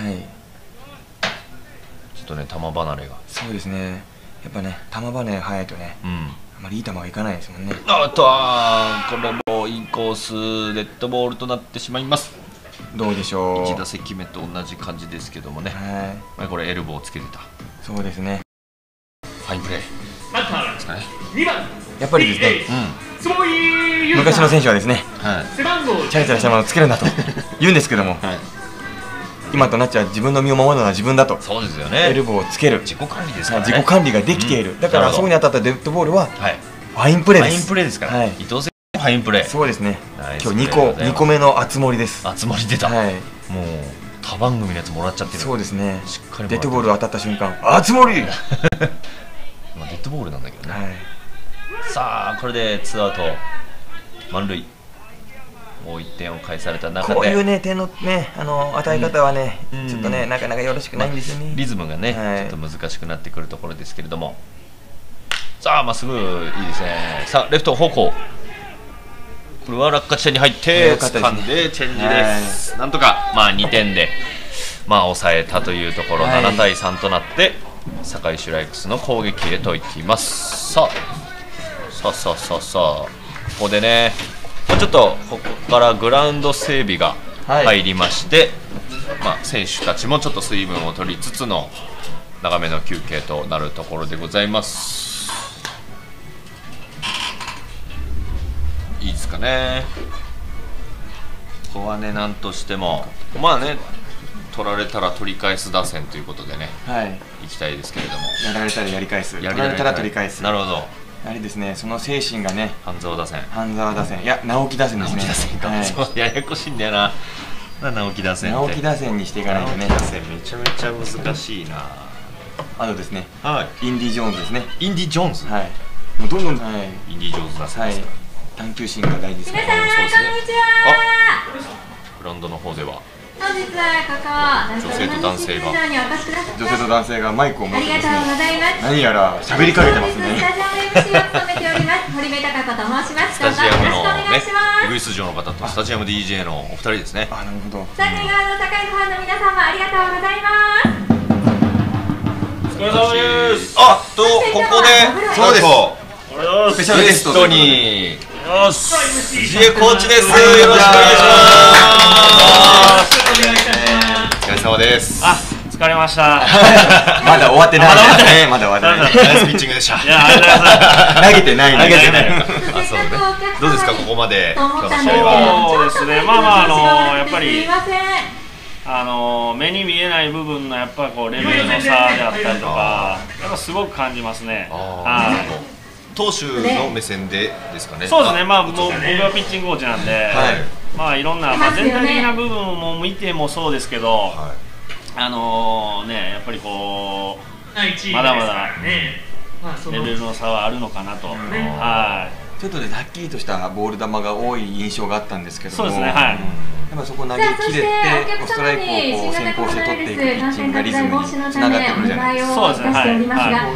ちょっとね球離れが。 そうですね、やっぱね球離れが速いとね、うん、あまりいい球はいかないですもんね。 あとはこれもインコースデッドボールとなってしまいます。 どうでしょう。 いち打席目と同じ感じですけどもね、はい、これエルボーをつけてた。 そうですね、 ファインプレーですかね。 やっぱりですね、うん、昔の選手はですね、はい、チャラチャラしたものをつけるんだと言うんですけども、はい、今となっちゃ自分の身を守るのは自分だと。 そうですよね。 エルボーをつける自己管理ですからね。 自己管理ができている、うん、だからそこに当たったデッドボールは、はい、ファインプレーです。 ファインプレーですから、はい、伊藤選手ファインプレー。そうですね。 今日にこにこめの熱盛です。 熱盛出た、はい、もう他番組のやつもらっちゃってる。 そうですね、しっかりデッドボール当たった瞬間熱盛まあデッドボールなんだけどね、はい、さあこれでツーアウト満塁。もういってんを返された中でこういうね点のねあの与え方はね、うん、ちょっとねなかなかよろしくないんですよね、まあ、 リズムがね、はい、ちょっと難しくなってくるところですけれども、さあまっすぐいいですね。さあレフト方向、これは落下地点に入って掴んでチェンジです。なんとかまあにてんでまあ抑えたというところ、ななたいさんとなって堺シュライクスの攻撃へといきます。さあさあさあさあさあここでねちょっとここからグラウンド整備が入りまして、はい、まあ選手たちもちょっと水分を取りつつの長めの休憩となるところでございます。いいですかね。ここはね何としてもまあね取られたら取り返す打線ということでね、はい、いきたいですけれども、 やられたらやり返す、やられたら取り返す。 なるほど。 やはりですね、その精神がね、 半沢打線、 半沢打線、いや直木打線ですね。 直木打線か、はい、そうややこしいんだよな。直木打線って直木打線にしていかないとね。 直木打線めちゃめちゃ難しいな。 あとですね、 はい、 インディ・ジョーンズですね。 インディ・ジョーンズ、 はい、もうどんどん、はい、 インディ・ジョーンズ打線ですか、はい、 探求心が大事ですから。 皆さん、こんにちは。 グラウンドの方では本日はここ女性と男性が女性と男性がマイクを持ってますね。 ありがとうございます。 何やら喋りかけてますね。 スタジアム エムシー を務めております堀部貴子と申します。 スタジアムのねウグイス嬢の方とスタジアム ディージェー のお二人ですね。 あ、なるほど。 三塁側の高いファンの皆様ありがとうございます。 お疲れ様です。あっとここでそうです。 スペシャルゲストによし藤江コーチです。よろしくお願いします。お疲れ様です。 あ、疲れました。 まだ終わってないね。まだ終わってない。 ナイスピッチングでした。 いや、ありがとうございます。 投げてない。 投げてない。あ、そうね。どうですかここまで今日の試合は。 そうですね。まあまああのやっぱりあの目に見えない部分のやっぱこうレベルの差であったりとか、やっぱすごく感じますね。はい。 投手の目線でですかね。 そうですね。まあ僕はピッチングコーチなんで、はい、まあいろんな、まあ、全体的な部分も見てもそうですけど、はい、あのー、ねやっぱりこうまだまだレベルの差はあるのかなと。はい。 ちょっとねはっきりとしたボール球が多い印象があったんですけども。 そうですね。はい。 やっぱそこ投げ切れてストライクをこう先行して取っていくピッチングがリズムにつながってくるじゃないですか。 そうですね。はい。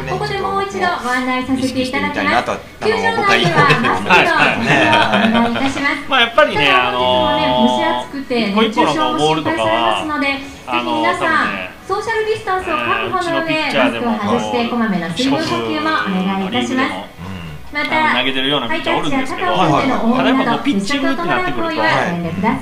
ここでもう一度ご案内させていただきます。 球場内にはマスクのお願いいたします。 まあやっぱりねあの一個一個のボールとかはあの皆さんソーシャルディスタンスを確保の上でマスクを外してこまめな水分補給もお願いいたします。また、 投げてるようなピッチャーおるんですけど、ただやっぱピッチングってなってくると、やっ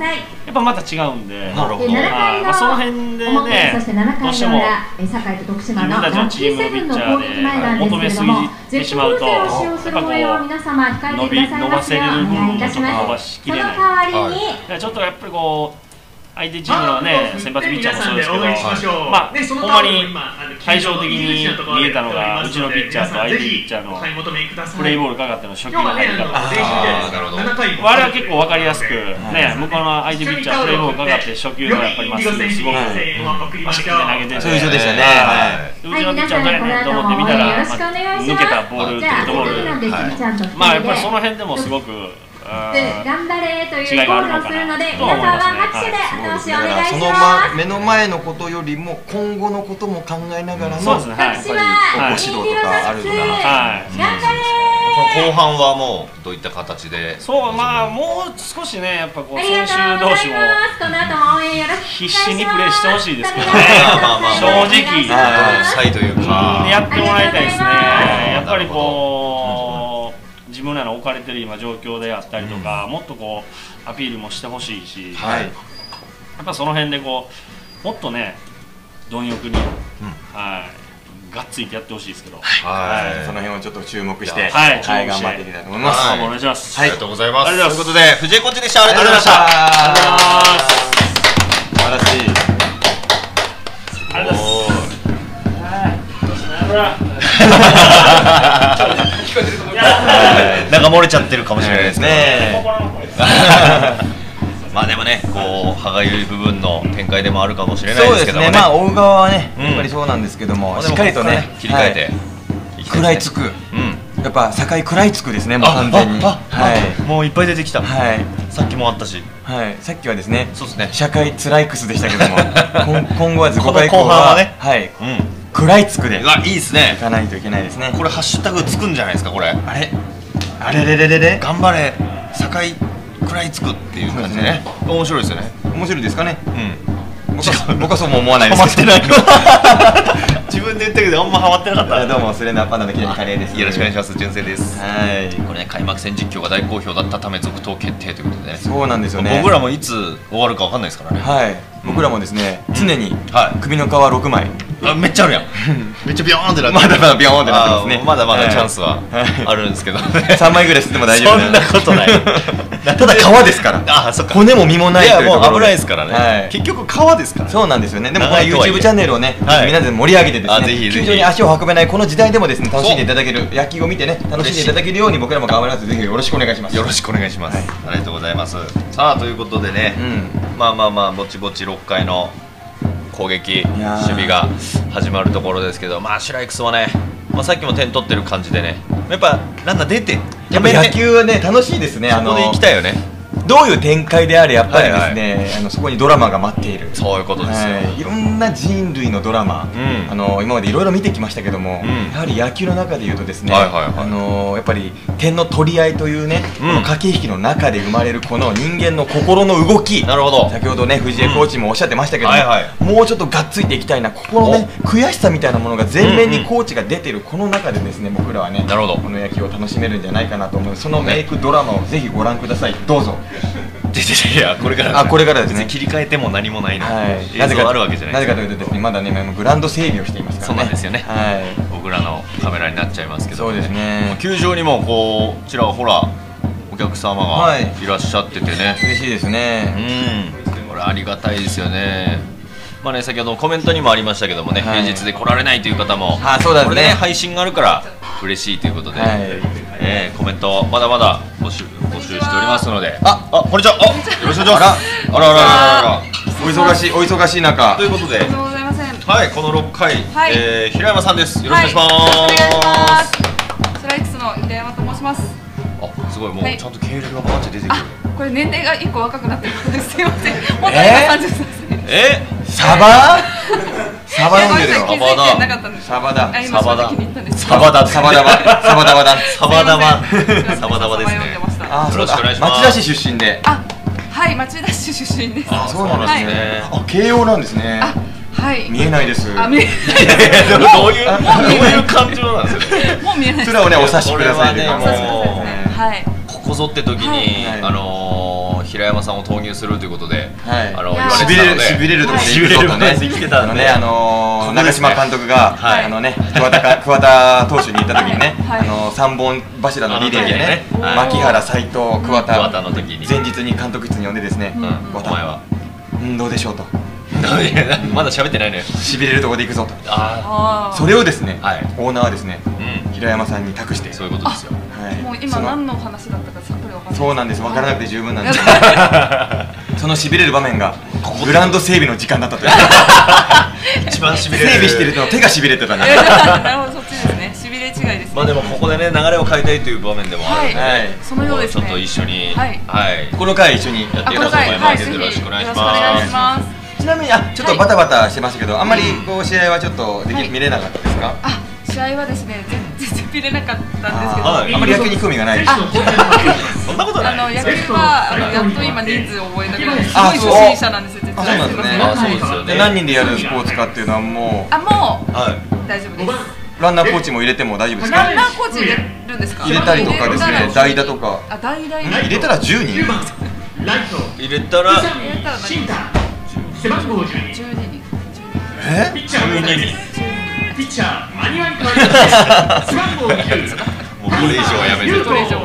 っぱまた違うんで、 なるほど。 まあその辺でね、どうしても自分たちのチームのピッチャーで求めすぎてしまうと、やっぱこう伸び伸ばせれる部分をちょっと伸ばしきれない。ちょっとやっぱりこう。相手チームのね、先発ピッチャーもそうですけど、まあ、ほんまに対照的に見えたのが、うちのピッチャーと相手ピッチャーのプレイボールかかっての初球の入り方、あれは結構分かりやすく、ね、向こうの相手ピッチャー、プレイボールかかって初球のやっぱりまっすぐすごく足で投げてて、 そういう人でしたね。 うちのピッチャー誰やねんと思って見たら、抜けたボールっていうところで、まあやっぱりその辺でもすごく。 頑張れというコールをするので、皆さんは拍手で後押しお願いします。 そのま目の前のことよりも今後のことも考えながらのやっぱりご指導とかあるのかな。 頑張れ。 後半はもうどういった形で？ そうまあもう少しねやっぱこう選手同士も必死にプレーしてほしいですけどね。正直サイというかやってもらいたいですね。やっぱりこう自分らの置かれてる今状況であったりとか、もっとこうアピールもしてほしいし、やっぱその辺でこうもっとね貪欲に、はい、がっついてやってほしいですけど、 はい、その辺をちょっと注目して、 はい、 頑張っていきたいと思います。 お願いします。 ありがとうございます。 ということで藤井コーチでした。ありがとうございました。 ありがとうございます。 素晴らしい。 ありがとうございます。 なんか漏れちゃってるかもしれないですね。まあでもね、こう歯がゆい部分の展開でもあるかもしれないですけどもね。 まあ追う側はね、やっぱりそうなんですけども、しっかりとね切り替えて食らいつく。やっぱ境食らいつくですね、もう完全に。 もういっぱい出てきた。 はい。 さっきもあったし。 はい。さっきはですね、 そうですね。 社会つらいクスでしたけども、今後はごかい以降はね、 はい。食らいつくで。 うわ、いいですね。 いかないといけないですね。 これハッシュタグつくんじゃないですか、これ。 あれ。あれれれれれ。 頑張れ。境食らいつくっていう感じでね。面白いですよね。 面白いですかね。 うん。 僕はそうも思わないですけど。ハマってないの。自分で言ったけどあんまハマってなかった。 どうもスレンダーパンダのキレニカレーです。 よろしくお願いします。純正です。 はい。 これね、開幕戦実況が大好評だったため続投決定ということでね。 そうなんですよね。 僕らもいつ終わるかわかんないですからね。 はい。僕らもですね、常に首の皮ろくまい。 あ、めっちゃあるやん。めっちゃビヨーンってなって。 まだまだビヨーンってなってますね。 まだまだチャンスはあるんですけどね。 三枚ぐらい吸っても大丈夫。 そんなことない。 ただ皮ですから。 あ、そっか。 骨も身もないというところ。 いやもう危ないですからね。結局皮ですから。 そうなんですよね。でもこの YouTube チャンネルをね、みんなで盛り上げてですね、球場に足を運べないこの時代でもですね、楽しんでいただける、野球を見てね、楽しんでいただけるように僕らも頑張ります。ぜひよろしくお願いします。 よろしくお願いします。ありがとうございます。さあということでね、まあまあまあぼちぼちろっかいの攻撃守備が始まるところですけど、まあシュライクスはね、まあさっきも点取ってる感じでね、やっぱランナー出て、 やっぱ野球はね楽しいですね。 そこで行きたいよね。 どういう展開であれやっぱりですね、あのそこにドラマが待っている。 そういうことですよ。 いろんな人類のドラマ、あの今までいろいろ見てきましたけども、やはり野球の中でいうとですね、あのやっぱり点の取り合いというね、この駆け引きの中で生まれるこの人間の心の動き。 なるほど。 先ほどね藤江コーチもおっしゃってましたけども、もうちょっとがっついていきたいな、ここのね悔しさみたいなものが前面にコーチが出てるこの中でですね、僕らはね、この野球を楽しめるんじゃないかなと思う。そのメイクドラマをぜひご覧ください。どうぞ。 いやこれからあこれからですね。 切り替えても何もないの。 なぜかあるわけじゃない。なぜかというとですね、まだねグラウンド整備をしていますからね。 そうなんですよね。僕らのカメラになっちゃいますけど。 そうですね。 球場にもこうちらほらお客様がいらっしゃっててね。 嬉しいですね。 うん。これありがたいですよね。まあね、先ほどコメントにもありましたけどもね、平日で来られないという方も、これでね配信があるから嬉しいということで、えコメントまだまだ募集募集しておりますので、あ、あ、こんにちは、あ、よろしくお願いします。あら、あらあらあら、 お忙しいお忙しい中ということで、はい、このろっかい、え平山さんです。よろしくお願いします。 スライクスの平山と申します。 あ、すごいもうちゃんと経歴がバーって出てくる。 これ年齢がいっこ若くなってるんです。すいません。本当にさんじゅっさい。 え、 サバ？サバ飲んでるよ。 サバだ。 サバだ。 サバだ。 サバだ。サバだ。サバだ。 サバだ。サバだですね。よろしくお願いします。 町田市出身で。 あ、はい、町田市出身です。 あ、そうなんですね。 あ、慶応なんですね。 はい。 見えないです。 あ、見えない。 どういうどういう感情なんですか。 もう見えない。 それはねお察しください。 はい。 ここぞって時にあの平山さんを投入するということで、 はい、 あの言われてたので、 しびれるところで行くぞとね、あのね、あの長嶋監督があのね桑田桑田投手に行った時にね、あの三本柱のリレーでね、牧原、斉藤、桑田の時に前日に監督室に呼んでですね、 お前はうんどうでしょうと。 まだ喋ってないのよ。 しびれるところで行くぞと。それをですね、オーナーはですね、平山さんに託して、 そういうことですよ。 もう今何の話だったかさっぱり分からない。 そうなんです。分からなくて十分なんです。そのしびれる場面がグラウンド整備の時間だったという。 一番しびれる。 整備してると手がしびれてたね。 なるほど、そっちですね。しびれ違いですね。 まあでもここでね流れを変えたいという場面でもあるので、 そのようですね。 ちょっと一緒に、はい、 この回一緒にやっていきたいと思います。よろしくお願いします。 ちなみにあちょっとバタバタしてましたけど、あんまりこう試合はちょっとでき見れなかったですか？ あ、試合はですね全然見れなかったんですけど、 あんまり野球に興味がないです。 そんなことない。 あの野球はあのやっと今人数を覚えたぐらいすごい初心者なんですよ。 あ、そうなんですね。そうですよね。何人でやるスポーツかっていうのはもうあもう大丈夫です。 ランナーコーチも入れても大丈夫ですか？ ランナーコーチ入れるんですか？ 入れたりとかですね、代打とか。 あ、代打入れたらじゅうにん。 入れたら入れたら何？ 背番号じゅうに。 じゅうににん。 え？ ピッチャーじゅうににん。ピッチャーマニュアル変わりまして背番号にじゅう。 もうこれ以上はやめて。 これ以上。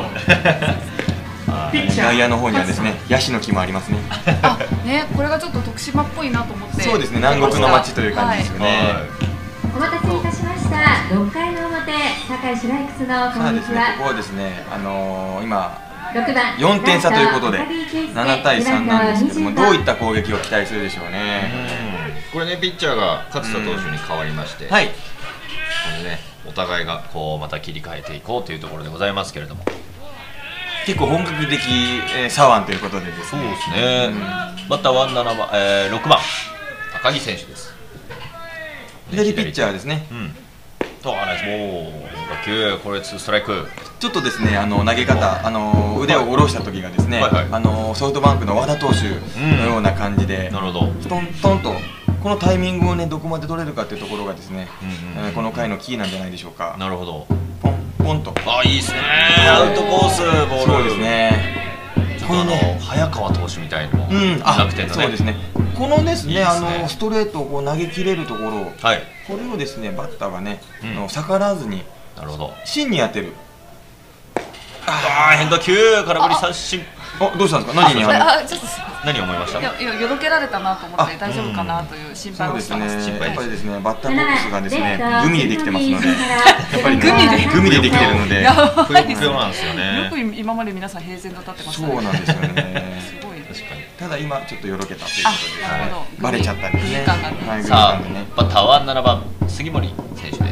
外野の方にはですね、ヤシの木もありますね。 あ、ね、これがちょっと徳島っぽいなと思って。 そうですね、南国の街という感じですよね。 お待たせいたしました。ろっかいの表、堺シライクスのこんにちは。 ここはですね、あの今よよんてん差ということでななたいさんなんですけども、どういった攻撃を期待するでしょうね。 これね、ピッチャーが勝田投手に変わりまして、はい、これね、お互いがこうまた切り替えていこうというところでございますけれども、 結構本格的左腕ということでですね。 そうですね。バッターはななばん、えー、ろくばん高木選手です。 左ピッチャーですね。 とあナイスボール、打球、これツーストライク。 ちょっとですね、あの投げ方、あの腕を下ろした時がですね、あのソフトバンクの和田投手のような感じで、なるほど。トントンとこのタイミングをねどこまで取れるかというところがですね、この回のキーなんじゃないでしょうか。 なるほど。 ポンポンと。 あ、いいですね。アウトコースボール。 そうですね。 このね、早川投手みたいのも楽天のね。そうですね。 このですね、あのストレートをこう投げ切れるところ、はい、これをですねバッターがね、逆らわずに、なるほど、芯に当てる。 ああ、変化球、空振り三振。 あ、どうしたんですか。何にあ、ちょっと何を思いました。 いや、よろけられたなと思って大丈夫かなという心配をしてます。 心配やっぱりですね、バッターボックスがですねグミでできてますので、やっぱりグミでグミでできてるので、 ぷよぷよなんですよね。 よく今まで皆さん平然と立ってましたね。 そうなんですよね。 すごい。 確かに。 ただ今ちょっとよろけたということで、バレちゃったんですね。 さあ、バッターはななばん杉森選手です。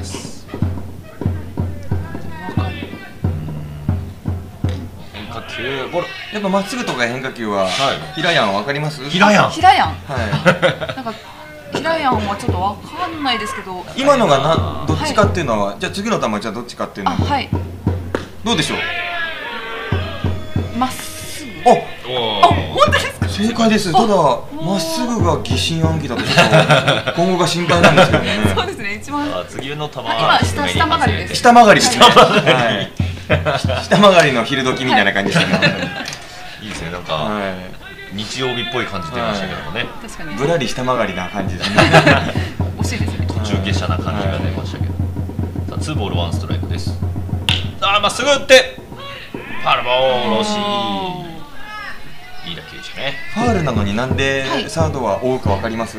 やっぱまっすぐとか変化球は平山わかります？ 平山。 平山。はい。なんか平山はちょっとわかんないですけど。 今のがなどっちかっていうのは、じゃあ次の球じゃどっちかっていうのは。 はい。 どうでしょう。まっすぐ。 お。 あ、本当ですか。 正解です。ただまっすぐが疑心暗鬼だとちょっと今後が心配なんですけどね。 そうですね。一番。 次の球。 今下下曲がりです。 下曲がりです。はい。下曲がりの昼時みたいな感じですね。 いいですね、なんか日曜日っぽい感じ出ましたけどもね。 確かに。 ぶらり下曲がりな感じですね。 惜しいですね。 途中下車な感じが出ましたけど。さあ、ツーボールワンストライクです。ああ、まっすぐ打ってファウルボール、惜しい。いい打球でしたね。 ファウルなのになんでサードは追うかわかります？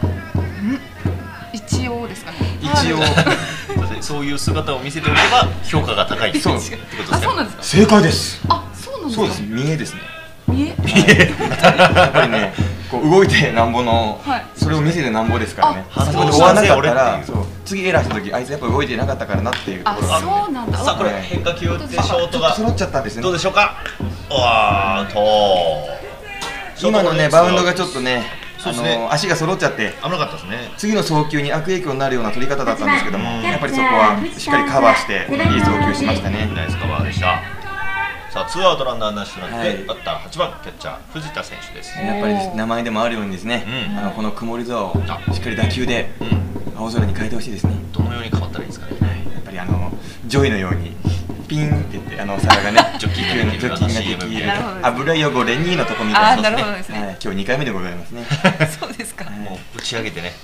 一応ですかね。 一応。 そういう姿を見せておけば評価が高いってことですね。 あ、そうなんですか。 正解です。 あ、そうなんですか。 そうです。見えですね。 見え。 やっぱりね、こう動いてなんぼの、それを見せてなんぼですからね。そこで追わなかったら、次エラーした時、あいつやっぱ動いてなかったからなっていうところがある。 そうなんだ。 さあ、これ変化球打ってショートが揃っちゃったんですね。 どうでしょうか。わーと。 今のねバウンドがちょっとね。あの足が揃っちゃって危なかったですね。 次の送球に悪影響になるような取り方だったんですけども、やっぱりそこはしっかりカバーしていい送球しましたね。 ナイスカバーでした。さあ、ツーアウトランナーなしとなって、バッターはちばんキャッチャー藤田選手です。 やっぱり名前でもあるようにですね、あのこの曇り空をしっかり打球で青空に変えてほしいですね。 どのように変わったらいいですかね。 やっぱりあのジョイのようにピピンって言ってあの皿がね除菌ができる除菌ができる油汚れにのとこみたいな。 なるほどですね。 はい、今日にかいめでございますね。 そうですか。 もう打ち上げてね。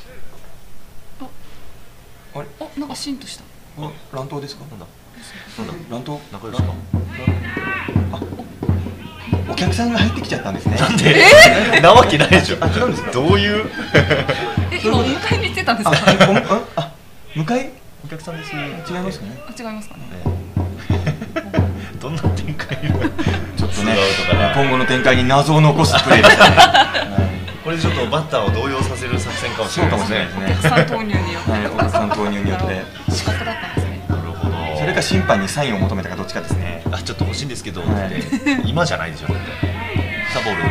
あれ、 お、なんかシーンとした。 乱闘ですか？なんだ。なんだ。乱闘。 仲良しか。 あ、お客さんが入ってきちゃったんですね。 なんで？なわけないでしょ。あ、違うんですか。どういう？ え、今お迎えに行ってたんですか？ あ、迎え？ お客さんです。違いますかね。 違いますかね。 どんな展開？ちょっとね、今後の展開に謎を残すプレーですね。 これでちょっとバッターを動揺させる作戦かもしれないですね。 お客さん投入によって。 お客さん投入によって。 資格だったんですね。 なるほど。 それか審判にサインを求めたかどっちかですね。 あ、ちょっと欲しいんですけどって今じゃないでしょ。さあボール。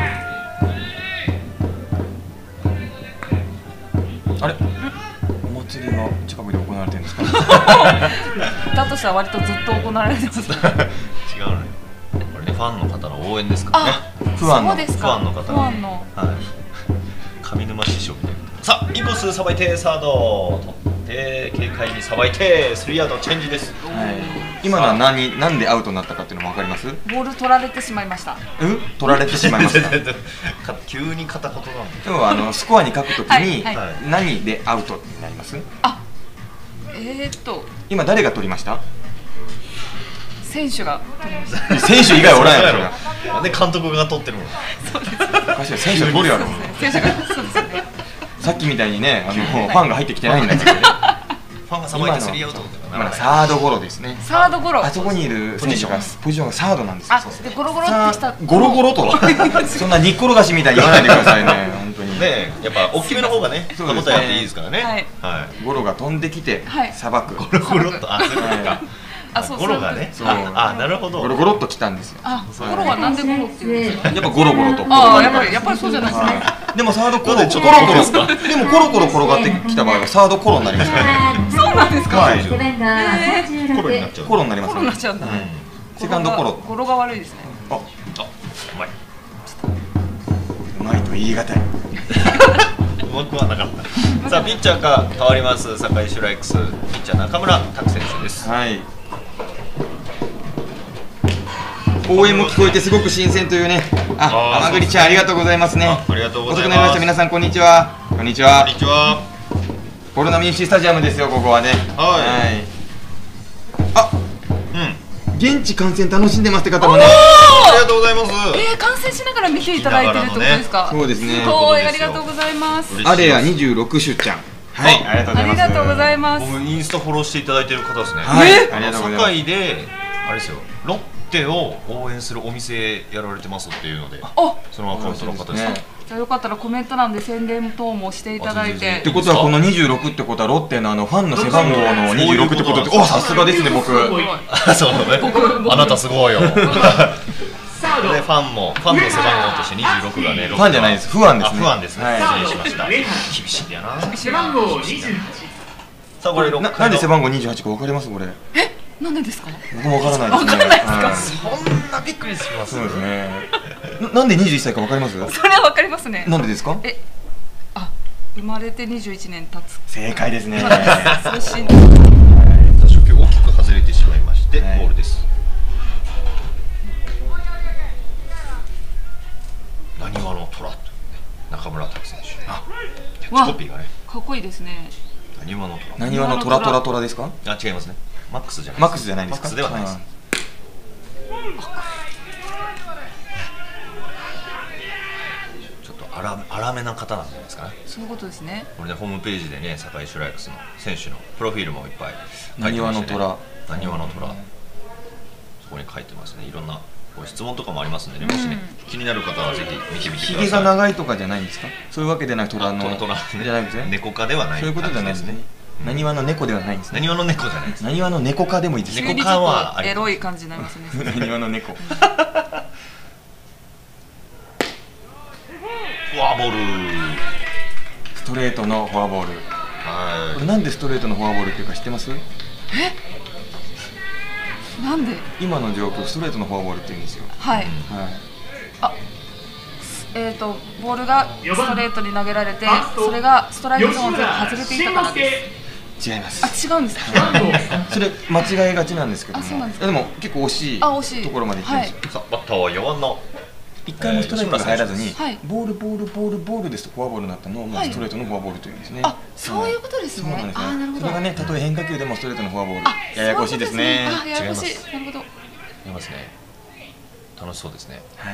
あれ？お祭りが近くで行われてるんですか？ だとしたら割とずっと行われてます。 違うのよ。これねファンの方の応援ですからね。 ファンのファンの方の。ファンの。 はい。上沼師匠みたいな。さあインコースさばいてサード取って軽快にさばいてスリーアウトチェンジです。 はい。今のは何なんでアウトになったかっていうのもわかります？ ボール取られてしまいました。 うん？取られてしまいました。 急に片言なんで。 今日はあのスコアに書くときに何でアウトになります？ あ、えーっと今誰が取りました？ 選手が取りました。 選手以外おらんやろ。 で監督が取ってるもん。 そうです。 おかしい、選手取るやろ。 選手がそうですね。 さっきみたいにね、あのファンが入ってきてないんだけどね。 ファンがさばいてスリーアウト。 今サードゴロですね。 サードゴロ。 あそこにいる選手がポジションがサードなんですよ。 あ、でゴロゴロってきた。 ゴロゴロと。そんな煮っころがしみたいに言わないでくださいね。本当に。 ね、やっぱ大きめの方がね、手応えあっていいですからね。 はい。ゴロが飛んできてさばく。 ゴロゴロとあ、そうか。 あ、そうゴロがね。あ、なるほど。 ゴロゴロっときたんですよ。 あ、ゴロはなんでゴロっていうんですか。 やっぱゴロゴロと。 あ、やっぱりやっぱりそうじゃないですか。 でもサードコロコロコロコロでもコロコロ転がってきた場合はサードコロになりますからね。 そうなんですか。 はい。 コロになっちゃう。 コロになります。 コロになっちゃうんだ。 セカンドコロ。 ゴロが悪いですね。 あ、あ、うまい。 うまいと言い難い。 うまくはなかった。さあピッチャーが変わります。堺シュライクスピッチャー中村拓選手です。 はい。応援も聞こえてすごく新鮮というね。あ、甘栗ちゃんありがとうございますね。 ありがとうございます。 遅くなりました。皆さんこんにちは。こんにちは。 こんにちは。 コロナミンシースタジアムですよ、ここはね。はい。あ、うん。現地観戦楽しんでますって方もね。 ありがとうございます。 えー、観戦しながら見ていただいてるってことですか。 そうですね。 すごい、ありがとうございます。 アレアにじゅうろくしゅちゃん。はい、ありがとうございます。 ありがとうございます。 僕インスタフォローしていただいてる方ですね。 はい、ありがとうございます。 堺であれですよ。ロッテを応援するお店やられてますっていうので、そのアカウントの方ですね。 じゃあよかったらコメント欄で宣伝等もしていただいて。 ってことはこのにじゅうろくってことはロッテのあのファンの背番号のにじゅうろくってことで、お、さすがですね僕。 そうね。あなたすごいよ。でファンもファンの背番号としてにじゅうろくがね。 ファンじゃないです。不安ですね。 不安ですね。失礼しました。厳しいんだよな。 背番号にじゅうはち。 さあこれななんで背番号にじゅうはちかわかりますこれ？ え、なんでですか？ 僕もわからないですね。 わからないですか？そんなびっくりします。 そうですね。なんでにじゅういっさいかわかります？ それはわかりますね。 なんでですか？ え、あ、生まれてにじゅういちねん経つ。 正解ですね。 初球大きく外れてしまいましてボールです。なにわの虎中村拓選手。あ、キャッチコピーがね。 かっこいいですね。 なにわの虎。 なにわの虎虎虎ですか？ あ、違いますね。マックスじゃない。 マックスじゃないですか？ マックスではないです。ちょっと荒荒めな方なんじゃないですかね。 そういうことですね。 これでホームページでね、堺シュライクスの選手のプロフィールもいっぱいなにわの虎。 なにわの虎。そこに書いてますね。いろんな質問とかもありますんでね、もしね気になる方はぜひ見てみてください。 ひげが長いとかじゃないんですか？そういうわけでなく虎の虎じゃないですね。 猫科ではない。 そういうことじゃないですね。なにわの猫ではないんですね。 なにわの猫じゃないです。 なにわの猫科でもいいですね。 猫科はエロい感じになりますね。 なにわの猫。 フォアボール。 ストレートのフォアボール。 はい。 これなんでストレートのフォアボールっていうか知ってます？ え？なんで？ 今の状況ストレートのフォアボールって言うんですよ。 はい。はい。あ、えっとボールがストレートに投げられて、それがストライクゾーンから外れていたからです。 違います。 あ、違うんですか。 それ間違いがちなんですけども、でも結構惜しいところまでいってるんですよ。 さあバッターはよばんの一回もストライクが入らずにボールボールボールボールですとフォアボールになったのをもうストレートのフォアボールというんですね。 あ、そういうことですね。あ、なるほど。 それがね、たとえ変化球でもストレートのフォアボール、ややこしいですね。 あ、ややこしい。なるほど。 違いますね。楽しそうですね。 はい。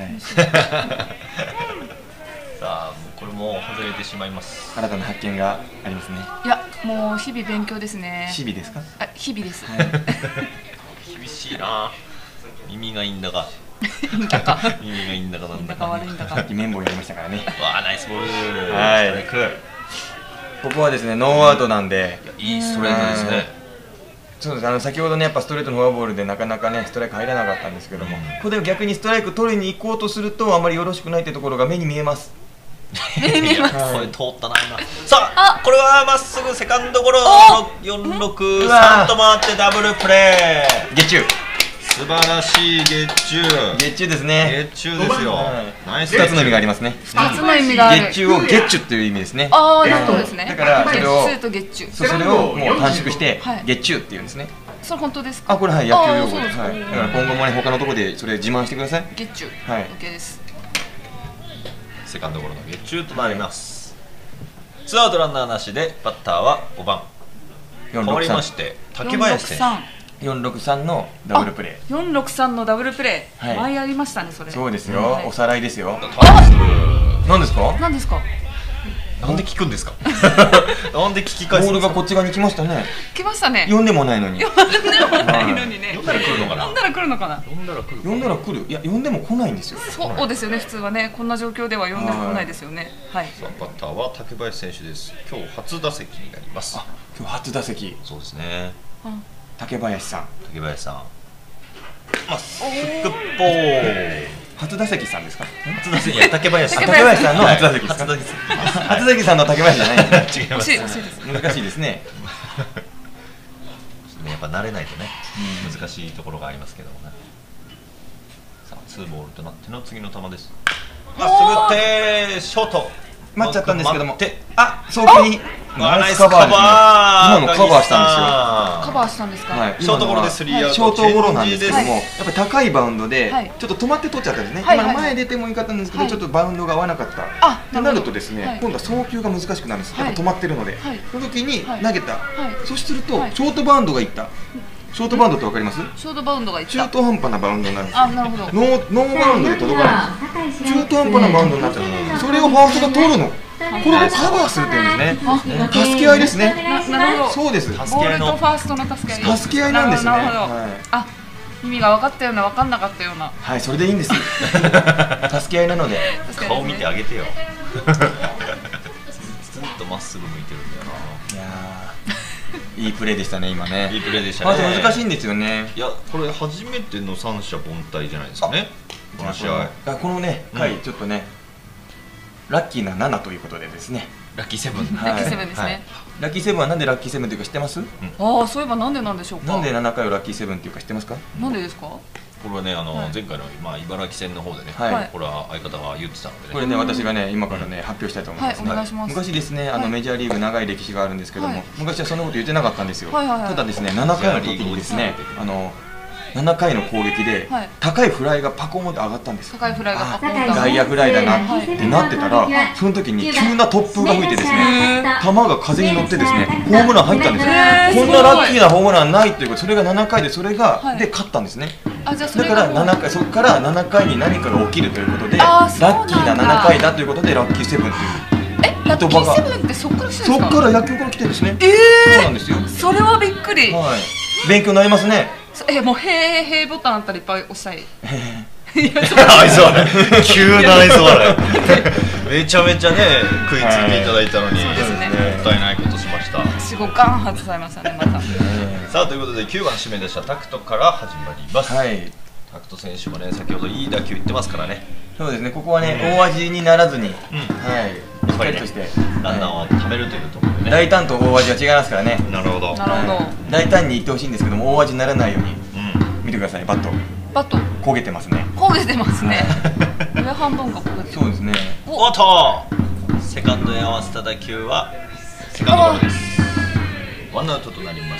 さあ、これも外れてしまいます。 新たな発見がありますね。 いや、もう日々勉強ですね。 日々ですか？ あ、日々です。 厳しいな。耳がいいんだか。耳がいいんだかなんだか。 悪いんだか。 さっき綿棒やりましたからね。 わあ、ナイスボール。 はい。ここはですね、ノーアウトなんで。 いいストレートですね。 そうです。あの先ほどね、やっぱストレートのフォアボールでなかなかねストライク入らなかったんですけども、ここで逆にストライク取りに行こうとするとあまりよろしくないってところが目に見えます。 目に見えます。 これ通ったな今。さあ、これはまっすぐセカンドゴロよんろくさんと回ってダブルプレー。 月中。 素晴らしい月中。 月中ですね。 月中ですよ。 ナイス。二つの意味がありますね。 二つの意味がある。 月中を月中っていう意味ですね。 ああ、なるほどですね。 だからそれを月中と月中。 それをもう短縮して月中っていうんですね。 それ本当ですか？ あ、これはい野球用語です。はい。だから今後もね他のところでそれ自慢してください。 月中。 はい。 オッケーです。 セカンドゴロの月中となります。ツーアウトランナーなしでバッターはごばん。変わりまして竹林選手。 よんろくさんのダブルプレー。よんろくさんのダブルプレー。前やりましたねそれ。 そうですよ。おさらいですよ。 何ですか？何ですか？ なんで聞くんですか？なんで聞き返すんですか？ボールがこっち側に来ましたね。 来ましたね。 呼んでもないのに。 呼んでもないのにね。 呼んだら来るのかな？ 呼んだら来るのかな？ 呼んだら来る。 呼んだら来る。いや呼んでも来ないんですよ。 そうですよね。普通はねこんな状況では呼んでも来ないですよね。はい。 さあバッターは竹林選手です。今日初打席になります。 あ、今日初打席。 そうですね。 竹林さん。 竹林さん。まっすぐポー。 初打席さんですか？ 初打席、いや竹林さん。 竹林さんの初打席ですか？ 初打席。 初打席さんの竹林じゃない。 違います。 難しいですね。 やっぱ慣れないとね、難しいところがありますけどもね。さあツーボールとなっての次の球です。まっすぐってショート。 待っちゃったんですけども、あ、送球にナイスカバーですね。今のカバーしたんですよ。 カバーしたんですか。 ショートゴロでスリーアウト。 ショートゴロなんですけども、やっぱり高いバウンドでちょっと止まって取っちゃったんですね。今の前出てもいいかったんですけど、ちょっとバウンドが合わなかった。となるとですね、今度は送球が難しくなるんです。やっぱ止まってるので、その時に投げた。そうするとショートバウンドがいった。ショートバウンドってわかります？ ショートバウンドがいった。 中途半端なバウンドになるんですよ。 あ、なるほど。 ノーノーバウンドで届かないんです。中途半端なバウンドになっちゃう。それをファーストが取るの。これをカバーするっていうんですね。助け合いですね。 なるほど。 そうです。 ボールとファーストの助け合い。 助け合いなんですね。 なるほど。あ、意味が分かったような分かんなかったような。 はい、それでいいんです。助け合いなので。 顔見てあげてよ。ずっとまっすぐ向いてるんだよな。 いやー、いいプレーでしたね今ね。 いいプレーでしたね。 難しいんですよね。 いや、これ初めての三者凡退じゃないですかね。この試合。 このね回ちょっとね。ラッキーなななということでですね。 ラッキーセブン。 ラッキーセブンですね。 ラッキーセブンはなんでラッキーセブンというか知ってます？ ああ、そういえばなんでなんでしょうか。 なんでななかいをラッキーセブンというか知ってますか？ なんでですか？ これはね、あの前回のまあ茨城戦の方でね、これは相方が言ってたのでね。 これね、私がね今からね発表したいと思います。 はい、お願いします。 昔ですね、あのメジャーリーグ長い歴史があるんですけども、昔はそんなこと言ってなかったんですよ。ただですね、ななかいの時にですね、あのななかいの攻撃で高いフライがパコンって上がったんです。 高いフライがパコン。 外野フライだなってなってたら、その時に急な突風が吹いてですね、球が風に乗ってですね、ホームラン入ったんですよ。こんなラッキーなホームランないということ、それがななかいでそれがで勝ったんですね。だからななかい、そこからななかいに何かが起きるということで、ラッキーなななかいだということでラッキーセブンというえ、ラッキーセブンってそこから来てるんですか？ そこから野球から来てるんですね。 ええ、 そうなんですよ。 それはびっくり。 はい、勉強になりますね。 え、もうへーへーボタンあったらいっぱい押したい。 愛想笑い、急な愛想笑い。めちゃめちゃね食いついていただいたのに、もったいないことしました。 私ごかん外されましたね、また。 さあということできゅうばん指名でしたタクトから始まります。 はい。 タクト選手もね先ほどいい打球いってますからね。 そうですね。ここはね大味にならずに、はい。 やっぱりねランナーを貯めるというところでね。 大胆と大味は違いますからね。 なるほど。 なるほど。 大胆にいってほしいんですけども大味にならないように見てください。バット。 バット。 焦げてますね。 焦げてますね。上半分が焦げてる。 そうですね。 おっとセカンドへ合わせた打球はセカンドゴロです。 ワンアウトとなります。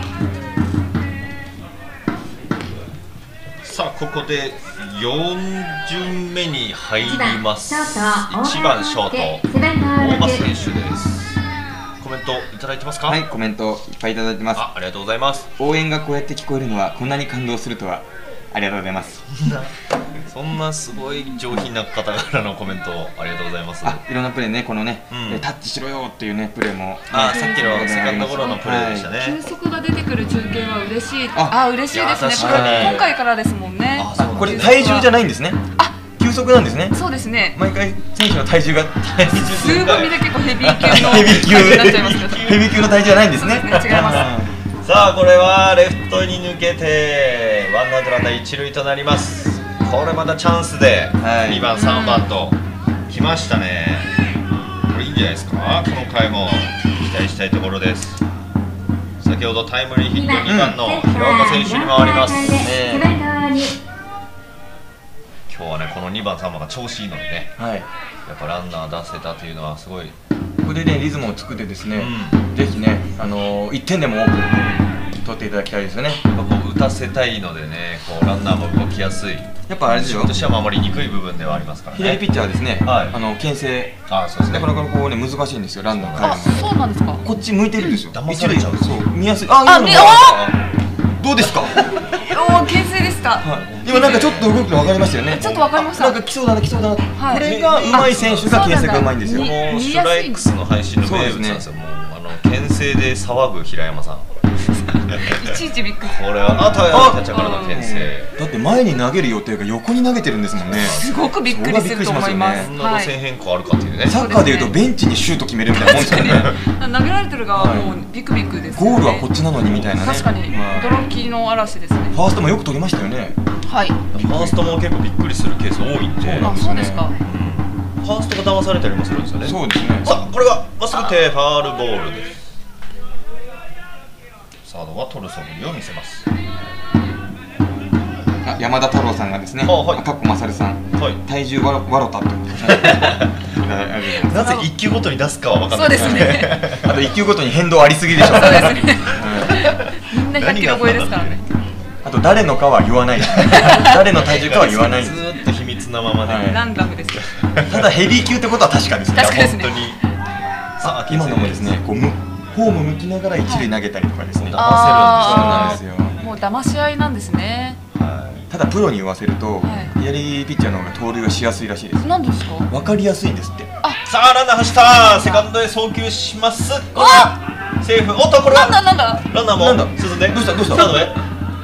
さあここでよん巡目に入ります。いちばんショート大場選手です。コメントいただいてますか？ はい、コメントいっぱいいただいてます。 あ, ありがとうございます。 応援がこうやって聞こえるのはこんなに感動するとは。ありがとうございます。 そんなすごい上品な方からのコメントありがとうございます。 あ、いろんなプレーね、このね、 うん、 タッチしろよっていうねプレーも、 あ、さっきのセカンドゴロのプレーでしたね。 球速が出てくる中継は嬉しい。あ、嬉しいですね。これ今回からですもんね。 あ、これ体重じゃないんですね。あ、球速なんですね。 そうですね。 毎回選手の体重が体重数組で結構ヘビー級のヘビー級になっちゃいますけど、ヘビー級の体重じゃないんですね。 違います。 さあこれはレフトに抜けてワンアウトランナー一塁となります。これまたチャンスでにばんさんばんと来ましたね。これいいんじゃないですか。この回も期待したいところです。先ほどタイムリーヒットにばんの平岡選手に回りますね。今日はねこのにばんさんばんが調子いいのでね、はい、やっぱランナー出せたというのはすごい。 ここでねリズムを作ってですね、うん、ぜひね、あのー、いってんでも多く取っていただきたいですよね。 やっぱこう打たせたいのでね、こうランナーも動きやすい。 やっぱあれですよ。 としては守りにくい部分ではありますからね。 左ピッチャーですね。はい、あの牽制。 あ、そうですね。 なかなかこうね難しいんですよランナーから。 あ、そうなんですか。 こっち向いてるんですよ。 騙されちゃう。 そう見やすい。あ、 あ、見あどうですか。 おお、牽制でした。 今なんかちょっと動くの分かりましたよね。 ちょっと分かりました。 なんか来そうだな来そうだな。これが上手い選手が牽制が上手いんですよ。 もうストライクスの配信の名物なんですよ。もうあの牽制で騒ぐ平山さん。 いちいちびっくり。 これはあとはキャッチャーからの牽制。 だって前に投げる予定が横に投げてるんですもんね。 すごくびっくりすると思います。 そんな路線変更あるかっていうね。 サッカーでいうとベンチにシュート決めるみたいなもんですよね。 投げられてる側はもうビクビクです。 ゴールはこっちなのにみたいなね。 確かに驚きの嵐ですね。 ファーストもよく取りましたよね。 はい。ファーストも結構びっくりするケース多いんで。 あ、そうですか。 ファーストが騙されたりもするんですよね。 そうですね。 さあこれはまっすぐ手ファールボールです。サードは取る素振りを見せます。 あ、山田太郎さんがですね、赤子勝さん、体重わろたと。 なぜ一球ごとに出すかは分かんないですね。 あと一球ごとに変動ありすぎでしょ。 そうですね。みんなひゃっキロ超えですからね。 あと誰のかは言わない。誰の体重かは言わない。 ずっと秘密なままで。 ランダムです。 ただヘビー級ってことは確かですね。 確かですね。 本当に。 さあ今のもですね、こうフォーム向きながら一塁投げたりとかですね。 騙せるんですよ。 もう騙し合いなんですね。 ただプロに言わせると左ピッチャーの方が盗塁がしやすいらしいです。 なんですか？ わかりやすいんですって。 さあランナー走った。セカンドへ送球します。これはセーフ。おっとこれはなんだなんだ。 ランナーも進んで。 どうしたどうした。 サードへ。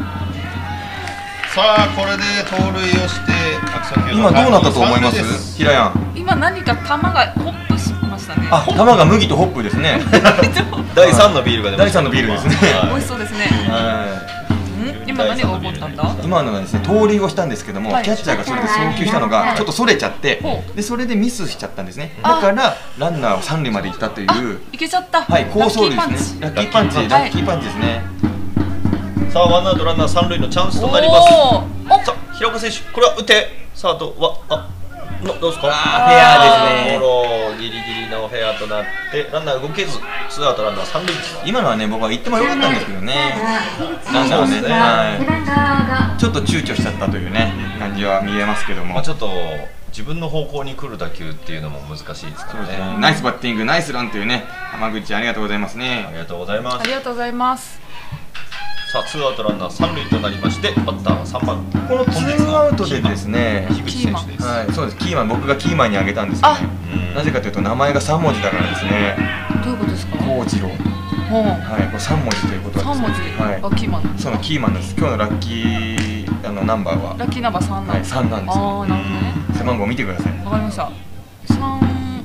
さあこれで盗塁をして悪送球。 今どうなったと思います？平山。 今何か球がホップしましたね。 あ、球が麦とホップですね。 だいさんのビールが出ました。 だいさんのビールですね。 美味しそうですね。今何が起こったんだ？ 今のはですね、盗塁をしたんですけども、キャッチャーがそれで送球したのがちょっとそれちゃって、でそれでミスしちゃったんですね。だからランナーを三塁まで行ったという。 いけちゃった。 はい、好走塁ですね。ラッキーパンチ、ラッキーパンチですね。 さあワンアウトランナー三塁のチャンスとなります。さあ平岡選手、これは打て。サードはあのどうですか？ あ、フェアですね。 ゴロギリギリのフェアとなってランナー動けずツーアウトランナー三塁です。 今のはね僕は言ってもよかったんですけどね。ランナーはね、はい、ちょっと躊躇しちゃったというね感じは見えますけども、 まあちょっと自分の方向に来る打球っていうのも難しいですからね。 ナイスバッティング、ナイスランというね、浜口ありがとうございますね。 ありがとうございます。 ありがとうございます。 さあツーアウトランナー三塁となりまして、バッターはさんばん。 このツーアウトでですね、 樋口選手です。 はい、そうです。キーマン、僕がキーマンに挙げたんですよね。なぜかというと名前がさんもじだからですね。 どういうことですか？ 幸次郎。はい、これさんもじということはさんもじ。はい。キーマン。 そのキーマンです。今日のラッキーあのナンバーはラッキーナンバーさんなんです。 はい、さんなんですよ。 ああ、なるほどね。 背番号見てください。 わかりました。三。ん？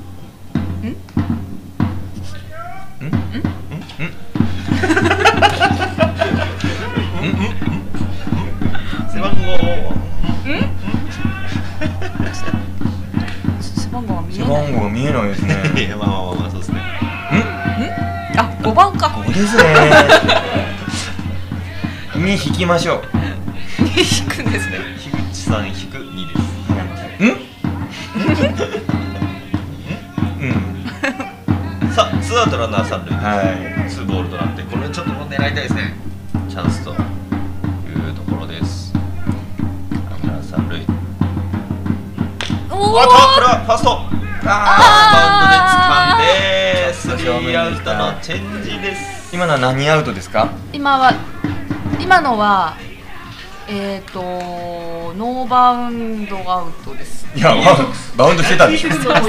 ん？ん？ん？ 背番号。 背番号が見えない。 背番号が見えないですね。 いやまあまあまあそうですね。 ん？あ、ごばんか。 ごですね。に引きましょう。 に引くんですね。 樋口さん引くにです。 ん？うん。 さあツーアウトランナー三塁、はい、ツーボールとなって、これちょっと狙いたいですね、チャンスというところです。ランナー三塁、おっとこれはファースト、あーバウンドで掴んでスリーアウトのチェンジです。 今のは何アウトですか？ 今は今のはえっ、ー、とノーバウンドアウトです。 いやバウンドしてたでしょ。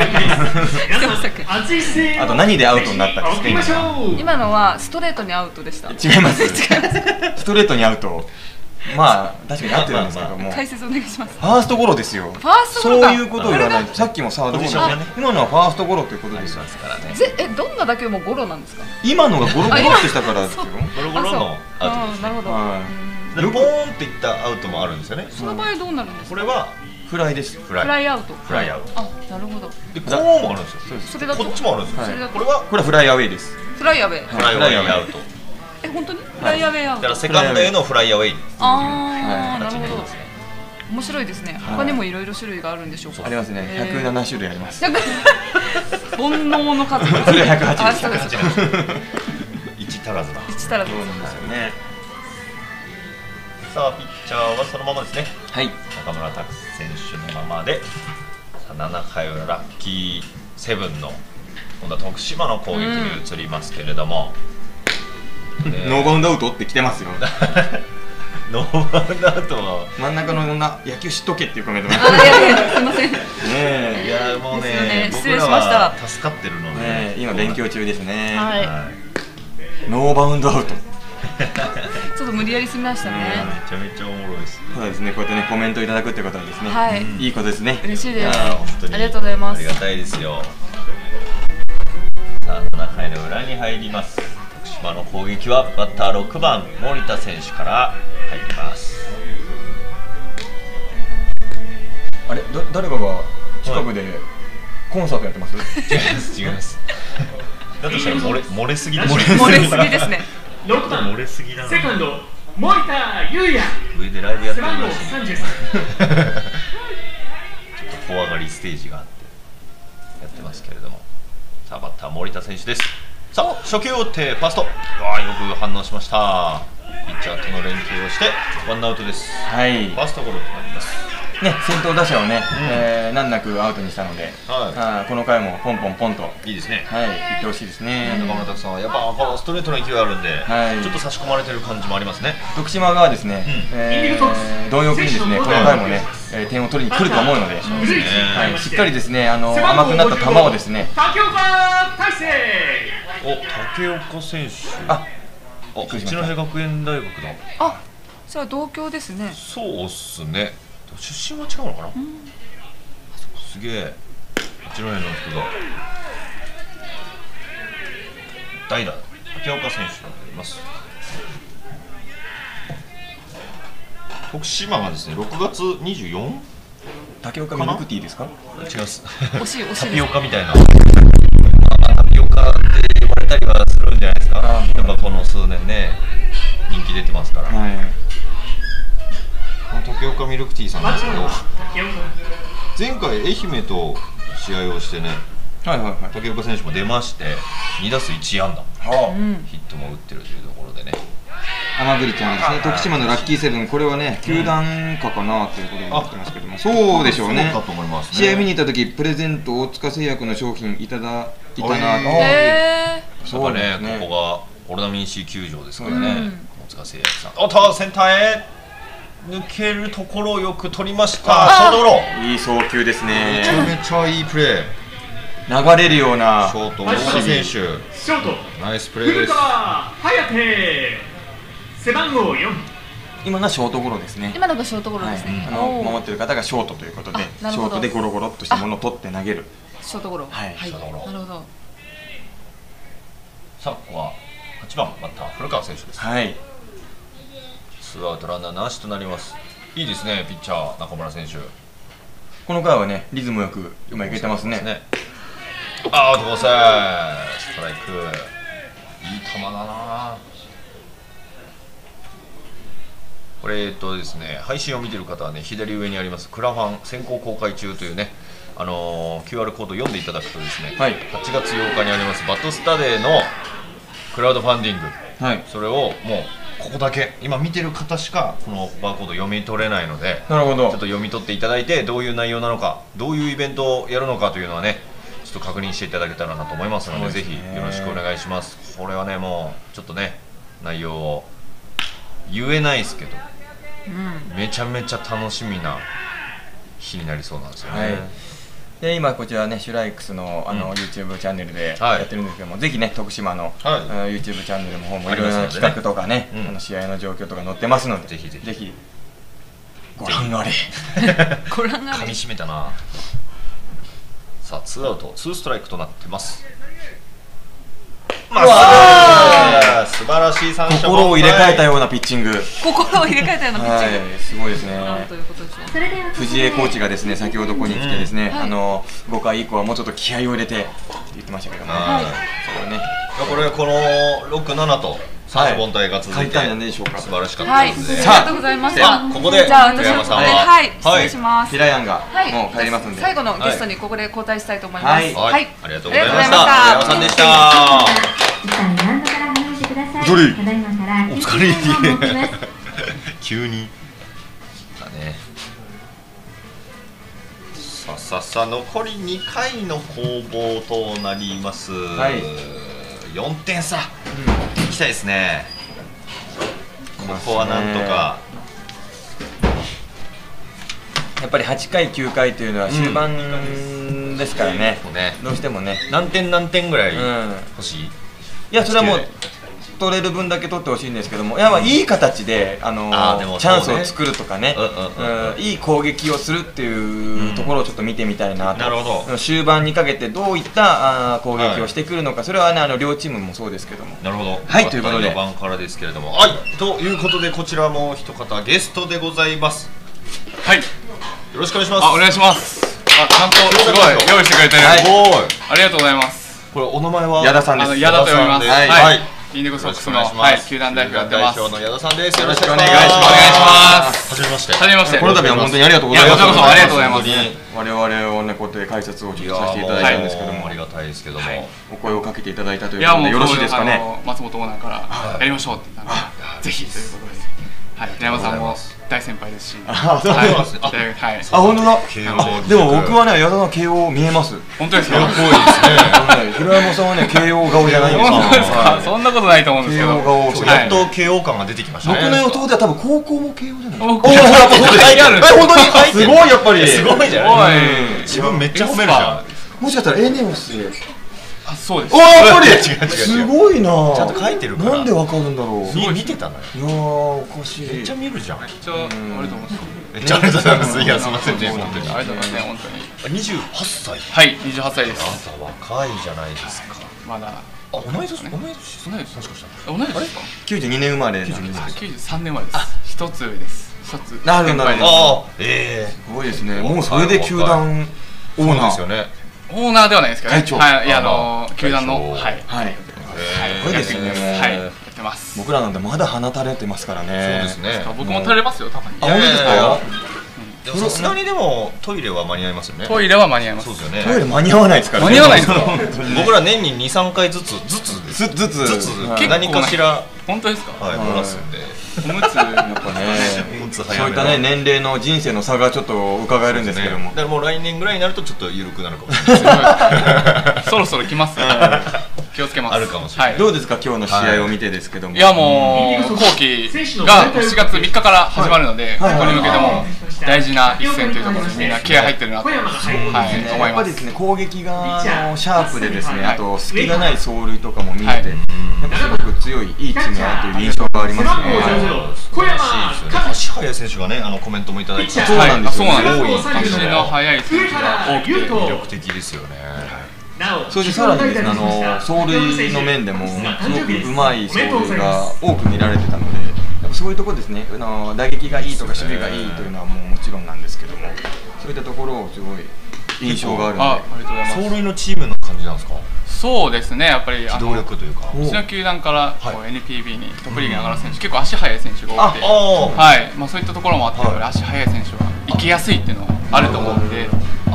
あと何でアウトになったんですか？ 今のはストレートにアウトでした。 違います。ストレートにアウト。まあ確かに合ってるんですけども。 解説お願いします。 ファーストゴロですよ。 ファーストゴロか。 そういうことを言わないと。さっきもサードゴロ。今のはファーストゴロということですからね。 えどんな打球もゴロなんですか？ 今のがゴロゴロってしたからですよ。 ゴロゴロのアウトです。 なるほど。 でボーンっていったアウトもあるんですよね。 その場合どうなるんですか？ これはフライです。 フライアウト。 フライアウト。 あ、なるほど。 でこうもあるんですよ。 それだとこっちもあるんですよ。 それだとこれはこれはフライアウェイです。 フライアウェイ。 フライアウェイアウト。 え本当に？フライアウェイアウト。 だからセカンドへのフライアウェイ。 ああ、なるほど。面白いですね。他にもいろいろ種類があるんでしょうか？ ありますね。百七種類あります。 煩悩の数。 それ百八です。 一足らずだ。 一足らずですよね。さあピッチャーはそのままですね。 はい。 中村拓選手のままで、さあななかい裏ラッキーセブンの今度は徳島の攻撃に移りますけれども、 ノーバウンドアウトって来てますよ。 ノーバウンドアウトは真ん中の女野球知っとけっていうコメントが。 あ、いやいやすみません。ねえ、いやもうね、 失礼しました。 助かってるので、今勉強中ですね。 はい。 ノーバウンドアウト。 ちょっと無理やりすみましたね。 めちゃめちゃおもろいです。 そうですね、こうやってねコメントいただくってことはですね、 はい、 いいことですね。 嬉しいです。 本当にありがとうございます。 ありがたいですよ。さあななかいの裏に入ります。徳島の攻撃はバッターろくばん森田選手から入ります。 あれ、だ誰かが近くでコンサートやってます？ 違います違います。だとしたら漏れ漏れすぎです。 漏れすぎですね。 ろくばん漏れすぎだな。 セカンド森田優也。 上でライブやってるらしい。 さんじゅうさん。 ちょっと怖がりステージがあってやってますけれども、さあバッター森田選手です。さあ初球を打ってファースト、ああよく反応しました。ピッチャーとの連携をしてワンアウトです。 はい。 ファーストゴロとなります。 ね、先頭打者をね、えー、難なくアウトにしたので、はい、あこの回もポンポンポンといいですね。 はい、いってほしいですね。 中村拓さんはやっぱこのストレートの勢いあるんで、はい、ちょっと差し込まれてる感じもありますね。 徳島側はですね、うん、えー、貪欲にですねこの回もね、えー、点を取りに来ると思うので、そうですね、はい、しっかりですね、あの甘くなった球をですね。 竹岡大成。 お、竹岡選手。あ、あ、八戸学園大学だ。 あ、それは同郷ですね。 そうっすね。出身は違うのかな、うん、すげえ八戸の人が代打竹岡選手になります。徳島がですねろくがつにじゅうよっか竹岡ミルクティーですか？ 違います。 惜しい惜しい。 タピオカみたいなタピオカって呼ばれたりはするんじゃないですか。やっぱこの数年ね人気出てますから、はい、竹岡ミルクティーさんですけど、前回愛媛と試合をしてね、はいはいはい、竹岡選手も出ましてにだすいちあんだ、はあ、ヒットも打ってるというところでね、 甘栗ちゃんですね、徳島のラッキーセブン、これはね球団化かなということになってますけども、そうでしょうね。 そうかと思いますね。 試合見に行った時プレゼント大塚製薬の商品いただいたなと。 へー、そうね、ここがオロナミン C 球場ですからね、大塚製薬さん。おっとセンターへ抜けるところをよく取りました。ショートゴロ、 いい送球ですね。 めちゃめちゃいいプレー、 流れるようなショート大塚選手、ショートナイスプレーです。 古川颯背番号よん。 今のはショートゴロですね。 今のがショートゴロですね、 はい、あの守ってる方がショートということで、ショートでゴロゴロっとしたものを取って投げるショートゴロ、 はい、 はい、なるほど。 さあここははちばんバッター古川選手です。 はい、 ツーアウトランナーなしとなります。いいですねピッチャー中村選手。 この回はねリズムよくうまいけてますね。 あアウトコース、ストライク、いい球だな。これえっとですね配信を見てる方はね左上にありますクラファン先行公開中というねあのー、キューアール コード読んでいただくとですね、 はい、 はちがつようかにありますバッドスタデーのクラウドファンディング、はい、それをもうここだけ今見てる方しかこのバーコード読み取れないので、 なるほど、 ちょっと読み取っていただいて、どういう内容なのか、どういうイベントをやるのかというのはね、ちょっと確認していただけたらなと思いますので、ぜひよろしくお願いします。これはね、もうちょっとね、内容を言えないですけど、うん、めちゃめちゃ楽しみな日になりそうなんですよね。はい、 で今こちらね、シュライクスの、あの、うん、YouTube チャンネルでやってるんですけども、はい、ぜひね、徳島の、はい、YouTube チャンネルの方もいろいろな企画とかね、あの試合の状況とか載ってますので、ぜひぜひぜひご覧あれ。 ご覧あれ。 噛み締めたな。さあ、ツーアウトツーストライクとなってます。まあ、素晴らしい三振。 心を入れ替えたようなピッチング。 心を入れ替えたようなピッチング。 はい、すごいですね。藤江コーチがですね、先ほどここに来てですね、あのごかい以降はもうちょっと気合を入れてって言ってましたけども、はい、 そうね。これこのろくななと三者凡退が続いて素晴らしかったですね。 ありがとうございました。 ここで平山さんははい失礼します。 平山がもう帰りますんで、 最後のゲストにここで交代したいと思います。 はい、ありがとうございました。平山さんでした。お疲れ。急に。だね。さあさあさあ、残りにかいの攻防となります。はい、よんてんさ、うん、いきたいですね。ここはなんとか。 やっぱりはちかいきゅうかいというのは終盤ですからね、うん、ね、どうしてもね、 何点何点ぐらい欲しい、うん、 いや、それはもう取れる分だけ取ってほしいんですけども、やっぱいい形で、あのー、チャンスを作るとかね、いい攻撃をするっていうところをちょっと見てみたいなと、 なるほど、 終盤にかけてどういったあ攻撃をしてくるのか、はい、それはね、あの両チームもそうですけども。 なるほど、 はい、ということでよばんからですけれども、はい、ということで、こちらも一方ゲストでございます。 はい、よろしくお願いします。 あ、お願いします。あ、ちゃんとすごい用意してくれてる。はい、ありがとうございます。 これお名前は矢田さんです。 矢田と読みます。 はい。 はい、インディゴソックスの、はい、球団代表やってます。 代表の矢田さんです。よろしくお願いします。お願いします。 はじめまして。 はじめまして。 この度は本当にありがとうございます。 こちらこそありがとうございます。 我々をね、こうやって解説をちょっとさせていただいたんですけども、 ありがたいですけども、 お声をかけていただいたということでよろしいですかね。 松本オーナーからやりましょうって言ったので、ぜひということで、はい、平山さんも大先輩ですし、 あ、そうなんですね。はい、あ、本当だ。でも僕はね、矢田の慶応見えます。 本当ですか。 かっこいいですね。 平山さんはね、慶応顔じゃないんですか。そんなことないと思うんですけど。 やっと慶応感が出てきましたね。 僕の予想では多分高校も慶応じゃない。おお、 書いてある。 本当にすごい、やっぱりすごいじゃない。自分めっちゃ褒めるじゃん。 もしかしたら エー ネオス。 あ、そうです。 おお、やっぱりすごいな。 ちゃんと書いてるから。 なんでわかるんだろう。 すごい見てたのよ。 いやー、おかしい。 めっちゃ見るじゃん。 めっちゃありがとうございます。 めっちゃありがとうございます。いや、すみませんね。 ありがとうございますね、本当に。 二十八歳。 はい、二十八歳です。 あなた若いじゃないですか。 まだ。 あ、同い年、同い年、同い年、 もしかしたら。同い年ですか。 九十二年生まれ。 九十三年生まれです。一つ上です。一つ。 なるほど。 あ、ええ、 すごいですね。もうそれで球団オーナーですよね。 オーナーではないですけど、 会長。 はい、いや、あの球団の、はい、 はい。すごいですね。 はい、やってます。 僕らなんてまだ放たれてますからね。 そうですね。 僕も垂れますよ、多分。 あ、本当ですか。 さすがにでもトイレは間に合いますよね。 トイレは間に合います。 そうですよね。 トイレ間に合わないですから。 間に合わないですか。 僕ら年に二三回ずつずつずつずつ何かしら。 本当ですか。 はい、漏らすんで。 おむつやっぱね、 そういったね、年齢の人生の差がちょっと伺えるんですけども、 だからもう来年ぐらいになるとちょっと緩くなるかもしれない。 そろそろ来ます。気をつけます。 あるかもしれない。 どうですか、今日の試合を見てですけども。 いや、もう後期がしがつみっかから始まるので、ここに向けても大事な一戦というところにみんな気合入ってるなと思います。 やっぱりですね、攻撃がシャープでですね、あと隙がない走塁とかも見えて、やっぱすごく強いいいチームだなという印象がありますね。 素晴らしいですよね。足速い選手がね、あのコメントもいただいて、 そうなんですよ。 足の速い選手が多くて魅力的ですよね。 そしてさらにですね、あの走塁の面でもすごくうまい走塁が多く見られてたので、やっぱそういうところですね、あの打撃がいいとか守備がいいというのはもうもちろんなんですけども、そういったところをすごい印象があるので。 走塁のチームの感じなんですか。 そうですね、やっぱり機動力というか、 うちの球団からこう エヌピービー にトップリーグに上がる選手、結構足速い選手が多くて、はい、まあそういったところもあって、足速い選手は行きやすいっていうのはあると思うので、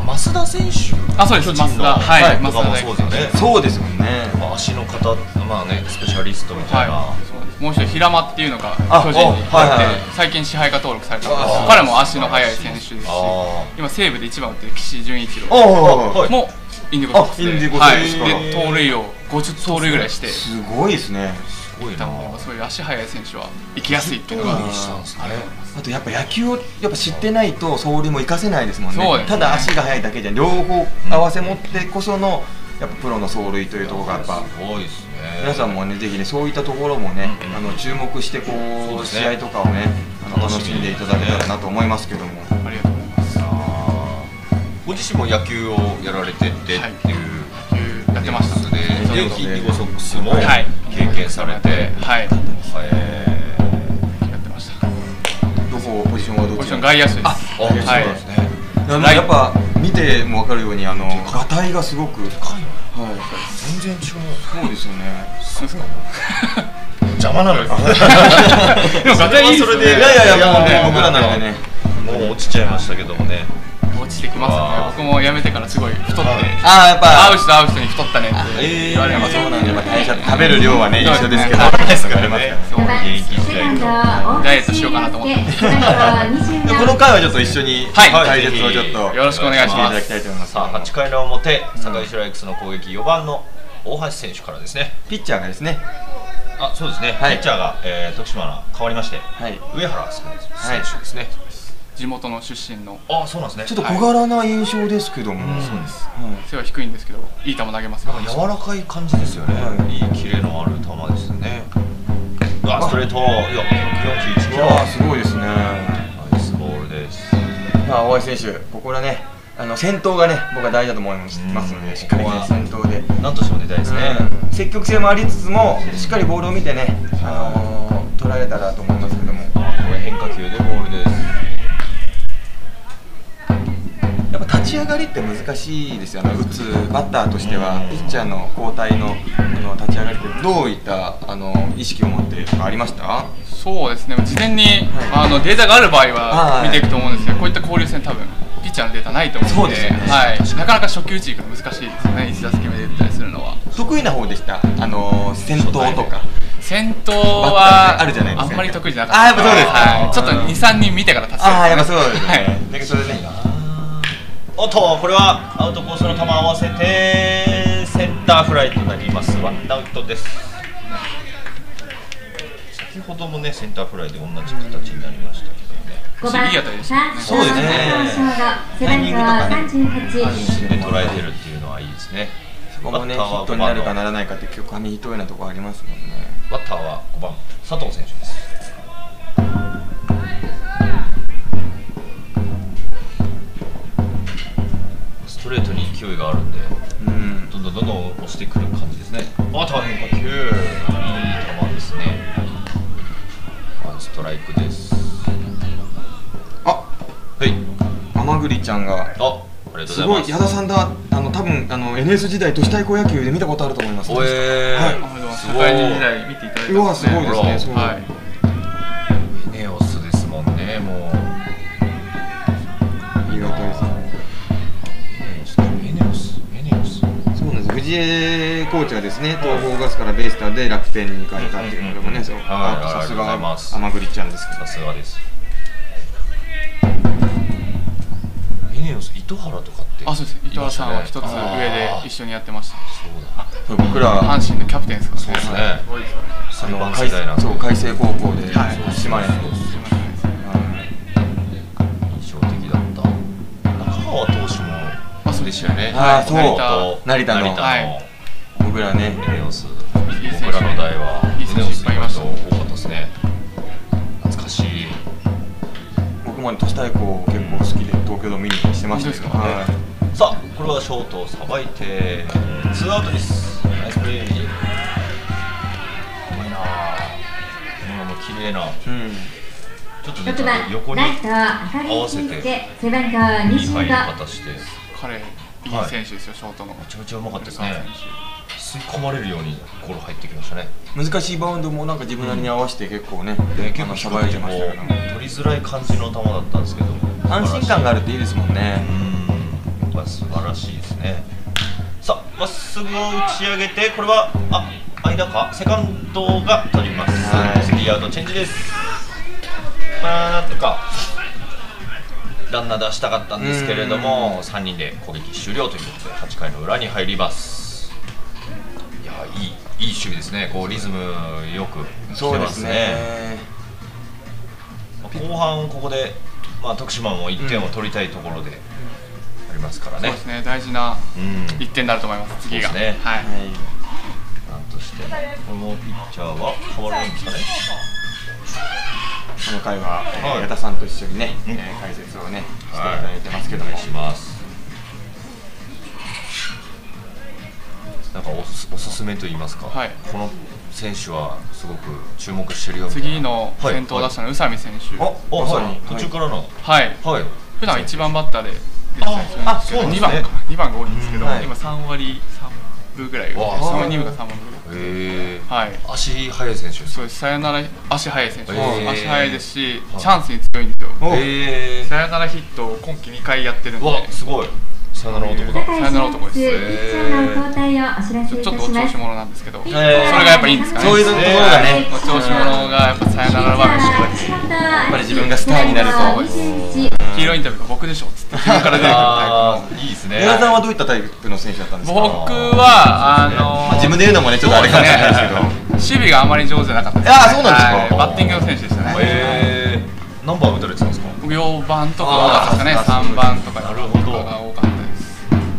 増田選手、 あ、そうです、増田、はい、 増田もそうですよね。 そうですもんね。 足の方、まあね、スペシャリストみたいな。 もう一人平間っていうのが巨人に入って最近支配下登録されたんです。彼も足の速い選手ですし、今西武で一番打ってる岸潤一郎もインディゴソックスで、はい、で盗塁をごじゅう盗塁ぐらいして、 すごいですね。 すごいな。そういう足速い選手は行きやすいっていうのがあとやっぱ野球をやっぱ知ってないと走塁も活かせないですもんね。ただ足が速いだけじゃ両方合わせ持ってこそのやっぱプロの走塁というところがやっぱ皆さんもねぜひねそういったところもねあの注目してこう試合とかをねあの楽しんでいただけたらなと思いますけども。 ありがとうございます。 ご自身も野球をやられててっていう、 やってましたので、インディゴソックスも経験されて、 はい、やってました。 どこポジションはどっち？ ポジション外野手です。 あ、そうですね。やっぱ見ても分かるようにあのガタイがすごく全然違う。 そうですよね。 邪魔なのよ。 でもガタイいいですよね。 いやいやいや僕らなんでねもう落ちちゃいましたけどもね。 落ちてきますよね。僕も辞めてからすごい太って、 ああやっぱ会う人会う人に太ったねって言われます。 そうなんで代謝食べる量はね一緒ですけど、 ダイエットしようかなと思って。 この回はちょっと一緒に解説をちょっとよろしくお願いします。 さあはちかいの表、堺市ライクスの攻撃よばんの大橋選手からですね。 ピッチャーがですね。 あ、そうですね。ピッチャーが徳島の変わりまして上原選手ですね。 地元の出身の。 あ、そうなんですね。 ちょっと小柄な印象ですけども。 そうです。背は低いんですけど、いい球投げます。 なんか柔らかい感じですよね。いいキレのある球ですね。あ、ストレート。いや、ひゃくよんじゅういちキロ。 あ、すごいですね。 ナイスボールです。 まあ、大橋選手、ここはね、あの先頭がね、僕は大事だと思いますので、しっかりね、先頭で。 なんとしても出たいですね。 積極性もありつつも、しっかりボールを見てね、あの捉えたらと思いますけども。 これ変化球でボールです。 やっぱ立ち上がりって難しいですよね。打つバッターとしてはピッチャーの交代のあの立ち上がりってどういったあの意識を持ってとかありました？ そうですね。事前に、はい、あのデータがある場合は見ていくと思うんですけど、こういった交流戦多分ピッチャーのデータないと思うので、そうですね、はい、なかなか初球打ちが難しいですよね。いち打席目で打ったりするのは。 得意な方でした。あの先頭とか。 先頭はあるじゃないですか。 あんまり得意じゃなかった。 あ、やっぱそうですか。 はい、ちょっとに、さんにん見てから立つ。 ああ、やっぱそうですね。だけどそれね。 おっと、これはアウトコースの球を合わせてセンターフライとなります。ワンアウトです。先ほどもねセンターフライで同じ形になりましたけどね。 いい当たりですね。 そうですね。タイミングとかね、安心で捉えてるっていうのはいいですね。 そこもねヒットになるかならないかって結構紙一重なところありますもんね。 バッターはごばん佐藤選手です。ストレートに勢いがあるんで、うん、どんどんどんどん押してくる感じですね。あとは変化球、いい球ですね。ワンストライクです。 あ、 はい。 甘栗ちゃんが。 あ、ありがとうございます。 すごい矢田さんだ。あの多分あの エヌエス 時代都市対抗野球で見たことあると思います。 おえー。 はい。社会人時代見ていただいたんですね。 うわ、すごいですね。 はい。 エネオスですもんね、もう。 ありがたいですね。藤江コーチはですね、東邦ガスからベイスターで楽天に行かれたっていうのでもね、さすが甘栗ちゃんですけど。 さすがです。エネオス糸原とかって。 あ、そうです。糸原さんは一つ上で一緒にやってました。 そうだ。僕ら阪神のキャプテンですからね。 そうですね。 あの海そう海星高校で島根の印象的だった。中川投手も。そうでしたよね。 ああ、そう。成田の。僕らね、 エネオス。僕らの代はエネオスの人多かったですね。懐かしい。 僕も都市対抗結構好きで東京ドーム見にしてましたけど。 さあ、これはショートをさばいてツーアウトです。ナイスプレー。うまいな。今も綺麗な。ちょっとね、ちょっと横に合わせていい入り方して。 彼、いい選手ですよ、ショートの。 めちゃめちゃうまかったですね。吸い込まれるようにゴロ入ってきましたね。 難しいバウンドもなんか自分なりに合わせて結構ね、 結構さばいてましたけど、取りづらい感じの球だったんですけど、 安心感があるっていいですもんね。 ぱ素晴らしいですね。さあまっすぐを打ち上げて、これはあ間か、セカンドが取ります。スリーアウトチェンジです。まあなんとかランナー出したかったんですけれども、さんにんで攻撃終了ということではちかいの裏に入ります。いやいいいい守備ですね。こうリズムよくしてますね。後半ここで、まあ、徳島もいってんを取りたいところでありますからね。 そうですね、大事ないってんになると思います。次が。 そうですね。 はい。 なんとしてこのピッチャーは変わるんですかね。 この回は、えー、矢田さんと一緒にね、うん、えー、解説をねしていただいてますけども、 お願いします。なんかおす、おすすめと言いますか、はい、この選手はすごく注目してるよみたいな。 次の先頭打者の宇佐美選手、 はい、あ、はい、途中からの、 はい、はい、普段いちばんバッターで出てたりするんですけど、にばんかにばんが多いんですけど、はい、今さんわりさんぶぐらい、にぶかさんばんぐらい。 へー、 はい、 足速い選手です。 そうです。さよなら足速い選手です。足速いですし、チャンスに強いんですよ。へー、さよならヒットを今季にかいやってるんで。 わ、すごい。さよなら男だ。 さよなら男です。ちょっとお調子者なんですけど、それがやっぱいいんですかね。 そういうところがね、 お調子者がやっぱさよなら場面しかやっぱり自分がスターになると、 ヒーローインタビューが僕でしょっつって自分から出てくるタイプの。 いいですね。 矢田さんはどういったタイプの選手だったんですか。 僕はあの自分で言うのもねちょっとあれかもしれないですけど、 守備があまり上手じゃなかったです。 ああ、そうなんですか。 バッティングの選手でしたね。 へえ。何番打たれてたんですか。 よんばんとか多かったですかね。さんばんとかが多かったです。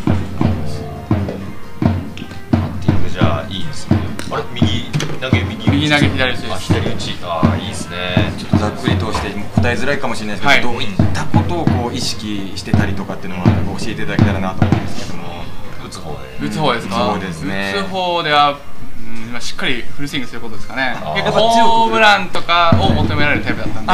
じゃあいいですね。あれ、右投げ右打ち。 右投げ左打ちです。 あ、左打ち。ああ、いいですね。 ちょっとざっくり通して答えづらいかもしれないですけど、はい、どういったことをこう意識してたりとかっていうのは教えていただけたらなと思うんですけども。 打つ方で。 打つ方ですか。 そうですね。 打つ方では、うん、しっかりフルスイングすることですかね。結構ホームランとかを求められるタイプだったんで、はい、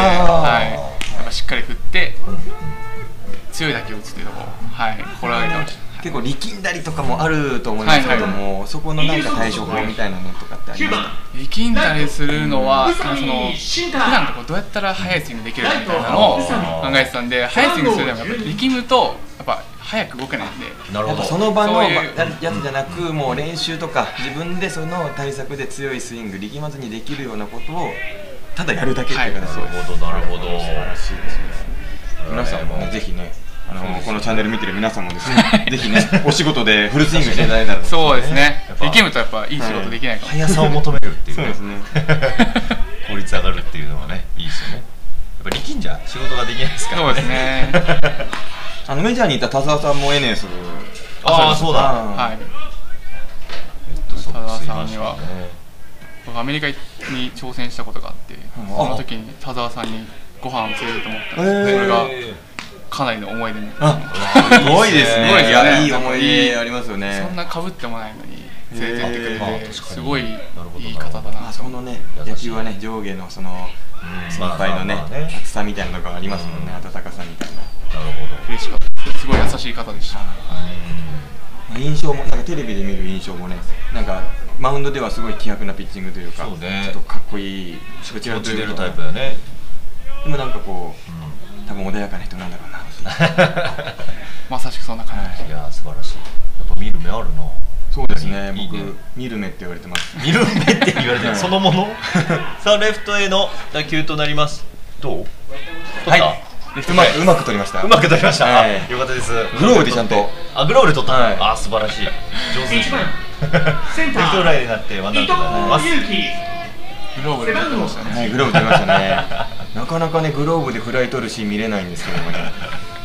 やっぱしっかり振って強い打球を打つというところ、はい、心がけてました。 結構力んだりとかもあると思いますけども、はいはい、そこのなんか対処法みたいなのとかってありますか。 力んだりするのは、その普段こうどうやったら速いスイングできるかみたいなのを考えてたんで、速いスイングするのはやっぱ力むとやっぱ速く動けないんで、 なるほど、その場のやつじゃなく、もう練習とか自分でその対策で強いスイング力まずにできるようなことをただやるだけっていう形で、 なるほどなるほど、 素晴らしいですね。皆さんもねぜひね、あのこのチャンネル見てる皆さんもですね、ぜひねお仕事でフルスイングしていただいたら、 そうですね。力むとやっぱいい仕事できないから、 速さを求めるっていう、 そうですね。 効率上がるっていうのはね、いいですよね。やっぱ力んじゃ仕事ができないですからね。 そうですね。 あのメジャーにいた田澤さんもエヌエス、 ああそうだ。 はい。田澤さんには僕アメリカに挑戦したことがあって、その時に田澤さんにご飯を連れてってもらったんですけど、それがかなりの思い出になってます。 すごいですね。いや、いい思い出ありますよね。 そんな被ってもないのに連れてってくれて、すごいいい方だな。 そのね、野球はね、上下のその先輩のね、厚さみたいなのがありますもんね、温かさみたいな。 なるほど。 嬉しかったです。すごい優しい方でした。 印象もなんかテレビで見る印象もね、なんかマウンドではすごい気迫なピッチングというか、ちょっとかっこいい気持ち出るタイプだね。 でもなんかこう、多分穏やかな人なんだろうな。 まさしくそんな感じ。 いや素晴らしい。やっぱ見る目あるな。 そうですね。僕見る目って言われてます。 見る目って言われてるそのもの。さあレフトへの打球となります。どう？ はい。うまくうまく取りました。 うまく取りました。よかったです。 グローブでちゃんと。 あグローブで取った。あ素晴らしい。上手ですね。レフトフライになってワンアウトになります。 グローブで取ってましたね。 はい、グローブ取りましたね。なかなかね、グローブでフライ取るシーン見れないんですけどもね。 よ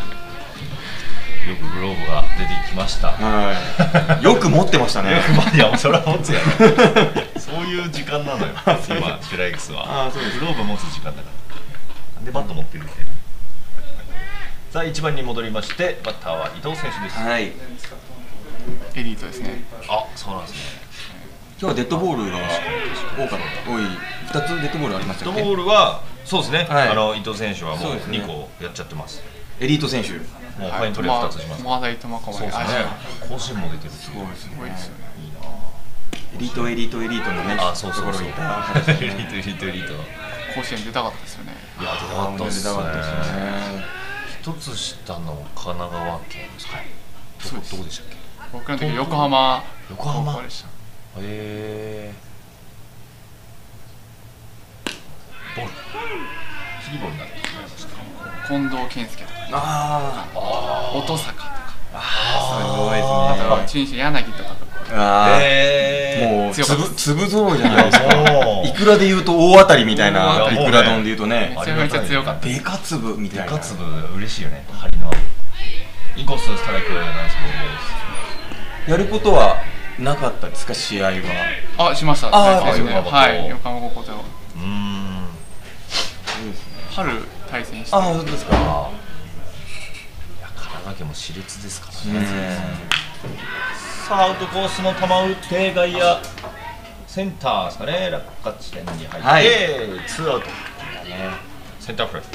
くグローブが出てきました。 はい。よく持ってましたね。 いや、それは持つやろ。そういう時間なのよ。今、シュライクスは。あ、そうです。グローブ持つ時間だから。なんでバット持ってるって。さあ、いちばんに戻りまして、バッターは伊藤選手です。 はい。 エリートですね。 あ、そうなんですね。 今日はデッドボールが多かった。多い。ふたつデッドボールありましたっけ？ デッドボールはそうですね。あの伊藤選手はもうにこやっちゃってます。 エリート選手。 もうファイントレーふたつします。 駒大苫小牧。そうですね。 甲子園も出てる。 すごいすごいですよね。 いいな。 エリートエリートエリートのね。 あ、そうそうそう。エリートエリートエリート。 甲子園出たかったですよね。 いや出たかったですね。一つ下の神奈川県ですか。 どこどこでしたっけ？ 僕の時横浜横浜でした。 へえ。ボール次ボールになってしまいました。 近藤健介とか、 ああ音坂とか、 あすごいですね。 あと中日柳とかとか、 あもう粒粒揃いじゃないですか。いくらで言うと大当たりみたいな、いくら丼で言うとね、 めちゃめちゃ強かった。 デカ粒みたいな。 デカ粒嬉しいよね。張りのある。インコースストライクなんですけど、 やることはなかったですか、試合は？ あ、しました。 あはい、横浜高校と。 うん。 春対戦して。 あ、そうですか。いや、体だけも熾烈ですからね。さあ、アウトコースの球を打って外野センターですかね、落下地点に入って、はい、ツーアウト。センターフライ。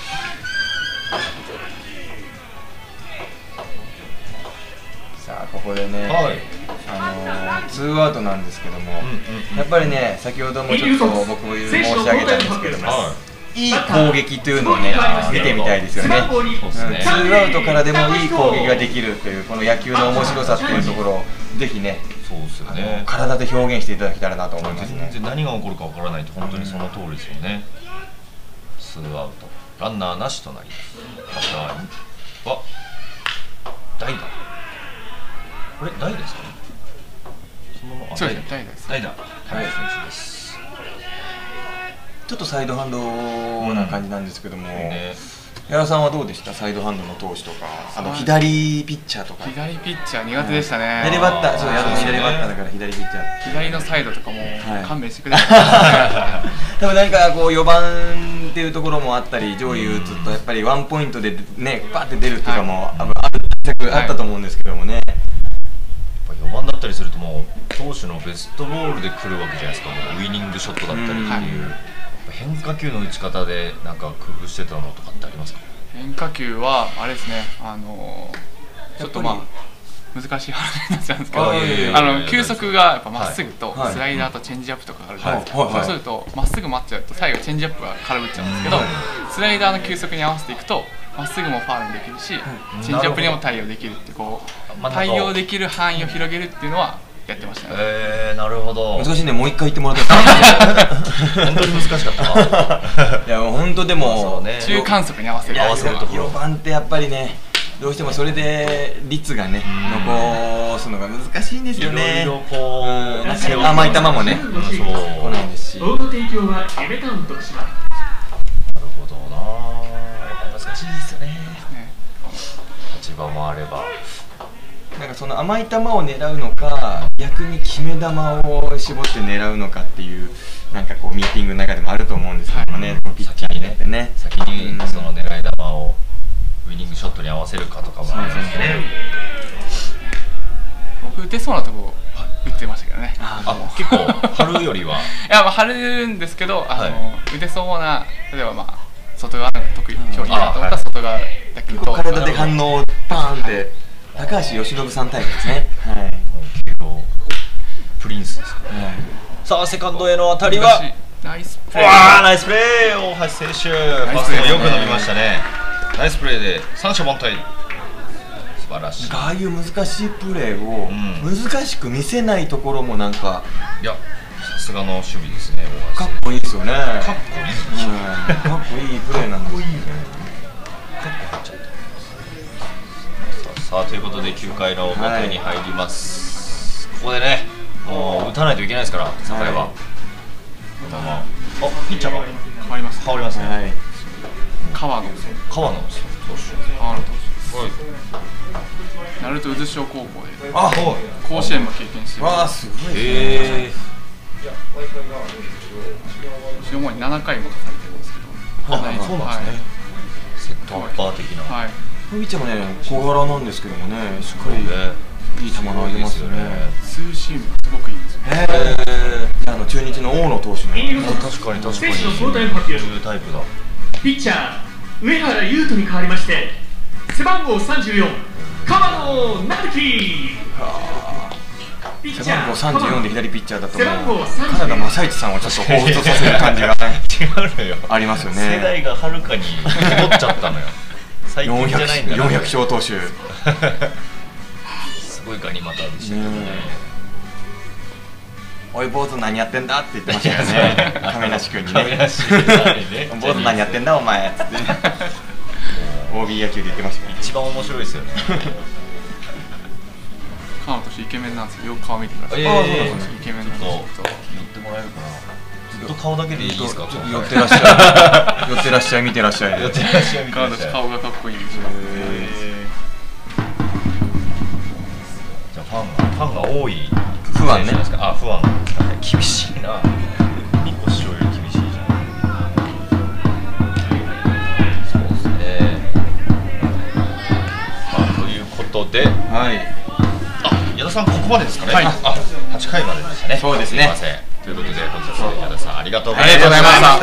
さあここでね、はい、あのー、ツーアウトなんですけども、うんうんうん、やっぱりね、先ほどもちょっと僕も申し上げたんですけども、いい攻撃というのをね、見てみたいですよね。ツーアウトからでもいい攻撃ができるというこの野球の面白さっていうところをぜひね、そうですよね、体で表現していただけたらなと思いますね。 全然何が起こるかわからないと本当にその通りですよね。ツーアウト、ランナーなしとなります。バッターは代打。これ代ですかね。そのままそうですね、代打です。 代打、田中選手です。 ちょっとサイドハンドな感じなんですけども、矢田さんはどうでした？サイドハンドの投手とか、あの左ピッチャーとか。 左ピッチャー苦手でしたね。 左バッター、そう、矢田さん左バッターだから左ピッチャー。 左のサイドとかも勘弁してくれた。 多分なんかこうよばんっていうところもあったり、上位打つとやっぱりワンポイントでね、パーって出るっていうかもあるあったと思うんですけどもね。 よばんだったりするともう投手のベストボールで来るわけじゃないですか。もうウイニングショットだったりっていう、変化球の打ち方でなんか工夫してたのとかってありますか？ 変化球はあれですね、あのー、ちょっとまあ難しい話になっちゃうんですけど、あの球速がやっぱまっすぐとスライダーとチェンジアップとかあるじゃないですか。そうするとまっすぐ待っちゃうと最後チェンジアップが空振っちゃうんですけど、スライダーの球速に合わせていくとまっすぐもファウルにできるし、チェンジアップにも対応できるってこう対応できる範囲を広げるっていうのはやってましたね。 えー、なるほど。 難しいね、もう一回言ってもらっていいですか？ 本当に難しかったな。 いや本当でも中間速に合わせる。 合わせるところ。 よばんってやっぱりね、どうしてもそれで率がね残すのが難しいんですよね。 いろいろこう甘い球もね、来ないですし。 ボールの提供はエメタウン徳島。 なるほどな。難しいですよね。立場もあれば。 なんかその甘い球を狙うのか、逆に決め球を絞って狙うのかっていう、なんかこうミーティングの中でもあると思うんですけどもね、ピッチャーにね、ね先にその狙い球をウイニングショットに合わせるかとかもありますね。 僕打てそうなとこ打ってましたけどね。 あ、結構張るよりは。 いや、まあ張るんですけど、あの打てそうな、例えばまあ外側の得意、今日いいなと思ったら外側だけど、 体で反応をパーンって。高橋由伸さんタイプですね。はい。 プリンスですね。さあセカンドへの当たりはナイスプレー。 わあナイスプレー。大橋選手、ファーストもよく伸びましたね。ナイスプレーで三者凡退。素晴らしい。 ああいう難しいプレーを難しく見せないところもなんか、 いやさすがの守備ですね。 かっこいいですよね。かっこいい。 かっこいいプレーなんですよね。 かっこ入っちゃった。さあということできゅうかいの表に入ります、はい、ここでねもう打たないといけないですから酒井は、はい、あピッチャーが変わります変わりますね、はい、 川野川野投手川野投手です、はい、鳴門渦潮高校であ甲子園も経験してる。 わあすごいですね。 えー、主にななかいも出されてるんですけど、 あ、そうなんですね、はい、セットアッパー的な、 はい、ピッチャーもね小柄なんですけどもね、しっかりいい球投げますよね。 ツーシームすごくいいんですよ。 へえ。あの中日の大野投手の確かに確かにそういうタイプだ。 ピッチャー上原優斗に変わりまして背番号さんじゅうよん川野直樹。 背番号さんじゅうよんで左ピッチャーだともう金田正一さんをちょっと彷彿とさせる感じがありますよね。 世代がはるかに絞っちゃったのよ。最近じゃないんだな。 よんひゃく勝投手。 ごいかにまたでしたけどね。 おい坊主何やってんだって言ってましたよね。亀梨君にね。 亀梨君にね。 坊主何やってんだお前っつって。オービー 野球で言ってましたよね。 一番面白いですよね。 川野投手イケメンなんですよ。よく顔見てください。 ええ、 イケメンなんですよ。 寄ってもらえるかな。ずっと顔だけでいいですか。 寄ってらっしゃい。寄ってらっしゃい、見てらっしゃい。 寄ってらっしゃい。 川野投手顔がかっこいいんですよ。 じゃあファンがファンが多い。 不安ね。 あ、不安ですかね。厳しいな。みこ師匠より厳しいじゃん。そうですね。まあということで、 はい。 あ、矢田さんここまでですかね。 はい。 あ、はちかいまででしたね。 そうですね。 すいません。ということで本日矢田さんありがとうございました。 ありがとうございました。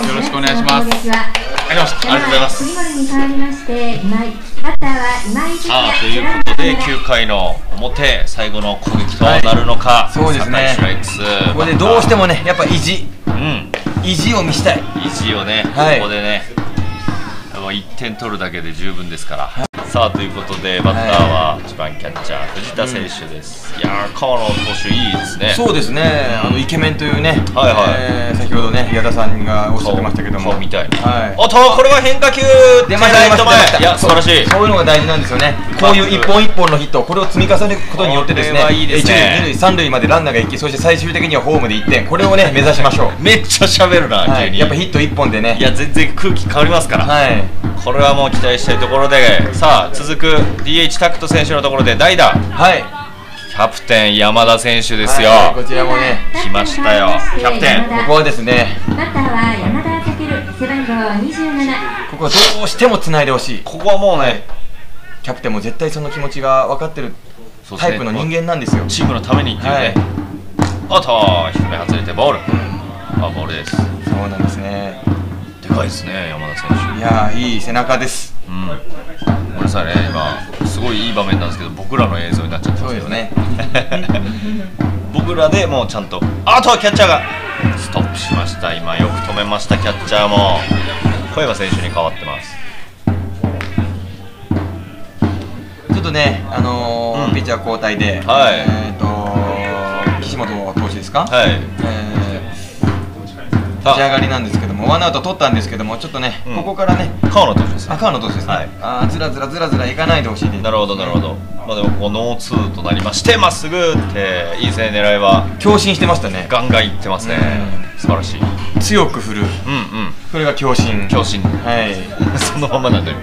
よろしくお願いします。 よろしくお願いします。 ありがとうございます。 次までに変わりまして今井バッターは今井哲さあ也。 ということできゅうかいの表最後の攻撃となるのか。 そうですね。 ストライクスここでどうしてもねやっぱ意地、 うん、 意地を見したい。 意地をね、 はい、 ここでねいってん取るだけで十分ですから、はい、さあということでバッターは一番キャッチャー藤田選手です、うん、いやー川野投手いいですね。 そうですね、あのイケメンというね、 はいはい、 えー、先ほどね矢田さんがおっしゃってましたけども顔みたい、 はい、 おっとこれは変化球出ました出ました。 いや素晴らしい。 そういうのが大事なんですよね。こういう一本一本のヒットこれを積み重ねることによってですね、 いいですね、 一塁二塁三塁までランナーが行き、そして最終的にはホームでいってん、これをね目指しましょう。 めっちゃ喋るな、 はい、 急に。 やっぱヒットいっぽんでね、 いや全然空気変わりますから、 はい、 これはもう期待したいところで、さあ続く ディーエイチ タクト選手のところで代打、 はい、 キャプテン山田選手ですよ、 はい、こちらもね来ましたよキャプテン。 ここはですねバッターは山田翔背番号にじゅうなな。 ここはどうしてもつないでほしい。 ここはもうねキャプテンも絶対その気持ちが分かってるタイプの人間なんですよ。 チームのためにっていうね、はい、あと低め外れてボール、うん、あボールです。 そうなんですね。 でかいですね山田選手。 いやーいい背中です。 うん、ごめんなさいね今すごいいい場面なんですけど僕らの映像になっちゃってますけどね。僕らでもうちゃんとあとはキャッチャーがストップしました。今よく止めましたキャッチャーも小山選手に変わってます。 ちょっとねあのーうん、ピッチャー交代で、はい、えっと岸本投手ですか。はい。えー、立ち上がりなんですけどもワンアウト取ったんですけどもちょっとね、うん、ここからね川野投手ですね。 あ川野投手ですね。はい、あずらずらずらずらいかないでほしいです。 なるほどなるほど。まあでもこうノーツーとなりましてまっすぐっていいですね。狙いは強振してましたね。 ガンガンいってますね。素晴らしい。 強く振る。うんうん。これが強振。 強振。 はい。 そのままなんだよ。はい。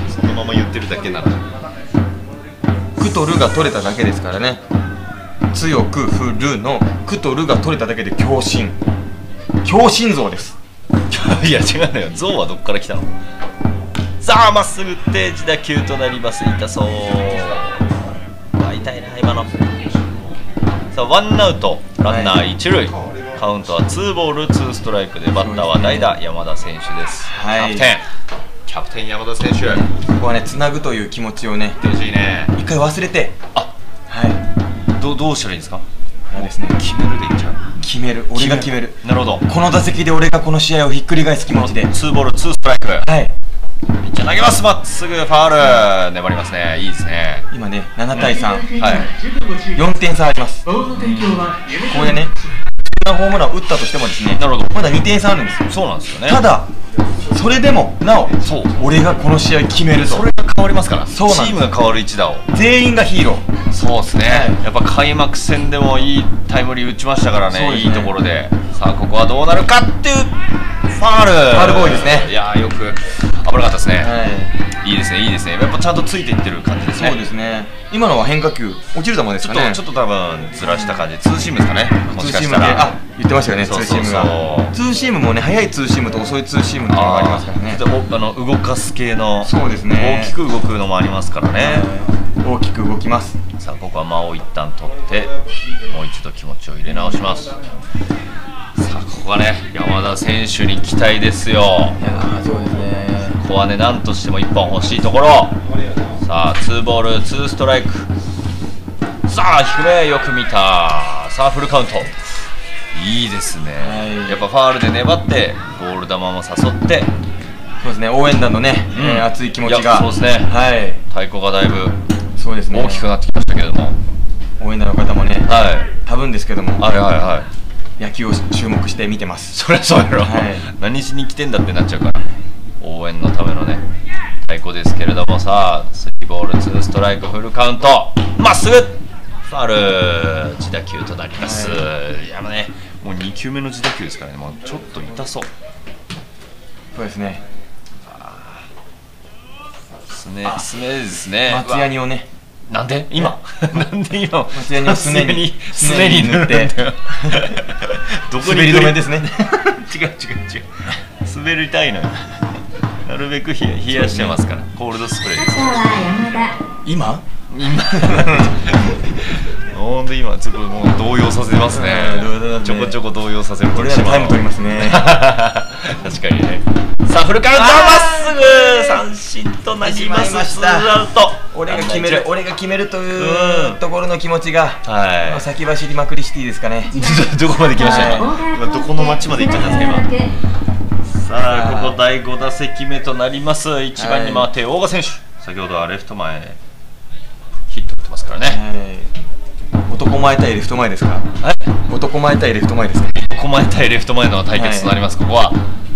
そのまま言ってるだけなんだ。 クとルが取れただけですからね。強く振るのクとルが取れただけで強振。強心臓です。 いや違うのよ。象はどっから来たの。さあまっすぐって自打球となります。痛そう。あ痛いな今の。さあワンアウトランナー一塁、はい、カウントはツーボールツーストライクでバッターは代打山田選手です。はい、キャプテンキャプテン山田選手。 ここはねつなぐという気持ちをね欲しいね。 一回忘れてあはいどどうしたらいいんですか。 ですね、 決めるでいっちゃう。 決める俺が決める。 なるほど。 この打席で俺がこの試合をひっくり返す気持ちでツーボールツーストライク。はい。 ピッチャー投げますまっすぐファウル粘りますね。いいですね。 今ねななたいさん、 はい、 よんてん差あります。ここでねホームランを打ったとしてもですね、 なるほどまだにてん差あるんですよ。 そうなんですよね。 ただそれでもなおそう俺がこの試合決めるとそれが変わりますから。 そうなんです。 チームが変わる一打を全員がヒーロー。 そうですね、はい、やっぱ開幕戦でもいいタイムリー打ちましたから ね, ねいいところで。さあここはどうなるかっていうファールファールボーイですね。 いやーよく危なかったですね、はい、いいですねいいですね。やっぱちゃんとついていってる感じですね。 そうですね。今のは変化球落ちる球ですかね。 ちょっとちょっと多分ずらした感じ。ツーシームですかね。もしかしたらあ言ってましたよね。ツーシームがツーシームもね速いツーシームと遅いツーシームっていうのがありますからね。 あの動かす系のそうですね大きく動くのもありますからね。 大きく動きます。 さあここは間を一旦取ってもう一度気持ちを入れ直します。さあここはね山田選手に期待ですよ。いやーそうですね。 ここはね何としてもいっぽん欲しいところ。さあツーボールツーストライク。さあ低めよく見た。さあフルカウントいいですね、はい、やっぱファールで粘ってボール球も誘ってそうですね応援団のね、うんえー、熱い気持ちがそうですね、 はい、 太鼓がだいぶそうですね大きくなってきましたしたけども、 応援団の方もね、はい、多分ですけども、 はいはいはい、 野球を注目して見てます。 そりゃそうやろ、はい、何しに来てんだってなっちゃうから、応援のためのね太鼓ですけれども、さあスリーボールツーストライクフルカウント、まっすぐファウル、自打球となります、はい、いやね、もうに球目の自打球ですからね、もうちょっと痛そう。 そうですね、 すねすねですね、 松ヤニをね、 なんで今なんで今松ヤニをすねにすねに塗ってどこに滑り止めですね違う違う違う、滑りたいのよ、なるべく冷やしてますから、コールドスプレーです。 今今ほんで今ちょっともう動揺させますね、ちょこちょこ動揺させる。 これならタイム取りますね確かにね。さあフルカウント、まっすぐ三振となります。ツーアウト。 俺が決める俺が決めるというところの気持ちが先走りまくりシティですかね。 どこまで来ましたね、今どこの町まで行っちゃったんですか今。さあここだいご打席目となります。いちばんに回って大賀選手、先ほどはレフト前ヒット打ってますからね。 男前対レフト前ですか。男前対レフト前ですか。 男前対レフト前の対決となります。ここは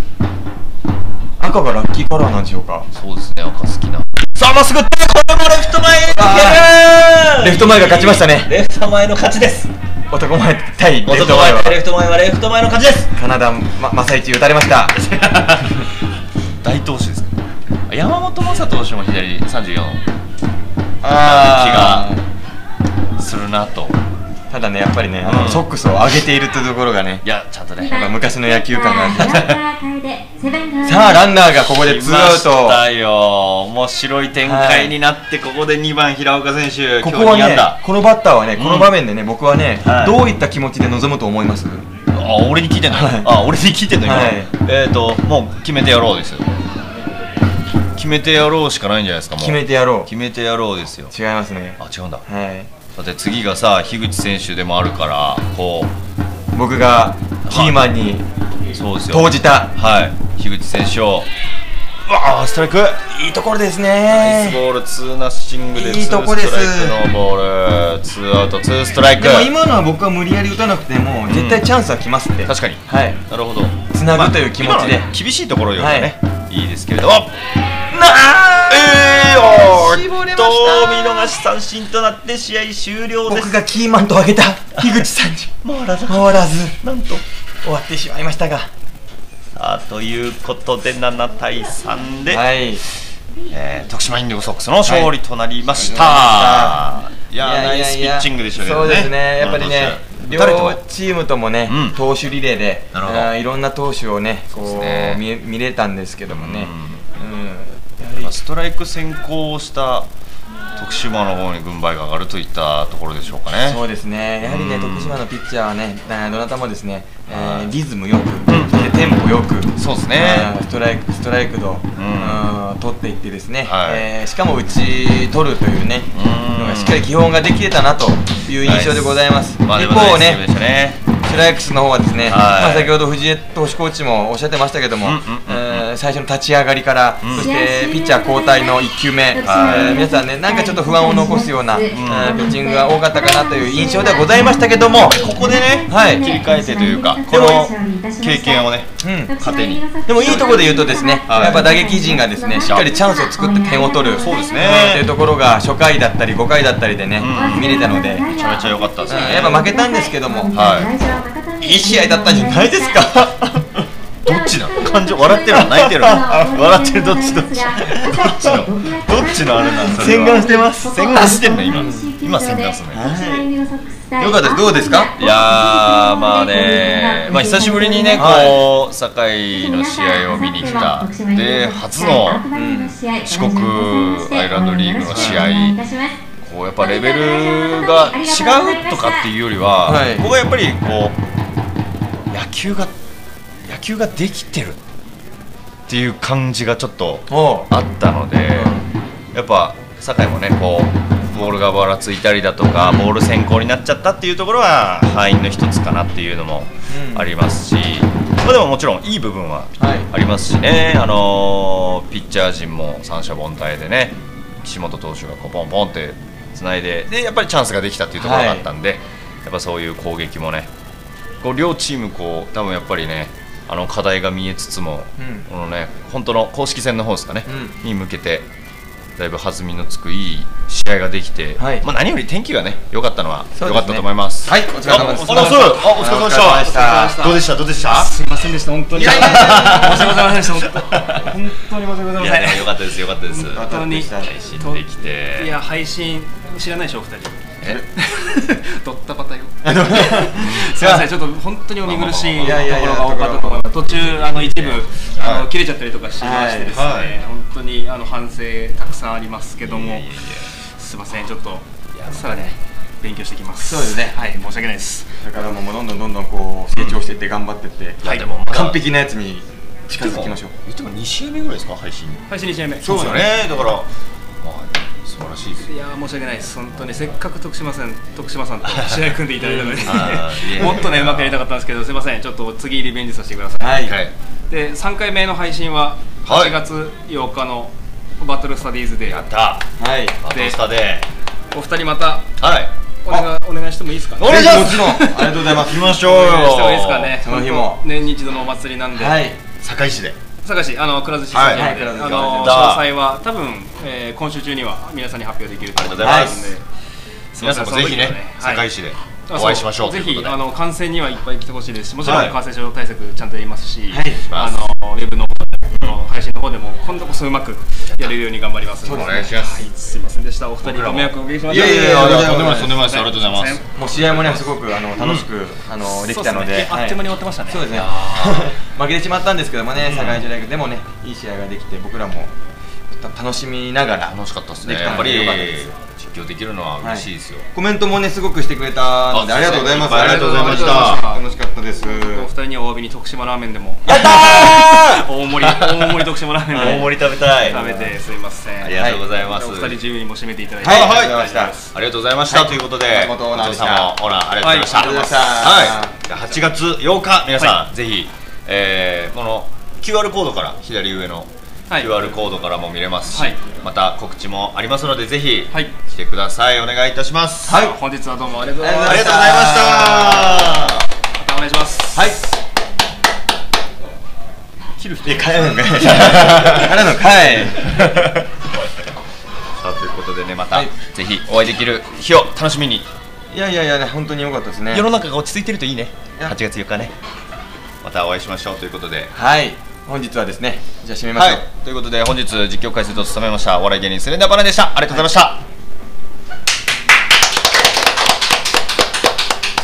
赤がラッキーカラーなんでしょうか。 そうですね、赤好きな。さあまっすぐって、これもレフト前へ抜ける。 レフト前が勝ちましたね。 レフト前の勝ちです。 男前対レフト前はレフト前はレフト前の勝ちです。 カナダ正一打たれました大投手ですか。山本昌投手も左さんじゅうよん気がするなと。 ただね、やっぱりね、あのソックスを上げているというところがね、 いやちゃんとね、 やっぱ昔の野球感がありましたさあランナーがここでツーアウト。 来ましたよ、面白い展開になって、ここでにばん平岡選手、 ここはね、このバッターはね、この場面でね、僕はね、どういった気持ちで臨むと思います？ あ、俺に聞いてんの？あ、俺に聞いてんの今。えっともう決めてやろうですよ。決めてやろうしかないんじゃないですか。もう決めてやろう。 決めてやろうですよ。 違いますね。 あ、違うんだ。 はい。 だって次がさ、樋口選手でもあるから、こう僕がキーマンに投じた、 はい、樋口選手を、うわあ、ストライク、 いいところですね。 ナイスボール、ツーナッシングで、 いいとこです。 ツーストライクのボール、ツーアウト、ツーストライク。 でも今のは僕は無理やり打たなくても、絶対チャンスは来ますって。 確かに。 はい。 なるほど。 つなぐという気持ちで。 厳しいところよりね、いいですけれども。なあ、ええ、おー、絞れました。見逃し三振となって試合終了です。 僕がキーマンと挙げた樋口さんに回らず回らずなんと終わってしまいましたが、 さあということでななたいさんで、 はい、 えー、徳島インディゴソックスの勝利となりました。はい、いやー、ナイスピッチングでしたけどね。 そうですね、やっぱりね、両チームともね、うん、投手リレーでいろんな投手をね、こう、ね、見, 見れたんですけどもね、 うんうん、ストライク先行した徳島の方に軍配が上がるといったところでしょうかね。 そうですね、やはりね、徳島のピッチャーはね、どなたもですね、えー、リズムよく、うん、でテンポよく、 そうですね、 ストライクストライク度、うん、取っていってですね、はい、えー、しかも打ち取るというね、のがしっかり基本ができてたなという印象でございます。 まあ、 一方ね、 ね、 スライクスの方はですね、はい、まあ先ほど藤江投手コーチもおっしゃってましたけども、最初の立ち上がりから、うん、そしてピッチャー交代のいっきゅうめ、えー、皆さんね、なんかちょっと不安を残すような、うん、ピッチングが多かったかなという印象ではございましたけども、 ここでね、はい、切り替えてというか、この経験をね、うん、糧に。 でもいいところで言うとですね、はい、やっぱ打撃陣がですね、しっかりチャンスを作って点を取る、 そうですね、 というところが初回だったりごかいだったりでね、うん、見れたので、 めちゃめちゃ良かったですね。 やっぱ負けたんですけども、 はい、 いい試合だったんじゃないですか。 どっちなの？感情笑ってるの？泣いてるの？笑ってる、どっちどっち？どっちの？どっちのあれなんですか？ 洗顔してます。 洗顔してんの今？今洗顔するの？ よかったです。どうですか？ いやー、まあね、まあ久しぶりにね、こう堺の試合を見に来た。で、初の四国アイランドリーグの試合。こうやっぱレベルが違うとかっていうよりは、はい、ここがやっぱりこう野球が野球ができてるっていう感じがちょっとあったので、やっぱ堺もね、こうボールがばらついたりだとか、ボール先行になっちゃったっていうところは敗因の一つかなっていうのもありますし、まあ、でももちろんいい部分はありますしね、あのー、ピッチャー陣も三者凡退でね、岸本投手がこうポンポンってつないで、でやっぱりチャンスができたっていうところがあったんで、はい、やっぱそういう攻撃もね、こう両チームこう多分やっぱりね、あの課題が見えつつも、うん、このね本当の公式戦の方ですかね、うん、に向けてだいぶ弾みのつくいい試合ができて、はい、まあ何より天気がね良かったのは良かったと思います。 はい、お疲れ様です。 あ、お疲れ様でした。どうでしたどうでした？ すいませんでした本当に。いやいやいや申し訳ございませんでした。本当に申し訳ございません。いや良かったです良かったです。 本当に配信できて。 いや配信知らないでしょお二人。え？ドッタパタよ。すみませんちょっと本当にお見苦しいところが多かったと思います。途中あの一部あの切れちゃったりとかしましてですね、本当にあの反省たくさんありますけども、すみませんちょっとさらに勉強してきます。 そうですね。 はい申し訳ないです。 だからもうどんどんどんどんこう成長していって頑張っていって、完璧なやつに近づきましょう。 言ってもに試合目ぐらいですか配信？ 配信に試合目。 そうですよね。だから素晴らしいです。 いや申し訳ないです本当にせっかく徳島さん徳島さんと試合組んでいただいたのでもっとねうまくやりたかったんですけどすみませんちょっと次リベンジさせてください。はい。でさんかいめの配信ははちがつようかのバトルスタディーズデー。 やった。はい。バトルスタデー。お二人またはいお願いお願いしてもいいですかね。 お願いします。 もちろんありがとうございます。 行きましょうよ。 お願いしてもいいですかね。 その日も年に一度のお祭りなんで。 はい。 堺市で。 堺市あのくら寿司さんで、はい、あの詳細は多分、えー、今週中には皆さんに発表できると思いますので、 皆さんもぜひね堺市でお会いしましょう。 ぜひあの観戦にはいっぱい来てほしいですし、もちろん感染症対策ちゃんとやりますし、 はい、 あのウェブの配信の方でも今度こそうまくやれるように頑張りますので、 お願いします。 はい、すいませんでした。お二人ご迷惑をおかけしました。 いやいやいや、とんでもないです。とんでもないです。ありがとうございます。 もう試合もねすごくあの楽しくあのできたので、 あっという間に終わってましたね。 そうですね。負けてしまったんですけどもね、堺市大学でもねいい試合ができて僕らも楽しみながら楽しかったですね。やっぱり実況できるのは嬉しいですよ。 コメントもねすごくしてくれたのでありがとうございます。 ありがとうございました。 楽しかったです。 お二人にはお詫びに徳島ラーメンでも。 やったー。 大盛り大盛り徳島ラーメンで大盛り食べたい。 食べてすいません。 ありがとうございます。 お二人自由にも締めていただいて。 はいはいありがとうございました。ありがとうございましたということで松本オーナーでした 。オーナーありがとうございました。はい。はちがつようか皆さんぜひこの キューアール コードから左上のキューアール コードからも見れますし、はい、また告知もありますのでぜひ来てください。お願いいたします。 はい、本日はどうもありがとうございました。 ありがとうございました。 またお願いします。 はい。 切る人。え、帰らのかい。帰らのかい。 さあということでねまた、はい、ぜひお会いできる日を楽しみに。 いやいやいやね本当に良かったですね。 世の中が落ち着いてるといいね。はちがつよっかね。またお会いしましょうということで。 はい。本日はですね、じゃあ締めましょう、はい、 ということで本日実況解説を務めましたお笑い芸人スレンダーバナナでした。ありがとうございました、はい、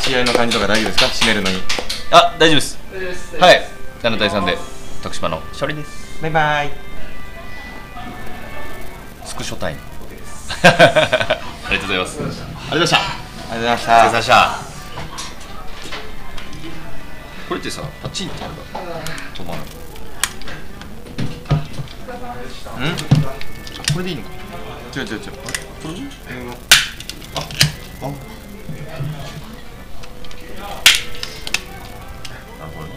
試合の感じとか大丈夫ですか締めるのに。 あ、大丈夫です。はい、ななたいさんで徳島の勝利です。 バイバイ。 スクショタイム OK ですありがとうございます。ありがとうございました。 ありがとうございました。 お疲れ様でした。これってさ、パチンってやるか止まる。ん？これでいいのか。 違う違う違う。これ？ あ、あ。なるほどね。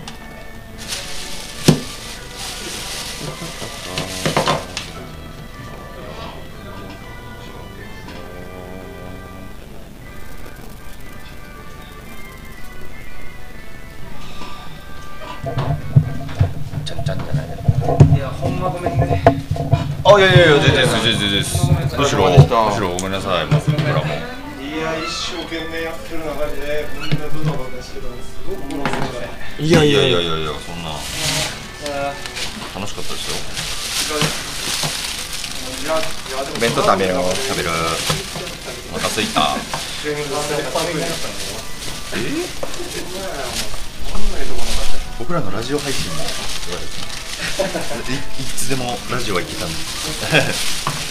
ちゃんちゃんじゃない。 いや、ほんまごめんね。 あ、いやいやいや、全然です、全然です。むしろ、むしろごめんなさい、僕らも。 いや、一生懸命やってる中で、こんなドタバタしてたのすごく面白い。 いやいやいやいやいや、そんな。楽しかったですよ。 お弁当食べよう。 食べる。お腹すいた。え？僕らのラジオ配信もいつでもラジオは行けたんです